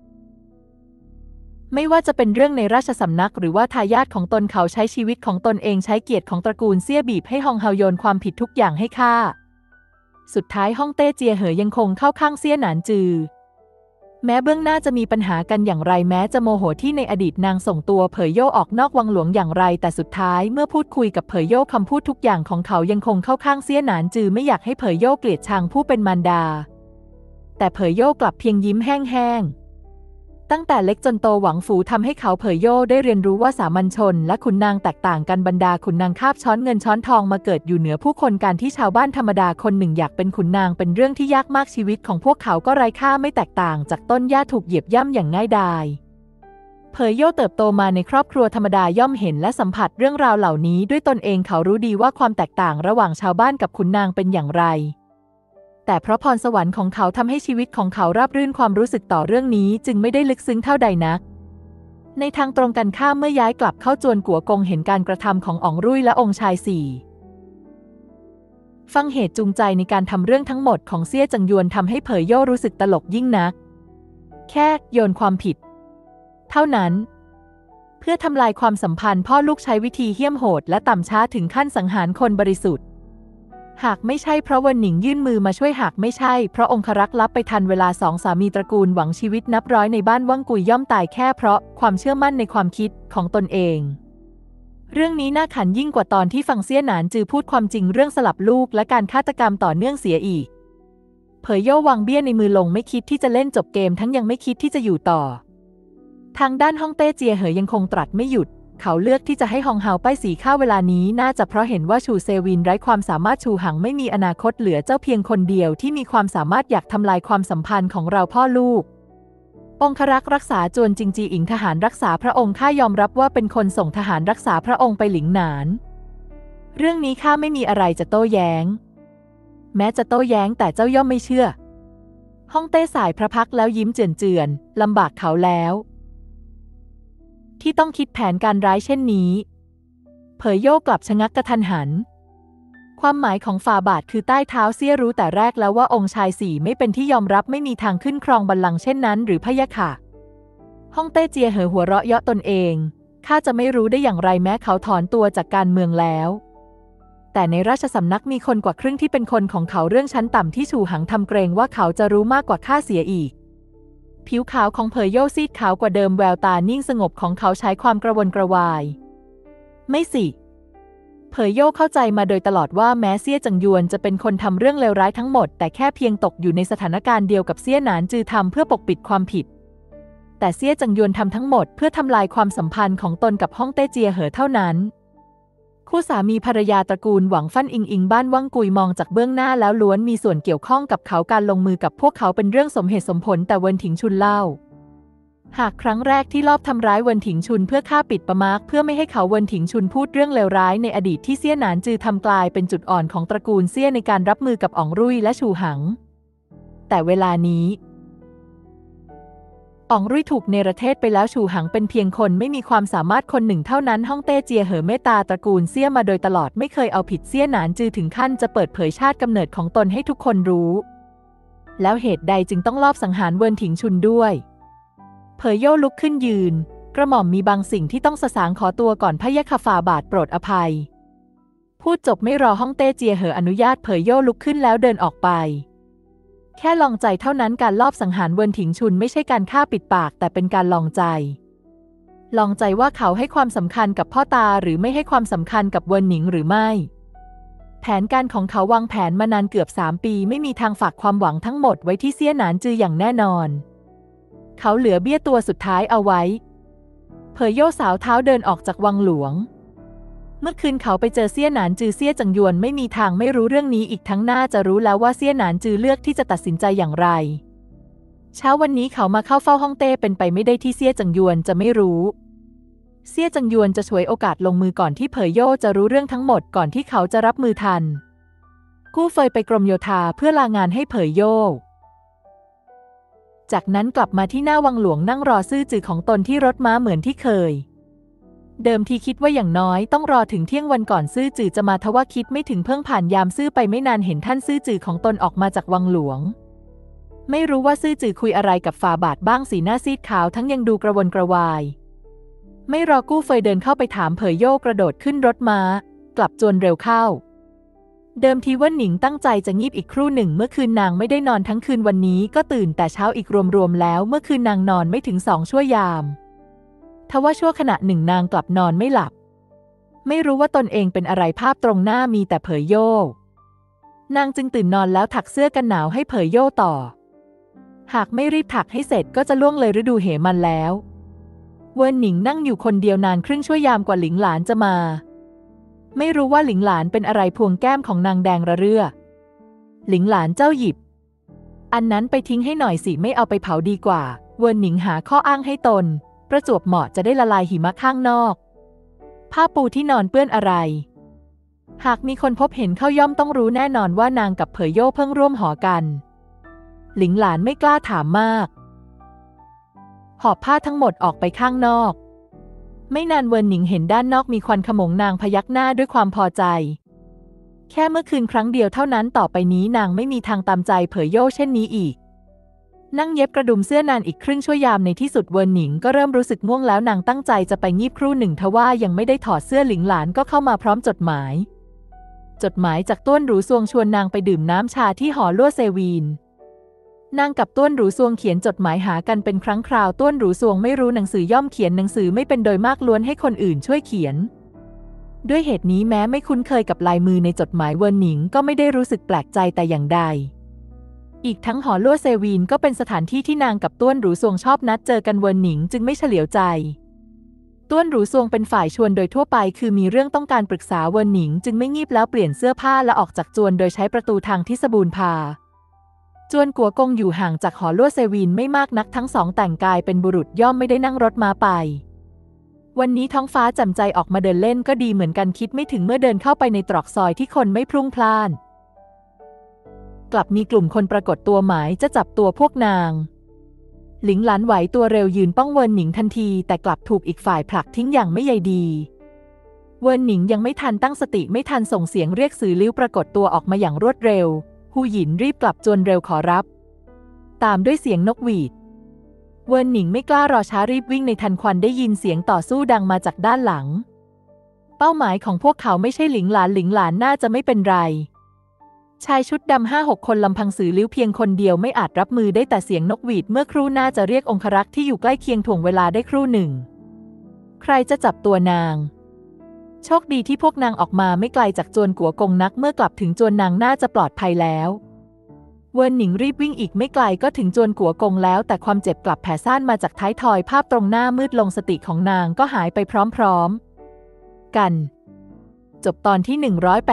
ไม่ว่าจะเป็นเรื่องในราชสำนักหรือว่าทายาทของตนเขาใช้ชีวิตของตนเองใช้เกียรติของตระกูลเซี่ยบีบให้ฮองเฮาโยนความผิดทุกอย่างให้ข้าสุดท้ายฮ่องเต้เจียเหอยังคงเข้าข้างเซี่ยหนานจือแม้เบื้องหน้าจะมีปัญหากันอย่างไรแม้จะโมโหที่ในอดีตนางส่งตัวเผยโย่ออกนอกวังหลวงอย่างไรแต่สุดท้ายเมื่อพูดคุยกับเผยโย่คำพูดทุกอย่างของเขายังคงเข้าข้างเซี่ยหนานจือไม่อยากให้เผยโย่เกลียดชังผู้เป็นมารดาแต่เผยโย่กลับเพียงยิ้มแห้งๆตั้งแต่เล็กจนโตหวังฝูทำให้เขาเผยโย่ได้เรียนรู้ว่าสามัญชนและขุนนางแตกต่างกันบรรดาขุนนางคาบช้อนเงินช้อนทองมาเกิดอยู่เหนือผู้คนการที่ชาวบ้านธรรมดาคนหนึ่งอยากเป็นขุนนางเป็นเรื่องที่ยากมากชีวิตของพวกเขาก็ไร้ค่าไม่แตกต่างจากต้นหญ้าถูกเหยียบย่ำอย่างง่ายดายเผยโย่เติบโตมาในครอบครัวธรรมดาย่อมเห็นและสัมผัสเรื่องราวเหล่านี้ด้วยตนเองเขารู้ดีว่าความแตกต่างระหว่างชาวบ้านกับขุนนางเป็นอย่างไรแต่เพราะพรสวรรค์ของเขาทำให้ชีวิตของเขาราบรื่นความรู้สึกต่อเรื่องนี้จึงไม่ได้ลึกซึ้งเท่าใดนักในทางตรงกันข้ามเมื่อย้ายกลับเข้าจวนกัวกงเห็นการกระทำของอ๋องรุ่ยและองค์ชายสี่ฟังเหตุจูงใจในการทำเรื่องทั้งหมดของเซี่ยจังยวนทำให้เผยโย่รู้สึกตลกยิ่งนักแค่โยนความผิดเท่านั้นเพื่อทำลายความสัมพันธ์พ่อลูกใช้วิธีเหี้ยมโหดและต่ำช้าถึงขั้นสังหารคนบริสุทธิ์หากไม่ใช่เพราะเวินหนิงยื่นมือมาช่วยหากไม่ใช่เพราะองครักษ์ลับไปทันเวลาสองสามีตระกูลหวังชีวิตนับร้อยในบ้านว่างกุยย่อมตายแค่เพราะความเชื่อมั่นในความคิดของตนเองเรื่องนี้น่าขันยิ่งกว่าตอนที่ฟังเซี่ยหนานจือพูดความจริงเรื่องสลับลูกและการฆาตกรรมต่อเนื่องเสียอีกเผยโย่วางเบี้ยในมือลงไม่คิดที่จะเล่นจบเกมทั้งยังไม่คิดที่จะอยู่ต่อทางด้านฮ่องเต้เจียเหอยังคงตรัสไม่หยุดเขาเลือกที่จะให้ฮองเฮาป้ายสีข้าวเวลานี้น่าจะเพราะเห็นว่าชูเซวินไร้ความสามารถชูหังไม่มีอนาคตเหลือเจ้าเพียงคนเดียวที่มีความสามารถอยากทำลายความสัมพันธ์ของเราพ่อลูกองครักษ์รักษาจวนจิงจีอิงทหารรักษาพระองค์ข้ายอมรับว่าเป็นคนส่งทหารรักษาพระองค์ไปหลิงหนานเรื่องนี้ข้าไม่มีอะไรจะโต้แย้งแม้จะโต้แย้งแต่เจ้าย่อมไม่เชื่อฮ่องเต้สายพระพักแล้วยิ้มเจือนๆลำบากเขาแล้วที่ต้องคิดแผนการร้ายเช่นนี้เผยโย่กลับชะงักกระทันหันความหมายของฝ่าบาทคือใต้เท้าเซี่ยรู้แต่แรกแล้วว่าองค์ชายสี่ไม่เป็นที่ยอมรับไม่มีทางขึ้นครองบัลลังก์เช่นนั้นหรือพะยะค่ะฮ่องเต้เจียเหอหัวเราะเยาะตนเองข้าจะไม่รู้ได้อย่างไรแม้เขาถอนตัวจากการเมืองแล้วแต่ในราชสำนักมีคนกว่าครึ่งที่เป็นคนของเขาเรื่องชั้นต่ำที่ชูหังทำเกรงว่าเขาจะรู้มากกว่าข้าเสียอีกผิวขาวของเผยโย่ซีดขาวกว่าเดิมแววตานิ่งสงบของเขาใช้ความกระวนกระวายไม่สิเผยโย่เข้าใจมาโดยตลอดว่าแม้เซี่ยจังยวนจะเป็นคนทำเรื่องเลวร้ายทั้งหมดแต่แค่เพียงตกอยู่ในสถานการณ์เดียวกับเซี่ยหนานจือทำเพื่อปกปิดความผิดแต่เซี่ยจังยวนทำทั้งหมดเพื่อทำลายความสัมพันธ์ของตนกับฮ่องเต้เจียเหอเท่านั้นคู่สามีภรรยาตระกูลหวังฟั่นอิงบ้านว่างกุยมองจากเบื้องหน้าแล้วล้วนมีส่วนเกี่ยวข้องกับเขาการลงมือกับพวกเขาเป็นเรื่องสมเหตุสมผลแต่เวินถิงชุนเล่าหากครั้งแรกที่ลอบทำร้ายเวินถิงชุนเพื่อฆ่าปิดปะมาร์กเพื่อไม่ให้เขาเวินถิงชุนพูดเรื่องเลวร้ายในอดีตที่เซี่ยหนานจือทำกลายเป็นจุดอ่อนของตระกูลเซี่ยในการรับมือกับอ๋องรุ่ยและชูหังแต่เวลานี้อ๋องรุ่ยถูกเนรเทศไปแล้วชูหังเป็นเพียงคนไม่มีความสามารถคนหนึ่งเท่านั้นฮ่องเต้เจียเหอเมตตาตระกูลเซี่ยมาโดยตลอดไม่เคยเอาผิดเซี่ยหนานจือถึงขั้นจะเปิดเผยชาติกำเนิดของตนให้ทุกคนรู้แล้วเหตุใดจึงต้องลอบสังหารเวินถิงชุนด้วยเผยโย่ลุกขึ้นยืนกระหม่อมมีบางสิ่งที่ต้องสสางขอตัวก่อนพะยะค่ะฝ่าบาทโปรดอภัยพูดจบไม่รอฮ่องเต้เจียเหออนุญาตเผยโย่ลุกขึ้นแล้วเดินออกไปแค่ลองใจเท่านั้นการลอบสังหารเวินถิงชุนไม่ใช่การฆ่าปิดปากแต่เป็นการลองใจว่าเขาให้ความสำคัญกับพ่อตาหรือไม่ให้ความสำคัญกับเวินหนิงหรือไม่แผนการของเขาวางแผนมานานเกือบ3 ปีไม่มีทางฝากความหวังทั้งหมดไว้ที่เซี่ยหนานจืออย่างแน่นอนเขาเหลือเบี้ยตัวสุดท้ายเอาไว้เผยโย่สาวเท้าเดินออกจากวังหลวงเมื่อคืนเขาไปเจอเซี่ยหนานจือเซี่ยจังยวนไม่มีทางไม่รู้เรื่องนี้อีกทั้งน่าจะรู้แล้วว่าเซี่ยหนานจือเลือกที่จะตัดสินใจอย่างไรเช้าวันนี้เขามาเข้าเฝ้าฮ่องเต้เป็นไปไม่ได้ที่เซี่ยจังยวนจะไม่รู้เซี่ยจังยวนจะฉวยโอกาสลงมือก่อนที่เผยโย่จะรู้เรื่องทั้งหมดก่อนที่เขาจะรับมือทันกู้เฟยไปกรมโยธาเพื่อลางานให้เผยโย่จากนั้นกลับมาที่หน้าวังหลวงนั่งรอซื่อจือของตนที่รถม้าเหมือนที่เคยเดิมทีคิดว่าอย่างน้อยต้องรอถึงเที่ยงวันก่อนซื่อจือจะมาทว่าคิดไม่ถึงเพิ่งผ่านยามซื่อไปไม่นานเห็นท่านซื่อจือของตนออกมาจากวังหลวงไม่รู้ว่าซื่อจือคุยอะไรกับฝ่าบาทบ้างสีหน้าซีดขาวทั้งยังดูกระวนกระวายไม่รอกู้เฟยเดินเข้าไปถามเผยโย่กระโดดขึ้นรถม้ากลับจวนเร็วเข้าเดิมทีว่าหนิงตั้งใจจะงีบอีกครู่หนึ่งเมื่อคืนนางไม่ได้นอนทั้งคืนวันนี้ก็ตื่นแต่เช้าอีกรวมๆแล้วเมื่อคืนนางนอนไม่ถึง2 ชั่วยามทว่าชั่วขณะหนึ่งนางกลับนอนไม่หลับไม่รู้ว่าตนเองเป็นอะไรภาพตรงหน้ามีแต่เผยโย่นางจึงตื่นนอนแล้วถักเสื้อกันหนาวให้เผยโย่ต่อหากไม่รีบถักให้เสร็จก็จะล่วงเลยฤดูเหมันแล้วเวินหนิงนั่งอยู่คนเดียวนานครึ่งชั่วยามกว่าหลิงหลานจะมาไม่รู้ว่าหลิงหลานเป็นอะไรพวงแก้มของนางแดงระเรื่อหลิงหลานเจ้าหยิบอันนั้นไปทิ้งให้หน่อยสิไม่เอาไปเผาดีกว่าเวินหนิงหาข้ออ้างให้ตนประจวบเหมาะจะได้ละลายหิมะข้างนอกผ้าปูที่นอนเปื้อนอะไรหากมีคนพบเห็นเข้าย่อมต้องรู้แน่นอนว่านางกับเผยโย่เพิ่งร่วมหอกันหลิงหลานไม่กล้าถามมากหอบผ้าทั้งหมดออกไปข้างนอกไม่นานเวินหนิงเห็นด้านนอกมีควันขโมงนางพยักหน้าด้วยความพอใจแค่เมื่อคืนครั้งเดียวเท่านั้นต่อไปนี้นางไม่มีทางตามใจเผยโย่เช่นนี้อีกนั่งเย็บกระดุมเสื้อนานอีกครึ่งชั่วยามในที่สุดเวินหนิงก็เริ่มรู้สึกง่วงแล้วนางตั้งใจจะไปงีบครู่หนึ่งทว่ายังไม่ได้ถอดเสื้อหลิงหลานก็เข้ามาพร้อมจดหมายจากต้วนหรูซวงชวนนางไปดื่มน้ำชาที่หอลั่วเซวีนนางกับต้วนหรูซวงเขียนจดหมายหากันเป็นครั้งคราวต้วนหรูซวงไม่รู้หนังสือย่อมเขียนหนังสือไม่เป็นโดยมากล้วนให้คนอื่นช่วยเขียนด้วยเหตุนี้แม้ไม่คุ้นเคยกับลายมือในจดหมายเวินหนิงก็ไม่ได้รู้สึกแปลกใจแต่อย่างใดอีกทั้งหอลั่วเซวีนก็เป็นสถานที่ที่นางกับต้วนหรูซวงชอบนัดเจอกันเวินหนิงจึงไม่เฉลียวใจต้วนหรูซวงเป็นฝ่ายชวนโดยทั่วไปคือมีเรื่องต้องการปรึกษาเวินหนิงจึงไม่งีบแล้วเปลี่ยนเสื้อผ้าและออกจากจวนโดยใช้ประตูทางที่สบูนพาจวนกัวกงอยู่ห่างจากหอลั่วเซวีนไม่มากนักทั้งสองแต่งกายเป็นบุรุษย่อมไม่ได้นั่งรถม้าไปวันนี้ท้องฟ้าแจ่มใจออกมาเดินเล่นก็ดีเหมือนกันคิดไม่ถึงเมื่อเดินเข้าไปในตรอกซอยที่คนไม่พลุ่งพล่านกลับมีกลุ่มคนปรากฏตัวหมายจะจับตัวพวกนางหลิงหลานไหวตัวเร็วยืนป้องเวินหนิงทันทีแต่กลับถูกอีกฝ่ายผลักทิ้งอย่างไม่ใยดีเวินหนิงยังไม่ทันตั้งสติไม่ทันส่งเสียงเรียกสื่อลิ้วปรากฏตัวออกมาอย่างรวดเร็วฮูหยินรีบกลับจวนเร็วขอรับตามด้วยเสียงนกหวีดเวินหนิงไม่กล้ารอช้ารีบวิ่งในทันควันได้ยินเสียงต่อสู้ดังมาจากด้านหลังเป้าหมายของพวกเขาไม่ใช่หลิงหลานน่าจะไม่เป็นไรชายชุดดำ5-6 คนลำพังสื่อลิ้วเพียงคนเดียวไม่อาจรับมือได้แต่เสียงนกหวีดเมื่อครู่น่าจะเรียกองครักษ์ที่อยู่ใกล้เคียงถ่วงเวลาได้ครู่หนึ่งใครจะจับตัวนางโชคดีที่พวกนางออกมาไม่ไกลจากจวนกัวกงนักเมื่อกลับถึงจวนนางน่าจะปลอดภัยแล้วเวินหนิงรีบวิ่งอีกไม่ไกลก็ถึงจวนกัวกงแล้วแต่ความเจ็บกลับแผ่ซ่านมาจากท้ายทอยภาพตรงหน้ามืดลงสติของนางก็หายไปพร้อมๆกันจบตอนที่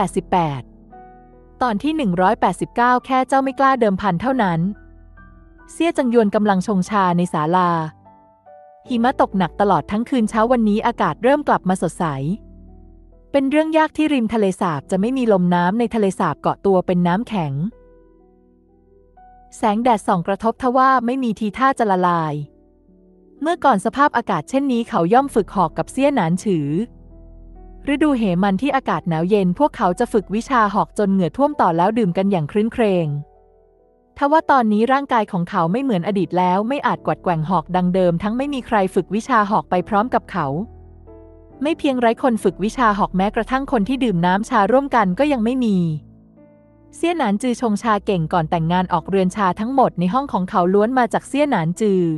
188ตอนที่189แค่เจ้าไม่กล้าเดิมพันเท่านั้นเซี่ยจังยวนกำลังชงชาในศาลาหิมะตกหนักตลอดทั้งคืนเช้าวันนี้อากาศเริ่มกลับมาสดใสเป็นเรื่องยากที่ริมทะเลสาบจะไม่มีลมน้ำในทะเลสาบเกาะตัวเป็นน้ำแข็งแสงแดดส่องกระทบทว่าไม่มีทีท่าจะละลายเมื่อก่อนสภาพอากาศเช่นนี้เขาย่อมฝึกหอกกับเซี่ยหนานฉือฤดูเหมันที่อากาศหนาวเย็นพวกเขาจะฝึกวิชาหอกจนเหงื่อท่วมต่อแล้วดื่มกันอย่างครื้นเครงทว่าตอนนี้ร่างกายของเขาไม่เหมือนอดีตแล้วไม่อาจกวัดแกว่งหอกดังเดิมทั้งไม่มีใครฝึกวิชาหอกไปพร้อมกับเขาไม่เพียงไร้คนฝึกวิชาหอกแม้กระทั่งคนที่ดื่มน้ำชาร่วมกันก็ยังไม่มีเซี่ยหนานจือชงชาเก่งก่อนแต่งงานออกเรือนชาทั้งหมดในห้องของเขาล้วนมาจากเซี่ยหนานจือ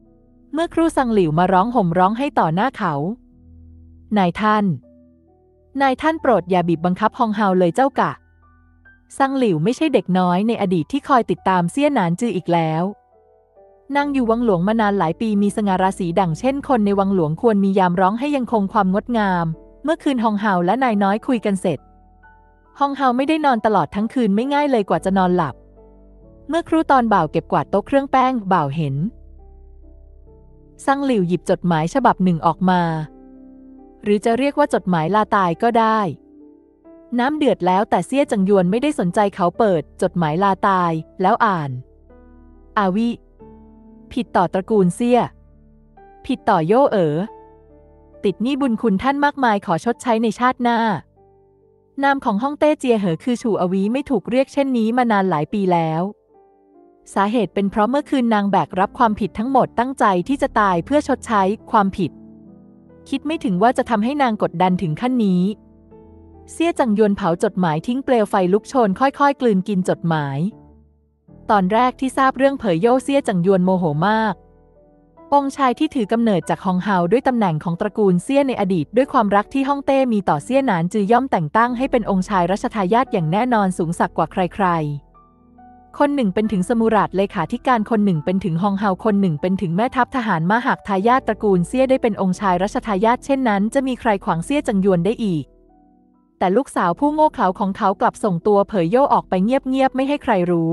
เมื่อครูซังหลิวมาร้องห่มร้องให้ต่อหน้าเขานายท่านนายท่านโปรดอย่าบีบบังคับฮองเฮาเลยเจ้ากะซังหลิวไม่ใช่เด็กน้อยในอดีตที่คอยติดตามเซี่ยหนานจืออีกแล้วนางอยู่วังหลวงมานานหลายปีมีสง่าราศีดั่งเช่นคนในวังหลวงควรมียามร้องให้ยังคงความงดงามเมื่อคืนฮองเฮาและนายน้อยคุยกันเสร็จฮองเฮาไม่ได้นอนตลอดทั้งคืนไม่ง่ายเลยกว่าจะนอนหลับเมื่อครู่ตอนบ่าวเก็บกวาดโต๊ะเครื่องแป้งบ่าวเห็นซังหลิวหยิบจดหมายฉบับหนึ่งออกมาหรือจะเรียกว่าจดหมายลาตายก็ได้น้ำเดือดแล้วแต่เซี่ยจังยวนไม่ได้สนใจเขาเปิดจดหมายลาตายแล้วอ่านอาวิผิดต่อตระกูลเซี่ยผิดต่อโย่ติดหนี้บุญคุณท่านมากมายขอชดใช้ในชาติหน้านามของฮ่องเต้เจียเหอคือฉู่อวีไม่ถูกเรียกเช่นนี้มานานหลายปีแล้วสาเหตุเป็นเพราะเมื่อคืนนางแบกรับความผิดทั้งหมดตั้งใจที่จะตายเพื่อชดใช้ความผิดคิดไม่ถึงว่าจะทำให้นางกดดันถึงขั้นนี้เซี่ยจังยวนเผาจดหมายทิ้งเปลวไฟลุกโชนค่อยๆกลืนกินจดหมายตอนแรกที่ทราบเรื่องเผยโย่เซี่ยจังยวนโมโหมากองค์ชายที่ถือกำเนิดจากฮองเฮาด้วยตำแหน่งของตระกูลเซี่ยในอดีตด้วยความรักที่ฮ่องเต้มีต่อเซี่ยหนานจือย่อมแต่งตั้งให้เป็นองค์ชายรัชทายาทอย่างแน่นอนสูงสักกว่าใครๆคนหนึ่งเป็นถึงสมุราชเลขาธิการคนหนึ่งเป็นถึงฮองเฮาคนหนึ่งเป็นถึงแม่ทัพทหารม้าหากทายาทตระกูลเซี่ยได้เป็นองค์ชายรัชทายาทเช่นนั้นจะมีใครขวางเซี่ยจังยวนได้อีกแต่ลูกสาวผู้โง่เขลาของเขากลับส่งตัวเผยโย่ออกไปเงียบๆไม่ให้ใครรู้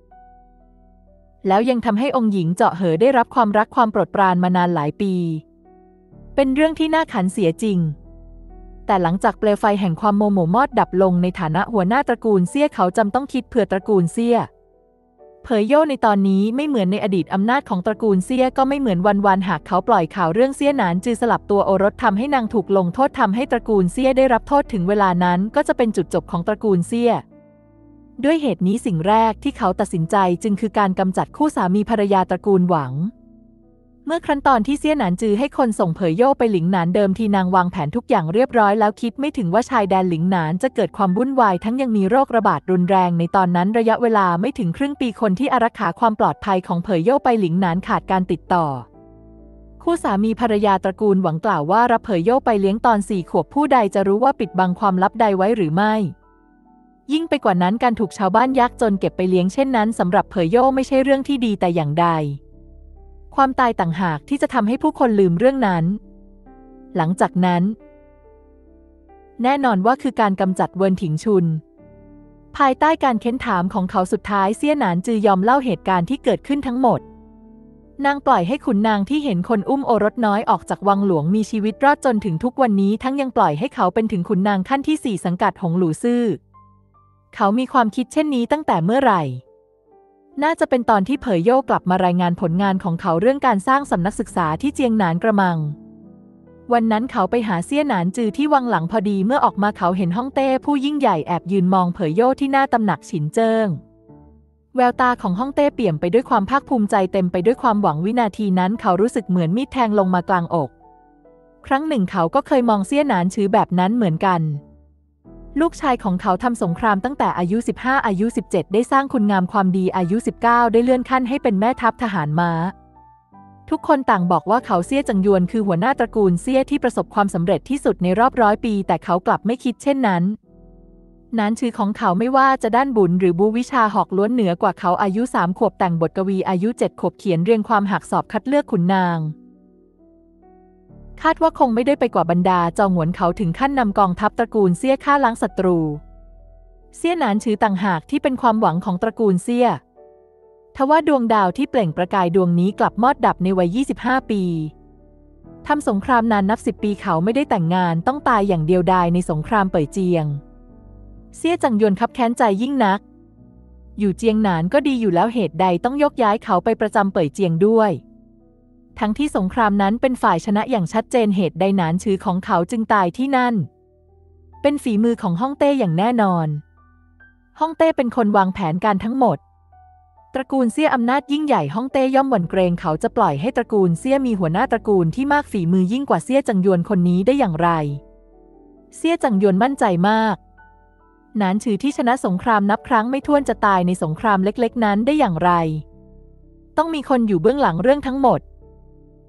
แล้วยังทำให้องค์หญิงเจาะเหอได้รับความรักความโปรดปรานมานานหลายปีเป็นเรื่องที่น่าขันเสียจริงแต่หลังจากเปลวไฟแห่งความโมโหมอดดับลงในฐานะหัวหน้าตระกูลเซี่ยเขาจำต้องคิดเผื่อตระกูลเซี่ยเผยโย่ในตอนนี้ไม่เหมือนในอดีตอำนาจของตระกูลเซี่ยก็ไม่เหมือนวันหากเขาปล่อยข่าวเรื่องเซี่ยหนานจือสลับตัวโอรสทำให้นางถูกลงโทษทำให้ตระกูลเซี่ยได้รับโทษถึงเวลานั้นก็จะเป็นจุดจบของตระกูลเซี่ยด้วยเหตุนี้สิ่งแรกที่เขาตัดสินใจจึงคือการกำจัดคู่สามีภรรยาตระกูลหวังเมื่อครั้นตอนที่เซี่ยหนานจือให้คนส่งเผยโย่ไปหลิงหนานเดิมทีนางวางแผนทุกอย่างเรียบร้อยแล้วคิดไม่ถึงว่าชายแดนหลิงหนานจะเกิดความวุ่นวายทั้งยังมีโรคระบาดรุนแรงในตอนนั้นระยะเวลาไม่ถึงครึ่งปีคนที่อารักขาความปลอดภัยของเผยโย่ไปหลิงหนานขาดการติดต่อคู่สามีภรรยาตระกูลหวังกล่าวว่ารับเผยโย่ไปเลี้ยงตอน4 ขวบผู้ใดจะรู้ว่าปิดบังความลับใดไว้หรือไม่ยิ่งไปกว่านั้นการถูกชาวบ้านยากจนเก็บไปเลี้ยงเช่นนั้นสำหรับเผยโย่ไม่ใช่เรื่องที่ดีแต่อย่างใดความตายต่างหากที่จะทำให้ผู้คนลืมเรื่องนั้นหลังจากนั้นแน่นอนว่าคือการกำจัดเวินถิงชุนภายใต้การเค้นถามของเขาสุดท้ายเซี่ยหนานจือยอมเล่าเหตุการณ์ที่เกิดขึ้นทั้งหมดนางปล่อยให้ขุนนางที่เห็นคนอุ้มโอรสน้อยออกจากวังหลวงมีชีวิตรอดจนถึงทุกวันนี้ทั้งยังปล่อยให้เขาเป็นถึงขุนนางขั้นที่4สังกัดหงหลู่ซื่อเขามีความคิดเช่นนี้ตั้งแต่เมื่อไหร่น่าจะเป็นตอนที่เผยโย่กลับมารายงานผลงานของเขาเรื่องการสร้างสำนักศึกษาที่เจียงหนานกระมังวันนั้นเขาไปหาเซี่ยหนานจือที่วังหลังพอดีเมื่อออกมาเขาเห็นฮ่องเต้ผู้ยิ่งใหญ่แอบยืนมองเผยโย่ที่หน้าตำหนักฉินเจิ้งแววตาของฮ่องเต้เปี่ยมไปด้วยความภาคภูมิใจเต็มไปด้วยความหวังวินาทีนั้นเขารู้สึกเหมือนมีดแทงลงมากลางอกครั้งหนึ่งเขาก็เคยมองเซี่ยหนานจือแบบนั้นเหมือนกันลูกชายของเขาทำสงครามตั้งแต่อายุ15อายุ17ได้สร้างคุณงามความดีอายุ19ได้เลื่อนขั้นให้เป็นแม่ทัพทหารม้าทุกคนต่างบอกว่าเขาเซี่ยจังยวนคือหัวหน้าตระกูลเซี่ยที่ประสบความสำเร็จที่สุดในรอบ100 ปีแต่เขากลับไม่คิดเช่นนั้นนานชื่อของเขาไม่ว่าจะด้านบุญหรือบูวิชาหอกล้วนเหนือกว่าเขาอายุ3 ขวบแต่งบทกวีอายุ7 ขวบเขียนเรียงความหักสอบคัดเลือกขุนนางคาดว่าคงไม่ได้ไปกว่าบรรดาจองหวนเขาถึงขั้นนำกองทัพตระกูลเซี่ยฆ่าล้างศัตรูเซี่ยหนานชือต่างหากที่เป็นความหวังของตระกูลเซี่ยทว่าดวงดาวที่เปล่งประกายดวงนี้กลับมอดดับในวัย25 ปีทำสงครามนานนับ10 ปีเขาไม่ได้แต่งงานต้องตายอย่างเดียวดายในสงครามเป่ยเจียงเซี่ยจังยวนคับแค้นใจยิ่งนักอยู่เจียงหนานก็ดีอยู่แล้วเหตุใดต้องยกย้ายเขาไปประจำเป่ยเจียงด้วยทั้งที่สงครามนั้นเป็นฝ่ายชนะอย่างชัดเจนเหตุใดหนานชือของเขาจึงตายที่นั่นเป็นฝีมือของฮ่องเต้อย่างแน่นอนฮ่องเต้เป็นคนวางแผนการทั้งหมดตระกูลเซี่ยอำนาจยิ่งใหญ่ฮ่องเต้ย่อมหวั่นเกรงเขาจะปล่อยให้ตระกูลเซี่ยมีหัวหน้าตระกูลที่มากฝีมือยิ่งกว่าเซี่ยจังยวนคนนี้ได้อย่างไรเซี่ยจังยวนมั่นใจมากหนานชือที่ชนะสงครามนับครั้งไม่ถ้วนจะตายในสงครามเล็กๆนั้นได้อย่างไรต้องมีคนอยู่เบื้องหลังเรื่องทั้งหมด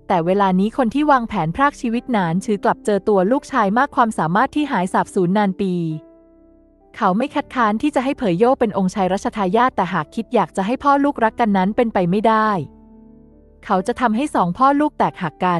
แต่เวลานี้คนที่วางแผนพรากชีวิตหนานชือกลับเจอตัวลูกชายมากความสามารถที่หายสาบสูญนานปี เขาไม่คัดค้านที่จะให้เผยโย่เป็นองค์ชายรัชทายาทแต่หากคิดอยากจะให้พ่อลูกรักกันนั้นเป็นไปไม่ได้ เขาจะทำให้สองพ่อลูกแตกหักกัน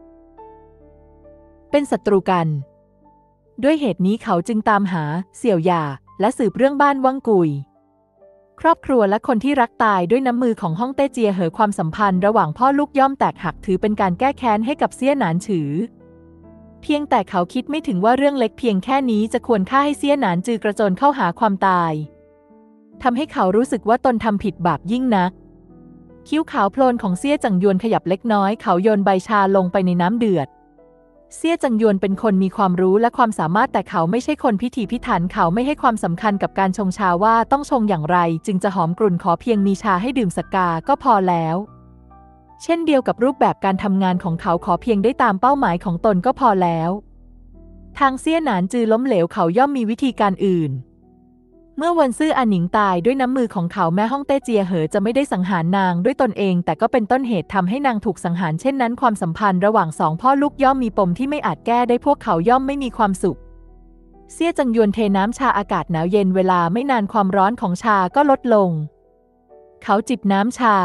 เป็นศัตรูกัน ด้วยเหตุนี้เขาจึงตามหาเสี่ยวหย่าและสืบเรื่องบ้านวังกุยครอบครัวและคนที่รักตายด้วยน้ำมือของฮ่องเต้เจียเหอความสัมพันธ์ระหว่างพ่อลูกย่อมแตกหักถือเป็นการแก้แค้นให้กับเซี่ยหนานฉือเพียงแต่เขาคิดไม่ถึงว่าเรื่องเล็กเพียงแค่นี้จะควรฆ่าให้เซี่ยหนานจือกระโจนเข้าหาความตายทำให้เขารู้สึกว่าตนทำผิดบาปยิ่งนักคิ้วขาวโพลนของเซี่ยจังยวนขยับเล็กน้อยเขาโยนใบชาลงไปในน้ำเดือดเซี่ยจังยวนเป็นคนมีความรู้และความสามารถแต่เขาไม่ใช่คนพิถีพิถันเขาไม่ให้ความสำคัญกับการชงชาว่าต้องชงอย่างไรจึงจะหอมกรุ่นขอเพียงมีชาให้ดื่มสักกาก็พอแล้วเช่นเดียวกับรูปแบบการทำงานของเขาขอเพียงได้ตามเป้าหมายของตนก็พอแล้วทางเซี่ยหนานจือล้มเหลวเขาย่อมมีวิธีการอื่นเมื่อวันซื่ออาหนิงตายด้วยน้ำมือของเขาแม้ฮ่องเต้เจียเหอจะไม่ได้สังหารนางด้วยตนเองแต่ก็เป็นต้นเหตุทำให้นางถูกสังหารเช่นนั้นความสัมพันธ์ระหว่างสองพ่อลูกย่อมมีปมที่ไม่อาจแก้ได้พวกเขาย่อมไม่มีความสุขเซี่ยจังยวนเทน้ำชาอากาศหนาวเย็นเวลาไม่นานความร้อนของชาก็ลดลงเขาจิบน้ำชา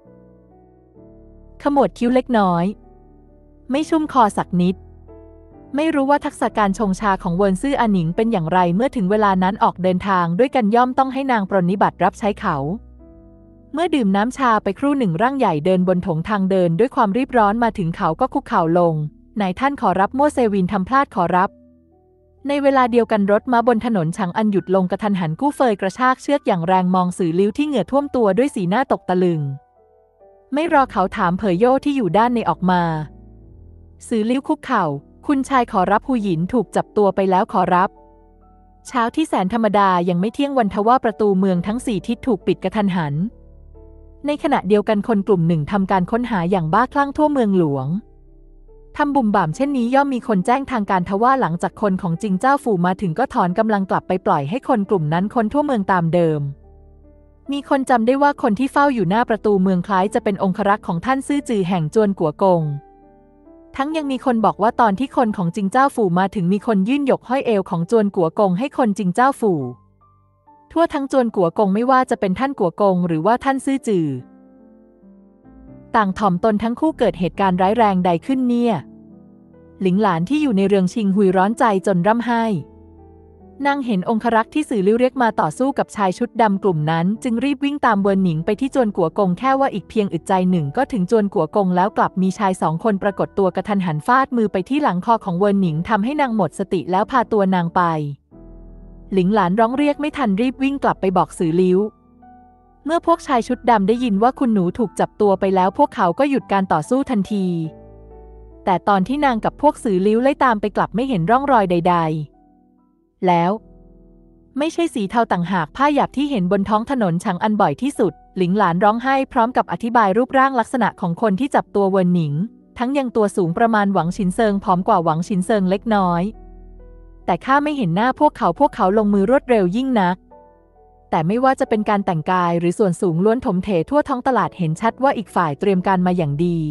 ขมวดคิ้วเล็กน้อยไม่ชุ่มคอสักนิดไม่รู้ว่าทักษะการชงชาของเวินซื่ออาหนิงเป็นอย่างไรเมื่อถึงเวลานั้นออกเดินทางด้วยกันย่อมต้องให้นางปรนนิบัติรับใช้เขาเมื่อดื่มน้ำชาไปครู่หนึ่งร่างใหญ่เดินบนถงทางเดินด้วยความรีบร้อนมาถึงเขาก็คุกเข่าลงนายท่านขอรับมั่วเซวินทำพลาดขอรับในเวลาเดียวกันรถม้าบนถนนฉางอันหยุดลงกระทันหันกู้เฟยกระชากเชือกอย่างแรงมองสื่อลิ้วที่เหงื่อท่วมตัวด้วยสีหน้าตกตะลึงไม่รอเขาถามเผยโย่ที่อยู่ด้านในออกมาสื่อลิ้วคุกเข่าคุณชายขอรับหูหยินถูกจับตัวไปแล้วขอรับเช้าที่แสนธรรมดายังไม่เที่ยงวันทว่าประตูเมืองทั้ง4ทิศถูกปิดกระทันหันในขณะเดียวกันคนกลุ่มหนึ่งทำการค้นหาอย่างบ้าคลั่งทั่วเมืองหลวงทำบุ่มบ่ามเช่นนี้ย่อมมีคนแจ้งทางการทว่าหลังจากคนของจิงเจ้าฝูมาถึงก็ถอนกำลังกลับไปปล่อยให้คนกลุ่มนั้นค้นทั่วเมืองตามเดิมมีคนจำได้ว่าคนที่เฝ้าอยู่หน้าประตูเมืองคล้ายจะเป็นองครักษ์ของท่านซื่อจือแห่งจวนกัวกงทั้งยังมีคนบอกว่าตอนที่คนของจิงเจ้าฝูมาถึงมีคนยื่นหยกห้อยเอวของจวนกัวกงให้คนจิงเจ้าฝูทั่วทั้งจวนกัวกงไม่ว่าจะเป็นท่านกัวกงหรือว่าท่านซื่อจือต่างถ่อมตนทั้งคู่เกิดเหตุการณ์ร้ายแรงใดขึ้นเนี่ยหลิงหลานที่อยู่ในเรืองชิงหุยร้อนใจจนร่ำไห้นางเห็นองครักษ์ที่สื่อลิ้วเรียกมาต่อสู้กับชายชุดดำกลุ่มนั้นจึงรีบวิ่งตามเวินหนิงไปที่จวนกัวกงแค่ว่าอีกเพียงอึดใจหนึ่งก็ถึงจวนกัวกงแล้วกลับมีชาย2 คนปรากฏตัวกระทันหันฟาดมือไปที่หลังคอของเวินหนิงทำให้นางหมดสติแล้วพาตัวนางไปหลิงหลานร้องเรียกไม่ทันรีบวิ่งกลับไปบอกสื่อลิ้วเมื่อพวกชายชุดดำได้ยินว่าคุณหนูถูกจับตัวไปแล้วพวกเขาก็หยุดการต่อสู้ทันทีแต่ตอนที่นางกับพวกสื่อลิ้วไล่ตามไปกลับไม่เห็นร่องรอยใดๆแล้วไม่ใช่สีเทาต่างหากผ้าหยาบที่เห็นบนท้องถนนฉางอันบ่อยที่สุดหลิงหลานร้องไห้พร้อมกับอธิบายรูปร่างลักษณะของคนที่จับตัวเวินหนิงทั้งยังตัวสูงประมาณหวังฉินเซิงผอมกว่าหวังฉินเซิงเล็กน้อยแต่ข้าไม่เห็นหน้าพวกเขาลงมือรวดเร็วยิ่งนักแต่ไม่ว่าจะเป็นการแต่งกายหรือส่วนสูงล้วนถมเถทั่วท้องตลาดเห็นชัดว่าอีกฝ่ายเตรียมการมาอย่างดี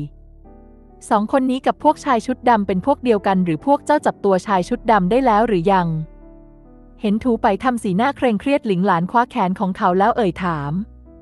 2 คนนี้กับพวกชายชุดดำเป็นพวกเดียวกันหรือพวกเจ้าจับตัวชายชุดดำได้แล้วหรือยังเห็นถูไปทำสีหน้าเคร่งเครียดหลิงหลานคว้าแขนของเขาแล้วเอ่ยถาม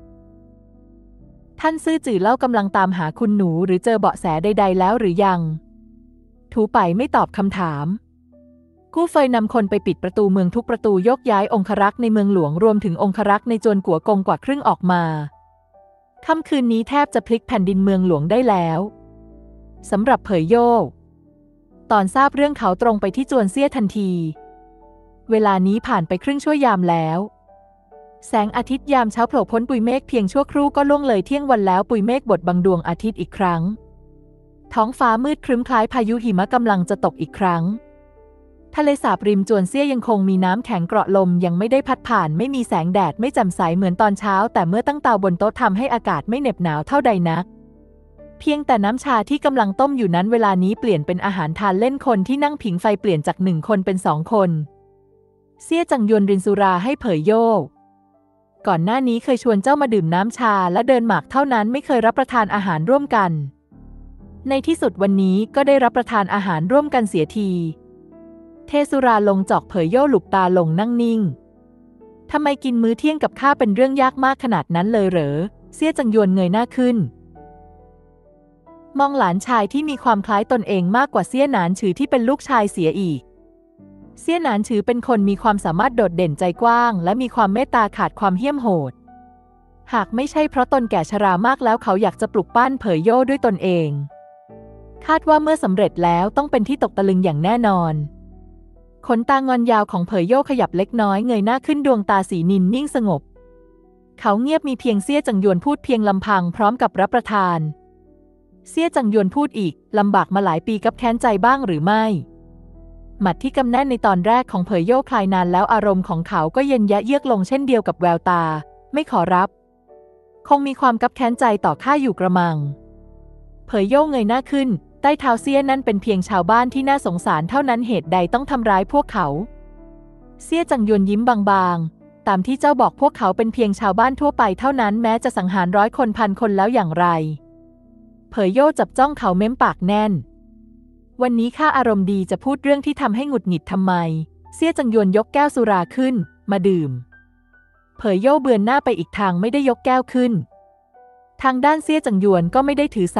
ท่านซื่อจื่อเล่ากำลังตามหาคุณหนูหรือเจอเบาะแสใดๆแล้วหรือยังถูไปไม่ตอบคำถามกู้เฟยนำคนไปปิดประตูเมืองทุกประตูยกย้ายองครักษ์ในเมืองหลวงรวมถึงองครักษ์ในจวนกัวกงกว่าครึ่งออกมาค่ำคืนนี้แทบจะพลิกแผ่นดินเมืองหลวงได้แล้วสำหรับเผยโย่ตอนทราบเรื่องเขาตรงไปที่จวนเซี่ยทันทีเวลานี้ผ่านไปครึ่งชั่วยามแล้วแสงอาทิตย์ยามเช้าโผล่พ้นปุยเมฆเพียงชั่วครู่ก็ล่วงเลยเที่ยงวันแล้วปุยเมฆบดบังดวงอาทิตย์อีกครั้งท้องฟ้ามืดครึ้มคล้ายพายุหิมะกำลังจะตกอีกครั้งทะเลสาบริมจวนเซี่ยยังคงมีน้ำแข็งเกราะลมยังไม่ได้พัดผ่านไม่มีแสงแดดไม่แจ่มใสเหมือนตอนเช้าแต่เมื่อตั้งเตาบนโต๊ะทำให้อากาศไม่เหน็บหนาวเท่าใดนักเพียงแต่น้ำชาที่กำลังต้มอยู่นั้นเวลานี้เปลี่ยนเป็นอาหารทานเล่นคนที่นั่งผิงไฟเปลี่ยนจาก1 คนเป็น2 คนเซี่ยจังยวนรินสุราให้เผยโย่ก่อนหน้านี้เคยชวนเจ้ามาดื่มน้ำชาและเดินหมากเท่านั้นไม่เคยรับประทานอาหารร่วมกันในที่สุดวันนี้ก็ได้รับประทานอาหารร่วมกันเสียทีเทสุราลงจอกเผยโย่หลุบตาลงนั่งนิ่งทำไมกินมื้อเที่ยงกับข้าเป็นเรื่องยากมากขนาดนั้นเลยเหรอเซี่ยจังยวนเงยหน้าขึ้นมองหลานชายที่มีความคล้ายตนเองมากกว่าเซี่ยหนานฉือที่เป็นลูกชายเสียอีกเซี่ยหนานฉือเป็นคนมีความสามารถโดดเด่นใจกว้างและมีความเมตตาขาดความเหี้ยมโหดหากไม่ใช่เพราะตนแก่ชรามากแล้วเขาอยากจะปลุกปั้นเผยโย่ด้วยตนเองคาดว่าเมื่อสำเร็จแล้วต้องเป็นที่ตกตะลึงอย่างแน่นอนขนตางอนยาวของเผยโย่ขยับเล็กน้อยเงยหน้าขึ้นดวงตาสีนินนิ่งสงบเขาเงียบมีเพียงเซี่ยจังยวนพูดเพียงลำพังพร้อมกับรับประทานเซี่ยจังยวนพูดอีกลำบากมาหลายปีกับแค้นใจบ้างหรือไม่หมัดที่กำแน่นในตอนแรกของเผยโย่คลายนานแล้วอารมณ์ของเขาก็เย็นยะเยือกลงเช่นเดียวกับแววตาไม่ขอรับคงมีความกั๊บแค้นใจต่อข้าอยู่กระมังเผยโย่เงยหน้าขึ้นใต้เท้าเซี่ยนั่นเป็นเพียงชาวบ้านที่น่าสงสารเท่านั้นเหตุใดต้องทำร้ายพวกเขาเซี่ยจังยวนยิ้มบางๆตามที่เจ้าบอกพวกเขาเป็นเพียงชาวบ้านทั่วไปเท่านั้นแม้จะสังหาร100 คน1,000 คนแล้วอย่างไรเผยโย่จับจ้องเขาเม้มปากแน่นวันนี้ข้าอารมณ์ดีจะพูดเรื่องที่ทำให้หงุดหงิดทำไมเซี่ยจังยวนยกแก้วสุราขึ้นมาดื่มเผยโย่เบือนหน้าไปอีกทางไม่ได้ยกแก้วขึ้นทางด้านเซี่ยจังยวนก็ไม่ได้ถือ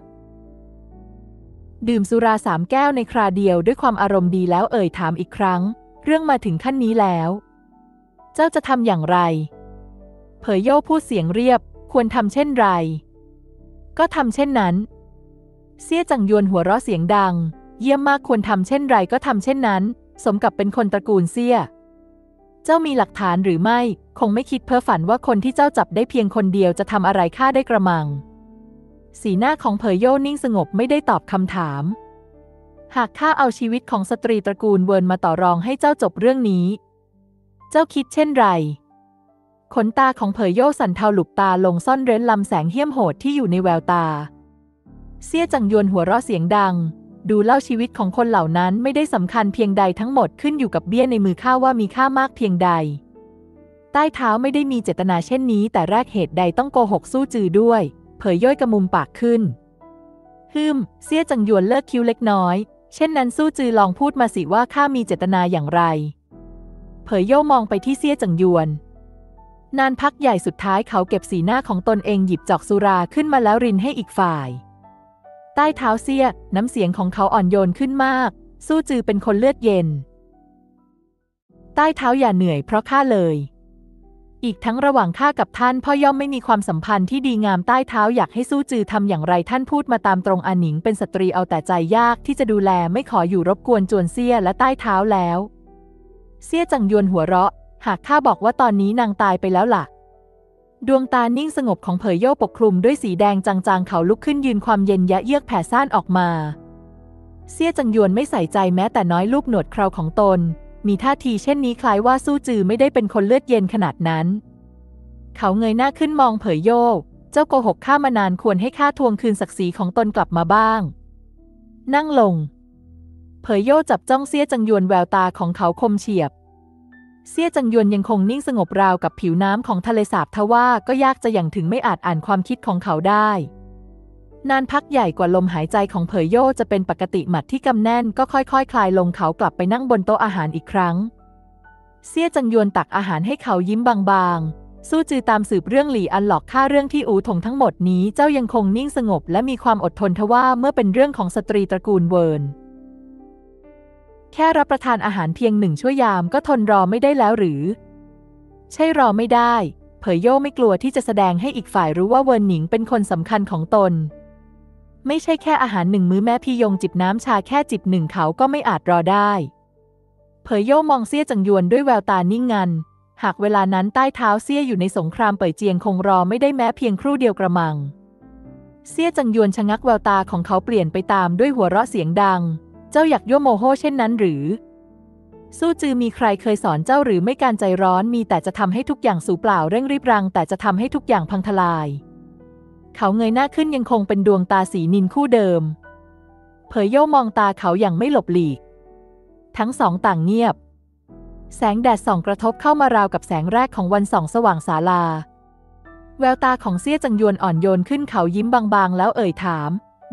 ดื่มสุรา3 แก้วในคราเดียวด้วยความอารมณ์ดีแล้วเอ่ยถามอีกครั้งเรื่องมาถึงขั้นนี้แล้วเจ้าจะทำอย่างไรเผยโย่พูดเสียงเรียบควรทำเช่นไรก็ทำเช่นนั้นเซี่ยจังยวนหัวเราะเสียงดังเยี่ยมมากควรทำเช่นไรก็ทำเช่นนั้นสมกับเป็นคนตระกูลเซี่ยเจ้ามีหลักฐานหรือไม่คงไม่คิดเพ้อฝันว่าคนที่เจ้าจับได้เพียงคนเดียวจะทำอะไรข้าได้กระมังสีหน้าของเผยโย่นิ่งสงบไม่ได้ตอบคำถามหากข้าเอาชีวิตของสตรีตระกูลเวิร์นมาต่อรองให้เจ้าจบเรื่องนี้เจ้าคิดเช่นไรขนตาของเผยโย่สั่นเทาหลุบตาลงซ่อนเร้นลำแสงเหี้ยมโหดที่อยู่ในแววตาเซี่ยจังยวนหัวเราะเสียงดังดูเล่าชีวิตของคนเหล่านั้นไม่ได้สำคัญเพียงใดทั้งหมดขึ้นอยู่กับเบี้ยในมือข้าว่ามีค่ามากเพียงใดใต้เท้าไม่ได้มีเจตนาเช่นนี้แต่แรกเหตุใดต้องโกหกสู้จือด้วยเผยโย่กระมุมปากขึ้นเซี่ยจังยวนเลิกคิ้วเล็กน้อยเช่นนั้นสู้จือลองพูดมาสิว่าข้ามีเจตนาอย่างไรเผยโย่มองไปที่เซี่ยจังยวนนานพักใหญ่สุดท้ายเขาเก็บสีหน้าของตนเองหยิบจอกสุราขึ้นมาแล้วรินให้อีกฝ่ายใต้เท้าเซี่ยน้ำเสียงของเขาอ่อนโยนขึ้นมากสู้จือเป็นคนเลือดเย็นใต้เท้าอย่าเหนื่อยเพราะข้าเลยอีกทั้งระหว่างข้ากับท่านพ่อย่อมไม่มีความสัมพันธ์ที่ดีงามใต้เท้าอยากให้สู้จือทำอย่างไรท่านพูดมาตามตรงอาหนิงเป็นสตรีเอาแต่ใจยากที่จะดูแลไม่ขออยู่รบกวนจวนเซี่ยและใต้เท้าแล้วเซี่ยจังยวนหัวเราะหากข้าบอกว่าตอนนี้นางตายไปแล้วล่ะดวงตานิ่งสงบของเผยโย่ปกคลุมด้วยสีแดงจางๆเขาลุกขึ้นยืนความเย็นยะเยือกแผ่ซ่านออกมาเซี่ยจังยวนไม่ใส่ใจแม้แต่น้อยลูบหนวดเคราของตนมีท่าทีเช่นนี้คล้ายว่าสู้จือไม่ได้เป็นคนเลือดเย็นขนาดนั้นเขาเงยหน้าขึ้นมองเผยโย่เจ้าโกหกข้ามานานควรให้ข้าทวงคืนศักดิ์ศรีของตนกลับมาบ้างนั่งลงเผยโย่จับจ้องเซี่ยจังยวนแววตาของเขาคมเฉียบเซี่ยจังยวนยังคงนิ่งสงบราวกับผิวน้ำของทะเลสาบทว่าก็ยากจะอย่างถึงไม่อาจอ่านความคิดของเขาได้นานพักใหญ่กว่าลมหายใจของเผยโย่จะเป็นปกติหมัดที่กำแน่นก็ค่อยๆ คลายลงเขากลับไปนั่งบนโต๊ะอาหารอีกครั้งเซี่ยจังยวนตักอาหารให้เขายิ้มบางๆสู้จือตามสืบเรื่องหลี่อันหลอกฆ่าเรื่องที่อู่ถงทั้งหมดนี้เจ้ายังคงนิ่งสงบและมีความอดทนทว่าเมื่อเป็นเรื่องของสตรีตระกูลเวิร์นแค่รับประทานอาหารเพียง1 ชั่วยามก็ทนรอไม่ได้แล้วหรือใช่รอไม่ได้เผยโย่ไม่กลัวที่จะแสดงให้อีกฝ่ายรู้ว่าเวิร์นหนิงเป็นคนสำคัญของตนไม่ใช่แค่อาหาร1 มื้อแม้พี่ยงจิบน้ำชาแค่จิบ1เขาก็ไม่อาจรอได้เผยโย่มองเซี่ยจังยวนด้วยแววตานิ่งงันหากเวลานั้นใต้เท้าเซี่ยอยู่ในสงครามเป่ยเจียงคงรอไม่ได้แม้เพียงครู่เดียวกระมังเซี่ยจังยวนชะงักแววตาของเขาเปลี่ยนไปตามด้วยหัวเราะเสียงดังเจ้าอยากยั่วโมโหเช่นนั้นหรือสู้จือมีใครเคยสอนเจ้าหรือไม่การใจร้อนมีแต่จะทำให้ทุกอย่างสูญเปล่าเร่งรีบรังแต่จะทำให้ทุกอย่างพังทลายเขาเงยหน้าขึ้นยังคงเป็นดวงตาสีนินคู่เดิมเผยโย่มองตาเขาอย่างไม่หลบหลีกทั้งสองต่างเงียบแสงแดดส่องกระทบเข้ามาราวกับแสงแรกของวันส่องสว่างศาลาแววตาของเซี่ยจังยวนอ่อนโยนขึ้นเขายิ้มบางๆแล้วเอ่ยถาม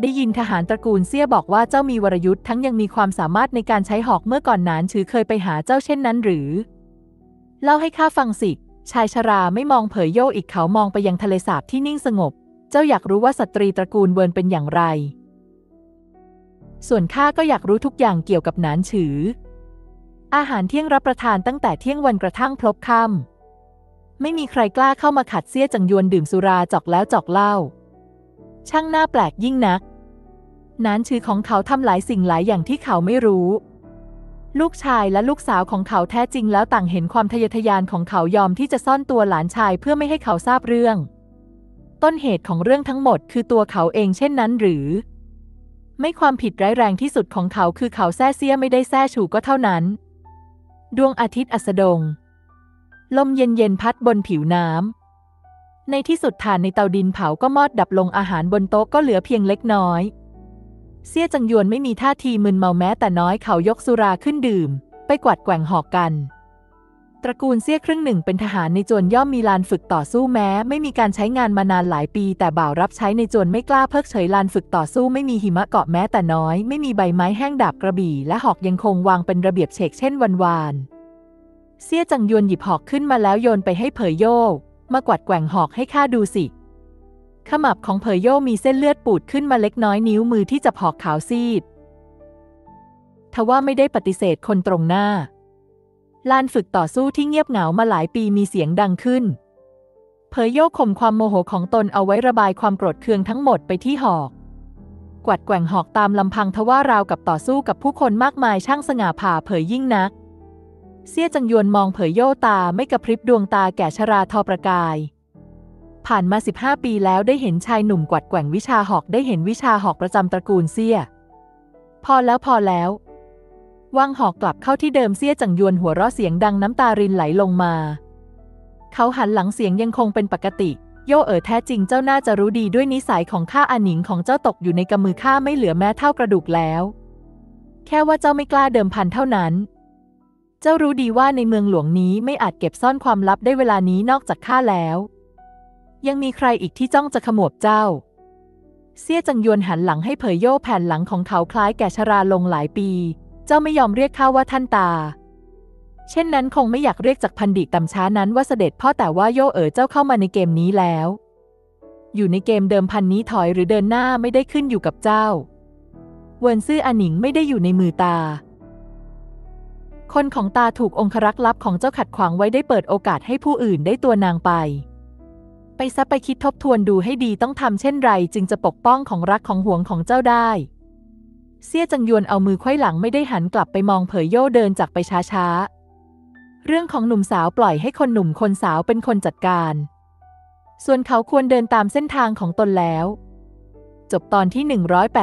ได้ยินทหารตระกูลเซี่ยบอกว่าเจ้ามีวรยุทธ์ทั้งยังมีความสามารถในการใช้หอกเมื่อก่อนหนานฉือเคยไปหาเจ้าเช่นนั้นหรือเล่าให้ข้าฟังสิชายชราไม่มองเผยโย่อีกเขามองไปยังทะเลสาบที่นิ่งสงบเจ้าอยากรู้ว่าสตรีตระกูลเวิร์นเป็นอย่างไรส่วนข้าก็อยากรู้ทุกอย่างเกี่ยวกับหนานฉืออาหารเที่ยงรับประทานตั้งแต่เที่ยงวันกระทั่งพลบค่ำไม่มีใครกล้าเข้ามาขัดเซี้ยจังยวนดื่มสุราจอกแล้วจอกเล่าช่างน่าแปลกยิ่งนักหนานฉือของเขาทำหลายสิ่งหลายอย่างที่เขาไม่รู้ลูกชายและลูกสาวของเขาแท้จริงแล้วต่างเห็นความทะเยอทะยานของเขายอมที่จะซ่อนตัวหลานชายเพื่อไม่ให้เขาทราบเรื่องต้นเหตุของเรื่องทั้งหมดคือตัวเขาเองเช่นนั้นหรือไม่ความผิดร้ายแรงที่สุดของเขาคือเขาแซ่เซี้ยไม่ได้แซ่ฉูก็เท่านั้นดวงอาทิตย์อัสดงลมเย็นๆพัดบนผิวน้ำในที่สุดถ่านในเตาดินเผาก็มอดดับลงอาหารบนโต๊ะก็เหลือเพียงเล็กน้อยเซี่ยจังยวนไม่มีท่าทีมึนเมาแม้แต่น้อยเขายกสุราขึ้นดื่มไปกวาดแกว่งหอกกันตระกูลเซี่ยครึ่งหนึ่งเป็นทหารในจวนย่อมมีลานฝึกต่อสู้แม้ไม่มีการใช้งานมานานหลายปีแต่บ่าวรับใช้ในจวนไม่กล้าเพิกเฉยลานฝึกต่อสู้ไม่มีหิมะเกาะแม้แต่น้อยไม่มีใบไม้แห้งดาบกระบี่และหอกยังคงวางเป็นระเบียบเฉกเช่นวันวานเซี่ยจังยวนหยิบหอกขึ้นมาแล้วโยนไปให้เผยโย่มากวาดแกว่งหอกให้ข้าดูสิขมับของเผยโย่มีเส้นเลือดปูดขึ้นมาเล็กน้อยนิ้วมือที่จับหอกขาวซีดทว่าไม่ได้ปฏิเสธคนตรงหน้าลานฝึกต่อสู้ที่เงียบเหงามาหลายปีมีเสียงดังขึ้นเผยโย่ข่มความโมโหของตนเอาไว้ระบายความโกรธเคืองทั้งหมดไปที่หอกกวาดแกว่งหอกตามลำพังทว่าราวกับต่อสู้กับผู้คนมากมายช่างสง่าผ่าเผยยิ่งนักเซี่ยจังยวนมองเผยโย่ตาไม่กระพริบดวงตาแก่ชราทอประกายผ่านมา15 ปีแล้วได้เห็นชายหนุ่มกวาดแกว่งวิชาหอกได้เห็นวิชาหอกประจำตระกูลเซี่ยพอแล้ววางหอกกลับเข้าที่เดิมเซี่ยจังยวนหัวเราะเสียงดังน้ำตารินไหลลงมาเขาหันหลังเสียงยังคงเป็นปกติโย่แท้จริงเจ้าน่าจะรู้ดีด้วยนิสัยของข้าอาหนิงของเจ้าตกอยู่ในกำมือข้าไม่เหลือแม้เท่ากระดูกแล้วแค่ว่าเจ้าไม่กล้าเดิมพันเท่านั้นเจ้ารู้ดีว่าในเมืองหลวงนี้ไม่อาจเก็บซ่อนความลับได้เวลานี้นอกจากข้าแล้วยังมีใครอีกที่จ้องจะขมวดเจ้าเซี่ยจังยวนหันหลังให้เผยโย่แผ่นหลังของเขาคล้ายแก่ชราลงหลายปีเจ้าไม่ยอมเรียกข้าว่าท่านตาเช่นนั้นคงไม่อยากเรียกจากพันดิตต่ำช้านั้นว่าเสด็จพ่อแต่ว่าโย่เจ้าเข้ามาในเกมนี้แล้วอยู่ในเกมเดิมพันนี้ถอยหรือเดินหน้าไม่ได้ขึ้นอยู่กับเจ้าเวินซื่ออาหนิงไม่ได้อยู่ในมือตาคนของตาถูกองครักษ์ลับของเจ้าขัดขวางไว้ได้เปิดโอกาสให้ผู้อื่นได้ตัวนางไปซะไปคิดทบทวนดูให้ดีต้องทำเช่นไรจึงจะปกป้องของรักของห่วงของเจ้าได้เซี่ยจังยวนเอามือไขว้หลังไม่ได้หันกลับไปมองเผยโย่เดินจากไปช้าๆเรื่องของหนุ่มสาวปล่อยให้คนหนุ่มคนสาวเป็นคนจัดการส่วนเขาควรเดินตามเส้นทางของตนแล้วจบตอนที่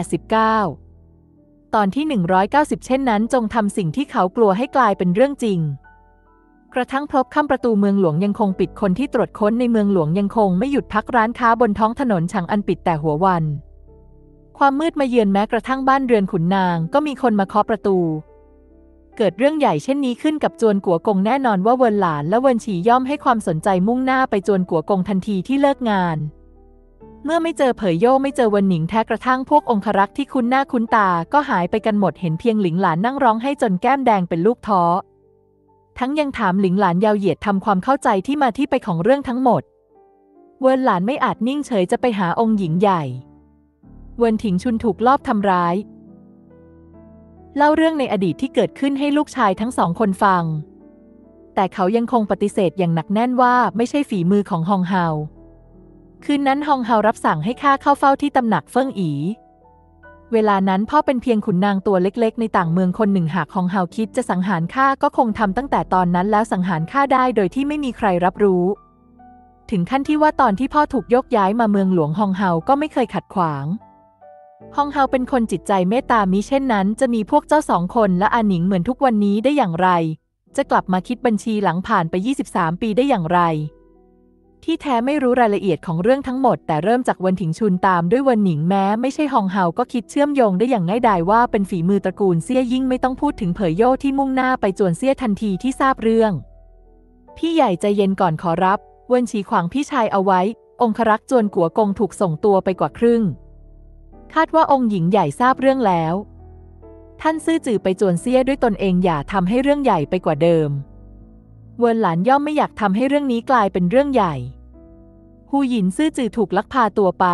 189ตอนที่190เช่นนั้นจงทำสิ่งที่เขากลัวให้กลายเป็นเรื่องจริงกระทั่งพบค่ำประตูเมืองหลวงยังคงปิดคนที่ตรวจค้นในเมืองหลวงยังคงไม่หยุดพักร้านค้าบนท้องถนนฉางอันปิดแต่หัววันความมืดมาเยือนแม้กระทั่งบ้านเรือนขุนนางก็มีคนมาเคาะประตูเกิดเรื่องใหญ่เช่นนี้ขึ้นกับจวนกัวกงแน่นอนว่าเวินหลานและเวินฉีย่อมให้ความสนใจมุ่งหน้าไปจวนกัวกงทันทีที่เลิกงานเมื่อไม่เจอเผยโย่ไม่เจอเวินหนิงแท้กระทั่งพวกองครักษ์ที่คุ้นหน้าคุ้นตาก็หายไปกันหมดเห็นเพียงหลิงหลานนั่งร้องให้จนแก้มแดงเป็นลูกท้อทั้งยังถามหลิงหลานยาวเหยียดทำความเข้าใจที่มาที่ไปของเรื่องทั้งหมดเวินหลานไม่อาจนิ่งเฉยจะไปหาองค์หญิงใหญ่เวินถิงชุนถูกลอบทำร้ายเล่าเรื่องในอดีตที่เกิดขึ้นให้ลูกชายทั้งสองคนฟังแต่เขายังคงปฏิเสธอย่างหนักแน่นว่าไม่ใช่ฝีมือของฮองเฮาคืนนั้นฮองเฮารับสั่งให้ข้าเข้าเฝ้าที่ตำหนักเฟิ่งอีเวลานั้นพ่อเป็นเพียงขุนนางตัวเล็กๆในต่างเมืองคนหนึ่งหากฮองเฮาคิดจะสังหารข้าก็คงทำตั้งแต่ตอนนั้นแล้วสังหารข้าได้โดยที่ไม่มีใครรับรู้ถึงขั้นที่ว่าตอนที่พ่อถูกยกย้ายมาเมืองหลวงฮองเฮาก็ไม่เคยขัดขวางฮองเฮาเป็นคนจิตใจเมตตามิเช่นนั้นจะมีพวกเจ้า2 คนและอาหนิงเหมือนทุกวันนี้ได้อย่างไรจะกลับมาคิดบัญชีหลังผ่านไป23 ปีได้อย่างไรที่แท้ไม่รู้รายละเอียดของเรื่องทั้งหมดแต่เริ่มจากเวินถิงชุนตามด้วยเวินหนิงแม้ไม่ใช่ฮองเฮาก็คิดเชื่อมโยงได้อย่างง่ายดายว่าเป็นฝีมือตระกูลเซี่ยยิ่งไม่ต้องพูดถึงเผยโย่ที่มุ่งหน้าไปจวนเซี่ยทันทีที่ทราบเรื่องพี่ใหญ่ใจเย็นก่อนขอรับเวินฉีขวางพี่ชายเอาไว้องครักษ์จวนกัวกงถูกส่งตัวไปกว่าครึ่งคาดว่าองค์หญิงใหญ่ทราบเรื่องแล้วท่านซื่อจื่อไปจวนเซี่ยด้วยตนเองอย่าทำให้เรื่องใหญ่ไปกว่าเดิมเวินหลานย่อมไม่อยากทำให้เรื่องนี้กลายเป็นเรื่องใหญ่ฮูหยินซื่อจื่อถูกลักพาตัวไป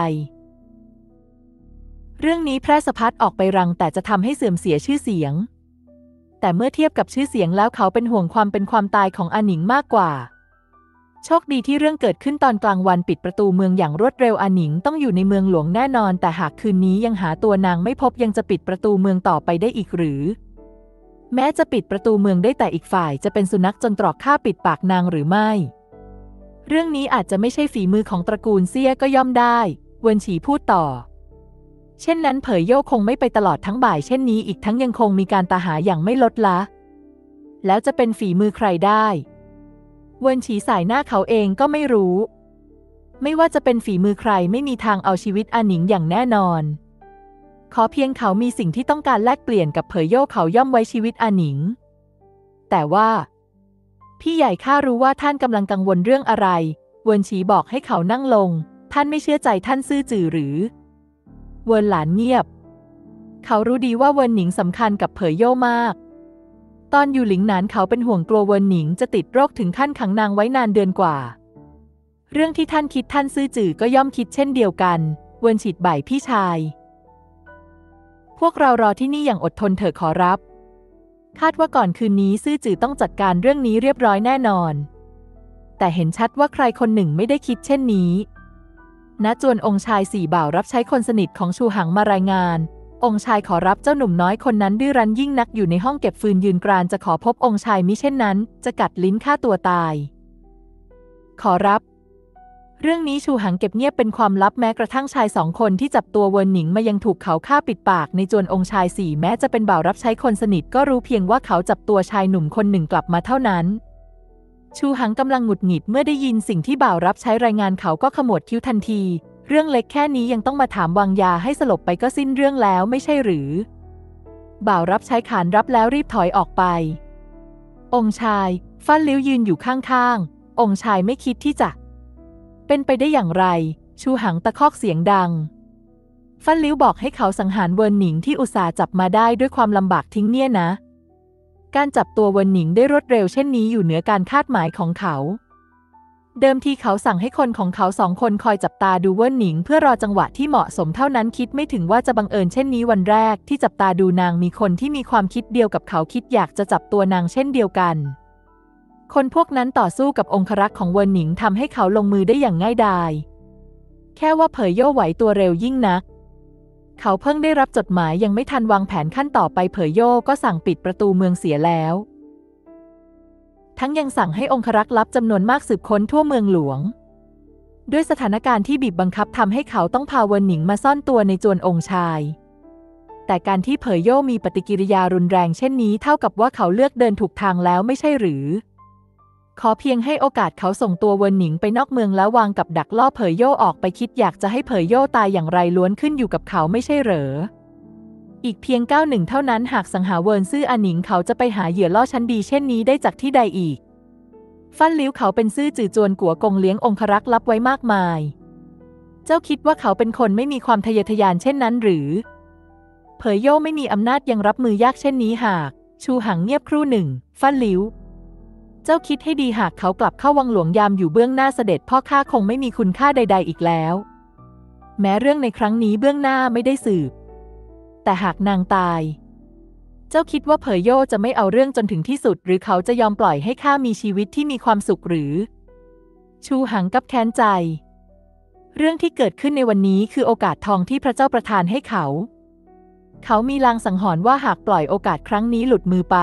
เรื่องนี้แพร่สะพัดออกไปรังแต่จะทำให้เสื่อมเสียชื่อเสียงแต่เมื่อเทียบกับชื่อเสียงแล้วเขาเป็นห่วงความเป็นความตายของอาหนิงมากกว่าโชคดีที่เรื่องเกิดขึ้นตอนกลางวันปิดประตูเมืองอย่างรวดเร็วอาหนิงต้องอยู่ในเมืองหลวงแน่นอนแต่หากคืนนี้ยังหาตัวนางไม่พบยังจะปิดประตูเมืองต่อไปได้อีกหรือแม้จะปิดประตูเมืองได้แต่อีกฝ่ายจะเป็นสุนัขจนตรอกฆ่าปิดปากนางหรือไม่เรื่องนี้อาจจะไม่ใช่ฝีมือของตระกูลเซี่ยก็ย่อมได้เวินฉีพูดต่อเช่นนั้นเผยโย่คงไม่ไปตลอดทั้งบ่ายเช่นนี้อีกทั้งยังคงมีการตามหาอย่างไม่ลดละแล้วจะเป็นฝีมือใครได้เวินฉีสายหน้าเขาเองก็ไม่รู้ไม่ว่าจะเป็นฝีมือใครไม่มีทางเอาชีวิตอาหนิงอย่างแน่นอนขอเพียงเขามีสิ่งที่ต้องการแลกเปลี่ยนกับเผยโย่เขาย่อมไว้ชีวิตอาหนิงแต่ว่าพี่ใหญ่ข้ารู้ว่าท่านกำลังกังวลเรื่องอะไรเวินฉีบอกให้เขานั่งลงท่านไม่เชื่อใจท่านซื่อจื่อหรือเวินหลานเงียบเขารู้ดีว่าเวินหนิงสำคัญกับเผยโย่มากตอนอยู่หลิงหนานเขาเป็นห่วงกลัวเวินหนิงจะติดโรคถึงขั้นขังนางไว้นานเดือนกว่าเรื่องที่ท่านคิดท่านซื่อจื่อก็ย่อมคิดเช่นเดียวกันเวินฉีดบ่ายพี่ชายพวกเรารอที่นี่อย่างอดทนเถอะขอรับคาดว่าก่อนคืนนี้ซื่อจื่อต้องจัดการเรื่องนี้เรียบร้อยแน่นอนแต่เห็นชัดว่าใครคนหนึ่งไม่ได้คิดเช่นนี้ณจวนองค์ชายสี่บ่าวรับใช้คนสนิทของชูหังมารายงานองค์ชายขอรับเจ้าหนุ่มน้อยคนนั้นดื้อรั้นยิ่งนักอยู่ในห้องเก็บฟืนยืนกรานจะขอพบองค์ชายมิเช่นนั้นจะกัดลิ้นฆ่าตัวตายขอรับเรื่องนี้ชูหังเก็บเงียบเป็นความลับแม้กระทั่งชายสองคนที่จับตัวเวินหนิงมายังถูกเขาฆ่าปิดปากในจวนองค์ชายสี่แม้จะเป็นบ่าวรับใช้คนสนิทก็รู้เพียงว่าเขาจับตัวชายหนุ่มคนหนึ่งกลับมาเท่านั้นชูหังกำลังหงุดหงิดเมื่อได้ยินสิ่งที่บ่าวรับใช้รายงานเขาก็ขมวดคิ้วทันทีเรื่องเล็กแค่นี้ยังต้องมาถามวางยาให้สลบไปก็สิ้นเรื่องแล้วไม่ใช่หรือบ่าวรับใช้ขานรับแล้วรีบถอยออกไปองค์ชายฟั่นลิ้วยืนอยู่ข้างๆองค์ชายไม่คิดที่จะเป็นไปได้อย่างไรชูหังตะคอกเสียงดังฟั่นลิ้วบอกให้เขาสังหารเวินหนิงที่อุตส่าห์จับมาได้ด้วยความลำบากทิ้งเนี่ยนะการจับตัวเวินหนิงได้รวดเร็วเช่นนี้อยู่เหนือการคาดหมายของเขาเดิมทีเขาสั่งให้คนของเขา2 คนคอยจับตาดูเวินหนิงเพื่อรอจังหวะที่เหมาะสมเท่านั้นคิดไม่ถึงว่าจะบังเอิญเช่นนี้วันแรกที่จับตาดูนางมีคนที่มีความคิดเดียวกับเขาคิดอยากจะจับตัวนางเช่นเดียวกันคนพวกนั้นต่อสู้กับองครักษ์ของเวินหนิงทำให้เขาลงมือได้อย่างง่ายดายแค่ว่าเผยโย่ไหวตัวเร็วยิ่งนักเขาเพิ่งได้รับจดหมายยังไม่ทันวางแผนขั้นต่อไปเผยโย่ก็สั่งปิดประตูเมืองเสียแล้วทั้งยังสั่งให้องครักษ์ลับจำนวนมากสืบค้นทั่วเมืองหลวงด้วยสถานการณ์ที่บีบบังคับทำให้เขาต้องพาเวินหนิงมาซ่อนตัวในจวนองค์ชายแต่การที่เผยโย่มีปฏิกิริยารุนแรงเช่นนี้เท่ากับว่าเขาเลือกเดินถูกทางแล้วไม่ใช่หรือขอเพียงให้โอกาสเขาส่งตัวเวินหนิงไปนอกเมืองแล้ววางกับดักล่อเผยโย่ออกไปคิดอยากจะให้เผยโย่ตายอย่างไรล้วนขึ้นอยู่กับเขาไม่ใช่เหรออีกเพียงก้าวหนึ่งเท่านั้นหากสังหารเวินซื่ออาหนิงเขาจะไปหาเหยื่อล่อชั้นดีเช่นนี้ได้จากที่ใดอีกฟั่นลิ้วเขาเป็นซื่อจื่อจวนกัวกงเลี้ยงองครักษ์ลับไว้มากมายเจ้าคิดว่าเขาเป็นคนไม่มีความทะเยอทะยานเช่นนั้นหรือเผยโย่ไม่มีอำนาจยังรับมือยากเช่นนี้หากชูหังเงียบครู่หนึ่งฟั่นลิ้วเจ้าคิดให้ดีหากเขากลับเข้าวังหลวงยามอยู่เบื้องหน้าเสด็จพ่อข้าคงไม่มีคุณค่าใดๆอีกแล้วแม้เรื่องในครั้งนี้เบื้องหน้าไม่ได้สืบแต่หากนางตายเจ้าคิดว่าเผยโย่จะไม่เอาเรื่องจนถึงที่สุดหรือเขาจะยอมปล่อยให้ข้ามีชีวิตที่มีความสุขหรือชูหังกับแค้นใจเรื่องที่เกิดขึ้นในวันนี้คือโอกาสทองที่พระเจ้าประทานให้เขามีลางสังหรณ์ว่าหากปล่อยโอกาสครั้งนี้หลุดมือไป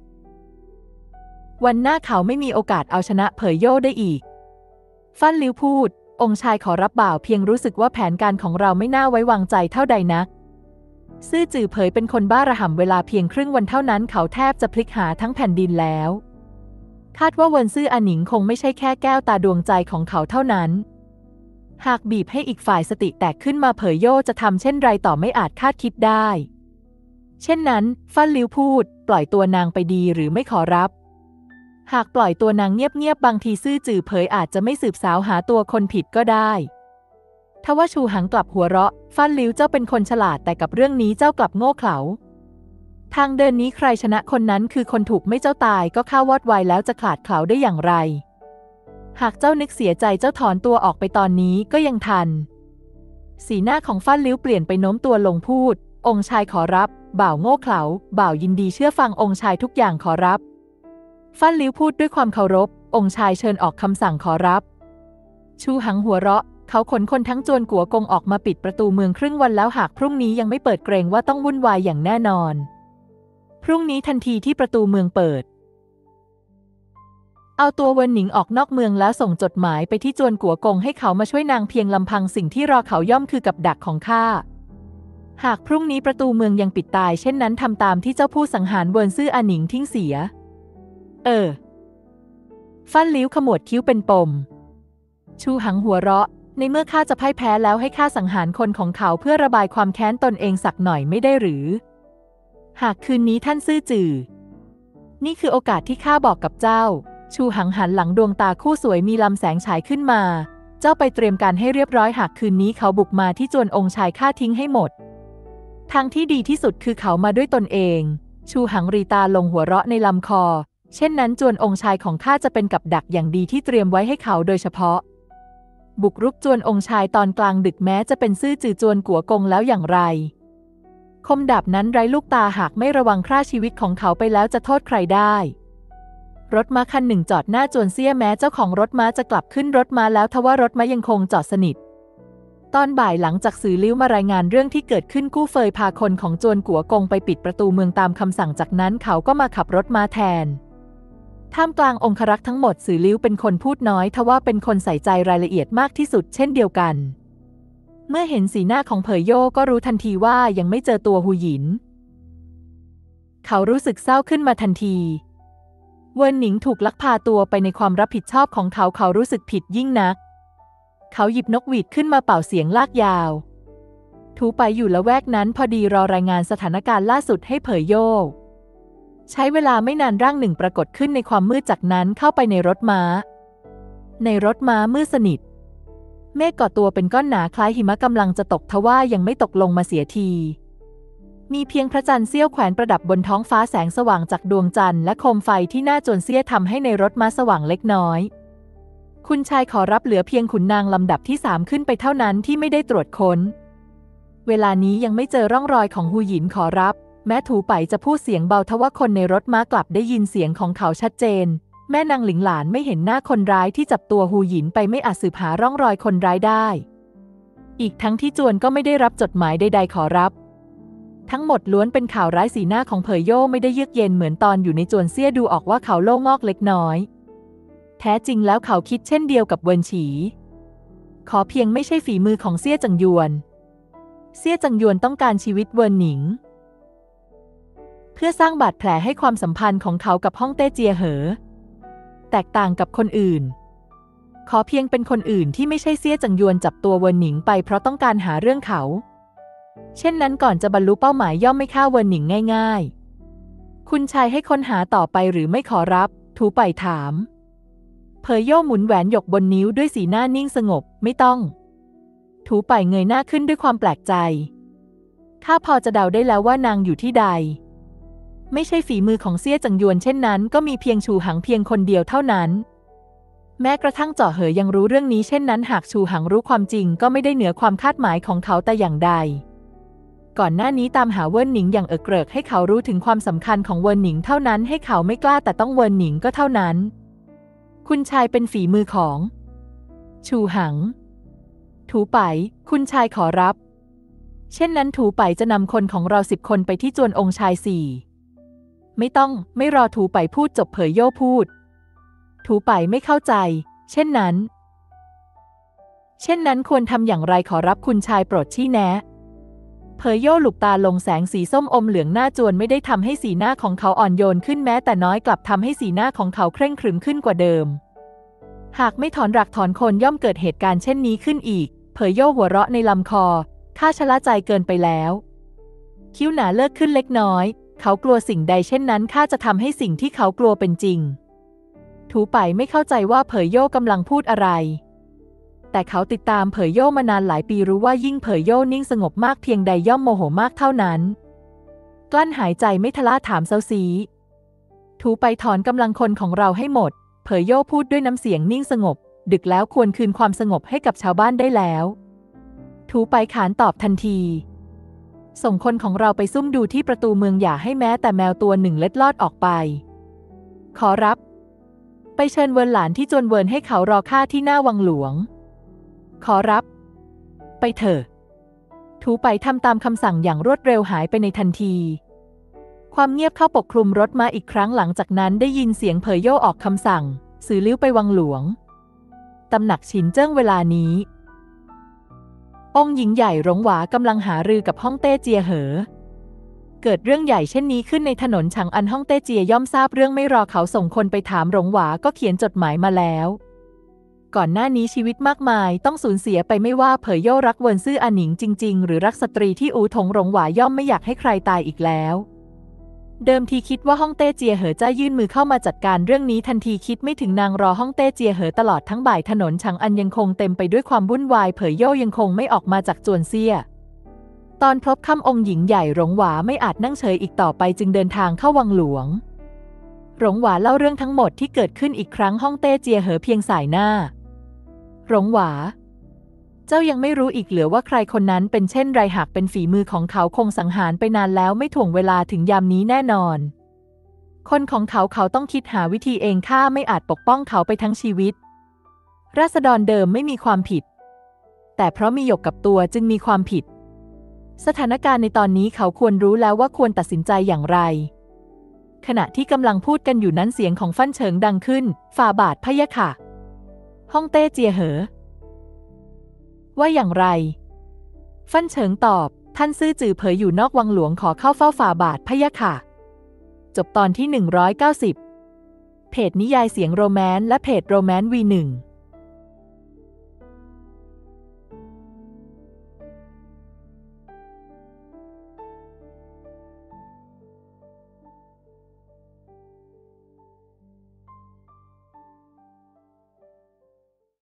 วันหน้าเขาไม่มีโอกาสเอาชนะเผยโย่ได้อีกฟั่นลิ้วพูดองค์ชายขอรับบ่าวเพียงรู้สึกว่าแผนการของเราไม่น่าไว้วางใจเท่าใดนักซื่อจื่อเผยเป็นคนบ้าระห่ำเวลาเพียงครึ่งวันเท่านั้นเขาแทบจะพลิกหาทั้งแผ่นดินแล้วคาดว่าเวินซื่ออาหนิงคงไม่ใช่แค่แก้วตาดวงใจของเขาเท่านั้นหากบีบให้อีกฝ่ายสติแตกขึ้นมาเผยโย่จะทำเช่นไรต่อไม่อาจคาดคิดได้เช่นนั้นฟั่นลิ้วพูดปล่อยตัวนางไปดีหรือไม่ขอรับหากปล่อยตัวนางเงียบๆบางทีซื่อจื่อเผยอาจจะไม่สืบสาวหาตัวคนผิดก็ได้ทว่าชูหังกลับหัวเราะฟันลิ้วเจ้าเป็นคนฉลาดแต่กับเรื่องนี้เจ้ากลับโง่เขลาทางเดินนี้ใครชนะคนนั้นคือคนถูกไม่เจ้าตายก็ฆ่าวอดวายแล้วจะขลาดเขลาได้อย่างไรหากเจ้านึกเสียใจเจ้าถอนตัวออกไปตอนนี้ก็ยังทันสีหน้าของฟันลิ้วเปลี่ยนไปโน้มตัวลงพูดองค์ชายขอรับบ่าวโง่เขลาบ่าวยินดีเชื่อฟังองค์ชายทุกอย่างขอรับฟันลิ้วพูดด้วยความเคารพองค์ชายเชิญออกคำสั่งขอรับชูหังหัวเราะเขาขนคนทั้งจวนกัวกงออกมาปิดประตูเมืองครึ่งวันแล้วหากพรุ่งนี้ยังไม่เปิดเกรงว่าต้องวุ่นวายอย่างแน่นอนพรุ่งนี้ทันทีที่ประตูเมืองเปิดเอาตัวเวินหนิงออกนอกเมืองแล้วส่งจดหมายไปที่จวนกัวกงให้เขามาช่วยนางเพียงลำพังสิ่งที่รอเขาย่อมคือกับดักของข้าหากพรุ่งนี้ประตูเมืองยังปิดตายเช่นนั้นทำตามที่เจ้าผู้สังหารเวินซื่ออาหนิงทิ้งเสียฟันลิ้วขมวดคิ้วเป็นปมชูหังหัวเราะในเมื่อข้าจะพ่ายแพ้แล้วให้ข้าสังหารคนของเขาเพื่อระบายความแค้นตนเองสักหน่อยไม่ได้หรือหากคืนนี้ท่านซื่อจื่อนี่คือโอกาสที่ข้าบอกกับเจ้าชูหังหันหลังดวงตาคู่สวยมีลำแสงฉายขึ้นมาเจ้าไปเตรียมการให้เรียบร้อยหากคืนนี้เขาบุกมาที่จวนองค์ชายข้าทิ้งให้หมดทางที่ดีที่สุดคือเขามาด้วยตนเองชูหังรีตาลงหัวเราะในลำคอเช่นนั้นจวนองค์ชายของข้าจะเป็นกับดักอย่างดีที่เตรียมไว้ให้เขาโดยเฉพาะบุกรุกจวนองค์ชายตอนกลางดึกแม้จะเป็นซื่อจื่อจวนกัวกงแล้วอย่างไรคมดาบนั้นไร้ลูกตาหากไม่ระวังฆ่าชีวิตของเขาไปแล้วจะโทษใครได้รถม้าคันหนึ่งจอดหน้าจวนเซี่ยแม้เจ้าของรถม้าจะกลับขึ้นรถม้าแล้วทว่ารถม้ายังคงจอดสนิทตอนบ่ายหลังจากสื่อลิ้วมารายงานเรื่องที่เกิดขึ้นกู้เฟยพาคนของจวนกัวกงไปปิดประตูเมืองตามคำสั่งจากนั้นเขาก็มาขับรถม้าแทนท่ามกลางองครักษ์ทั้งหมดสื่อลิ้วเป็นคนพูดน้อยทว่าเป็นคนใส่ใจรายละเอียดมากที่สุดเช่นเดียวกันเมื่อเห็นสีหน้าของเผยโย่ก็รู้ทันทีว่ายังไม่เจอตัวหูหยินเขารู้สึกเศร้าขึ้นมาทันทีเวินหนิงถูกลักพาตัวไปในความรับผิดชอบของเขาเขารู้สึกผิดยิ่งนักเขาหยิบนกหวีดขึ้นมาเป่าเสียงลากยาวถูไปอยู่ละแวกนั้นพอดีรอรายงานสถานการณ์ล่าสุดให้เผยโย่ใช้เวลาไม่นานร่างหนึ่งปรากฏขึ้นในความมืดจากนั้นเข้าไปในรถม้ามืดสนิทเมฆก่อตัวเป็นก้อนหนาคล้ายหิมะกำลังจะตกทว่ายังไม่ตกลงมาเสียทีมีเพียงพระจันทร์เสี้ยวแขวนประดับบนท้องฟ้าแสงสว่างจากดวงจันทร์และโคมไฟที่หน้าจวนเสี้ยทำให้ในรถม้าสว่างเล็กน้อยคุณชายขอรับเหลือเพียงขุนนางลำดับที่3ขึ้นไปเท่านั้นที่ไม่ได้ตรวจค้นเวลานี้ยังไม่เจอร่องรอยของหูหยินขอรับแม้ถูไปจะพูดเสียงเบาทว่าคนในรถม้ากลับได้ยินเสียงของเขาชัดเจนแม่นางหลิงหลานไม่เห็นหน้าคนร้ายที่จับตัวหูหยินไปไม่อาจสืบหาร่องรอยคนร้ายได้อีกทั้งที่จวนก็ไม่ได้รับจดหมายใดๆขอรับทั้งหมดล้วนเป็นข่าวร้ายสีหน้าของเผยโย่ไม่ได้เยือกเย็นเหมือนตอนอยู่ในจวนเซี่ยดูออกว่าเขาโล่งงอกเล็กน้อยแท้จริงแล้วเขาคิดเช่นเดียวกับเวินฉีขอเพียงไม่ใช่ฝีมือของเซี่ยจังยวนเซี่ยจังยวนต้องการชีวิตเวินหนิงเพื่อสร้างบาดแผลให้ความสัมพันธ์ของเขากับฮ่องเต้เจียเหอแตกต่างกับคนอื่นขอเพียงเป็นคนอื่นที่ไม่ใช่เซี่ยจังยวนจับตัวเวินหนิงไปเพราะต้องการหาเรื่องเขาเช่นนั้นก่อนจะบรรลุเป้าหมายย่อมไม่ฆ่าเวินหนิงง่ายๆคุณชายให้ค้นหาต่อไปหรือไม่ขอรับถูไปถามเผยโย่หมุนแหวนหยกบนนิ้วด้วยสีหน้านิ่งสงบไม่ต้องถูไปเงยหน้าขึ้นด้วยความแปลกใจข้าพอจะเดาได้แล้วว่านางอยู่ที่ใดไม่ใช่ฝีมือของเซี่ยจังยวนเช่นนั้นก็มีเพียงชูหังเพียงคนเดียวเท่านั้นแม้กระทั่งเจาะเหอยังรู้เรื่องนี้เช่นนั้นหากชูหังรู้ความจริงก็ไม่ได้เหนือความคาดหมายของเขาแต่อย่างใดก่อนหน้านี้ตามหาเวินหนิงอย่างเกริกให้เขารู้ถึงความสำคัญของเวินหนิงเท่านั้นให้เขาไม่กล้าแต่ต้องเวินหนิงก็เท่านั้นคุณชายเป็นฝีมือของชูหังถูไปคุณชายขอรับเช่นนั้นถูไปจะนำคนของเรา10 คนไปที่จวนองค์ชาย4ไม่ต้องไม่รอถูไปพูดจบเผยโย่พูดถูไปไม่เข้าใจเช่นนั้นควรทำอย่างไรขอรับคุณชายโปรดชี้แนะเผยโย่หลุกตาลงแสงสีส้มอมเหลืองหน้าจวนไม่ได้ทำให้สีหน้าของเขาอ่อนโยนขึ้นแม้แต่น้อยกลับทำให้สีหน้าของเขาเคร่งขรึมขึ้นกว่าเดิมหากไม่ถอนรากถอนโคนย่อมเกิดเหตุการณ์เช่นนี้ขึ้นอีกเผยโย่หัวเราะในลำคอข้าชะล่าใจเกินไปแล้วคิ้วหนาเลิกขึ้นเล็กน้อยเขากลัวสิ่งใดเช่นนั้นข้าจะทำให้สิ่งที่เขากลัวเป็นจริงถูไปไม่เข้าใจว่าเผยโย่กำลังพูดอะไรแต่เขาติดตามเผยโย่มานานหลายปีรู้ว่ายิ่งเผยโย่นิ่งสงบมากเพียงใดย่อมโมโหมากเท่านั้นกลั้นหายใจไม่ทะละถามเซาซีถูไปถอนกำลังคนของเราให้หมดเผยโย่พูดด้วยน้ำเสียงนิ่งสงบดึกแล้วควรคืนความสงบให้กับชาวบ้านได้แล้วถูไปขานตอบทันทีส่งคนของเราไปซุ่มดูที่ประตูเมืองอย่าให้แม้แต่แมวตัวหนึ่งเล็ดลอดออกไปขอรับไปเชิญเวินหลานที่จวนเวินให้เขารอข้าที่หน้าวังหลวงขอรับไปเถอะถูไปทำตามคำสั่งอย่างรวดเร็วหายไปในทันทีความเงียบเข้าปกคลุมรถม้าอีกครั้งหลังจากนั้นได้ยินเสียงเผยโย่ออกคำสั่งสื่อลิ้วไปวังหลวงตำหนักฉินเจิ้งเวลานี้องค์หญิงใหญ่หลงหวากำลังหารือกับฮ่องเต้เจียเหอเกิดเรื่องใหญ่เช่นนี้ขึ้นในถนนฉางอันฮ่องเต้เจียย่อมทราบเรื่องไม่รอเขาส่งคนไปถามหลงหวาก็เขียนจดหมายมาแล้วก่อนหน้านี้ชีวิตมากมายต้องสูญเสียไปไม่ว่าเผยโย่รักเวินซื่ออาหนิงจริงๆหรือรักสตรีที่อูถงหลงหวาย่อมไม่อยากให้ใครตายอีกแล้วเดิมทีคิดว่าฮ่องเต้เจียเหอจะยื่นมือเข้ามาจัดการเรื่องนี้ทันทีคิดไม่ถึงนางรอฮ่องเต้เจียเหอตลอดทั้งบ่ายถนนฉางอันยังคงเต็มไปด้วยความวุ่นวายเผยโย่ยังคงไม่ออกมาจากจวนเซี่ยตอนพบค่ำองค์หญิงใหญ่หลงหวาไม่อาจนั่งเฉยอีกต่อไปจึงเดินทางเข้าวังหลวงหลงหวาเล่าเรื่องทั้งหมดที่เกิดขึ้นอีกครั้งฮ่องเต้เจียเหอเพียงสายหน้าหลงหวาเจ้ายังไม่รู้อีกเหรือว่าใครคนนั้นเป็นเช่นไรหากเป็นฝีมือของเขาคงสังหารไปนานแล้วไม่ถ่วงเวลาถึงยามนี้แน่นอนคนของเขาต้องคิดหาวิธีเองข้าไม่อาจปกป้องเขาไปทั้งชีวิตราษฎรเดิมไม่มีความผิดแต่เพราะมีหยกกับตัวจึงมีความผิดสถานการณ์ในตอนนี้เขาควรรู้แล้วว่าควรตัดสินใจอย่างไรขณะที่กำลังพูดกันอยู่นั้นเสียงของฟั่นเฉิงดังขึ้นฝ่าบาทพะยะค่ะฮ่องเต้เจียเหอว่าอย่างไรฟั่นเฉิงตอบท่านซื่อจือเผยอยู่นอกวังหลวงขอเข้าเฝ้าฝ่าบาทพะยะค่ะจบตอนที่190เพจนิยายเสียงโรแมนต์และเพจโรแมนต์ V1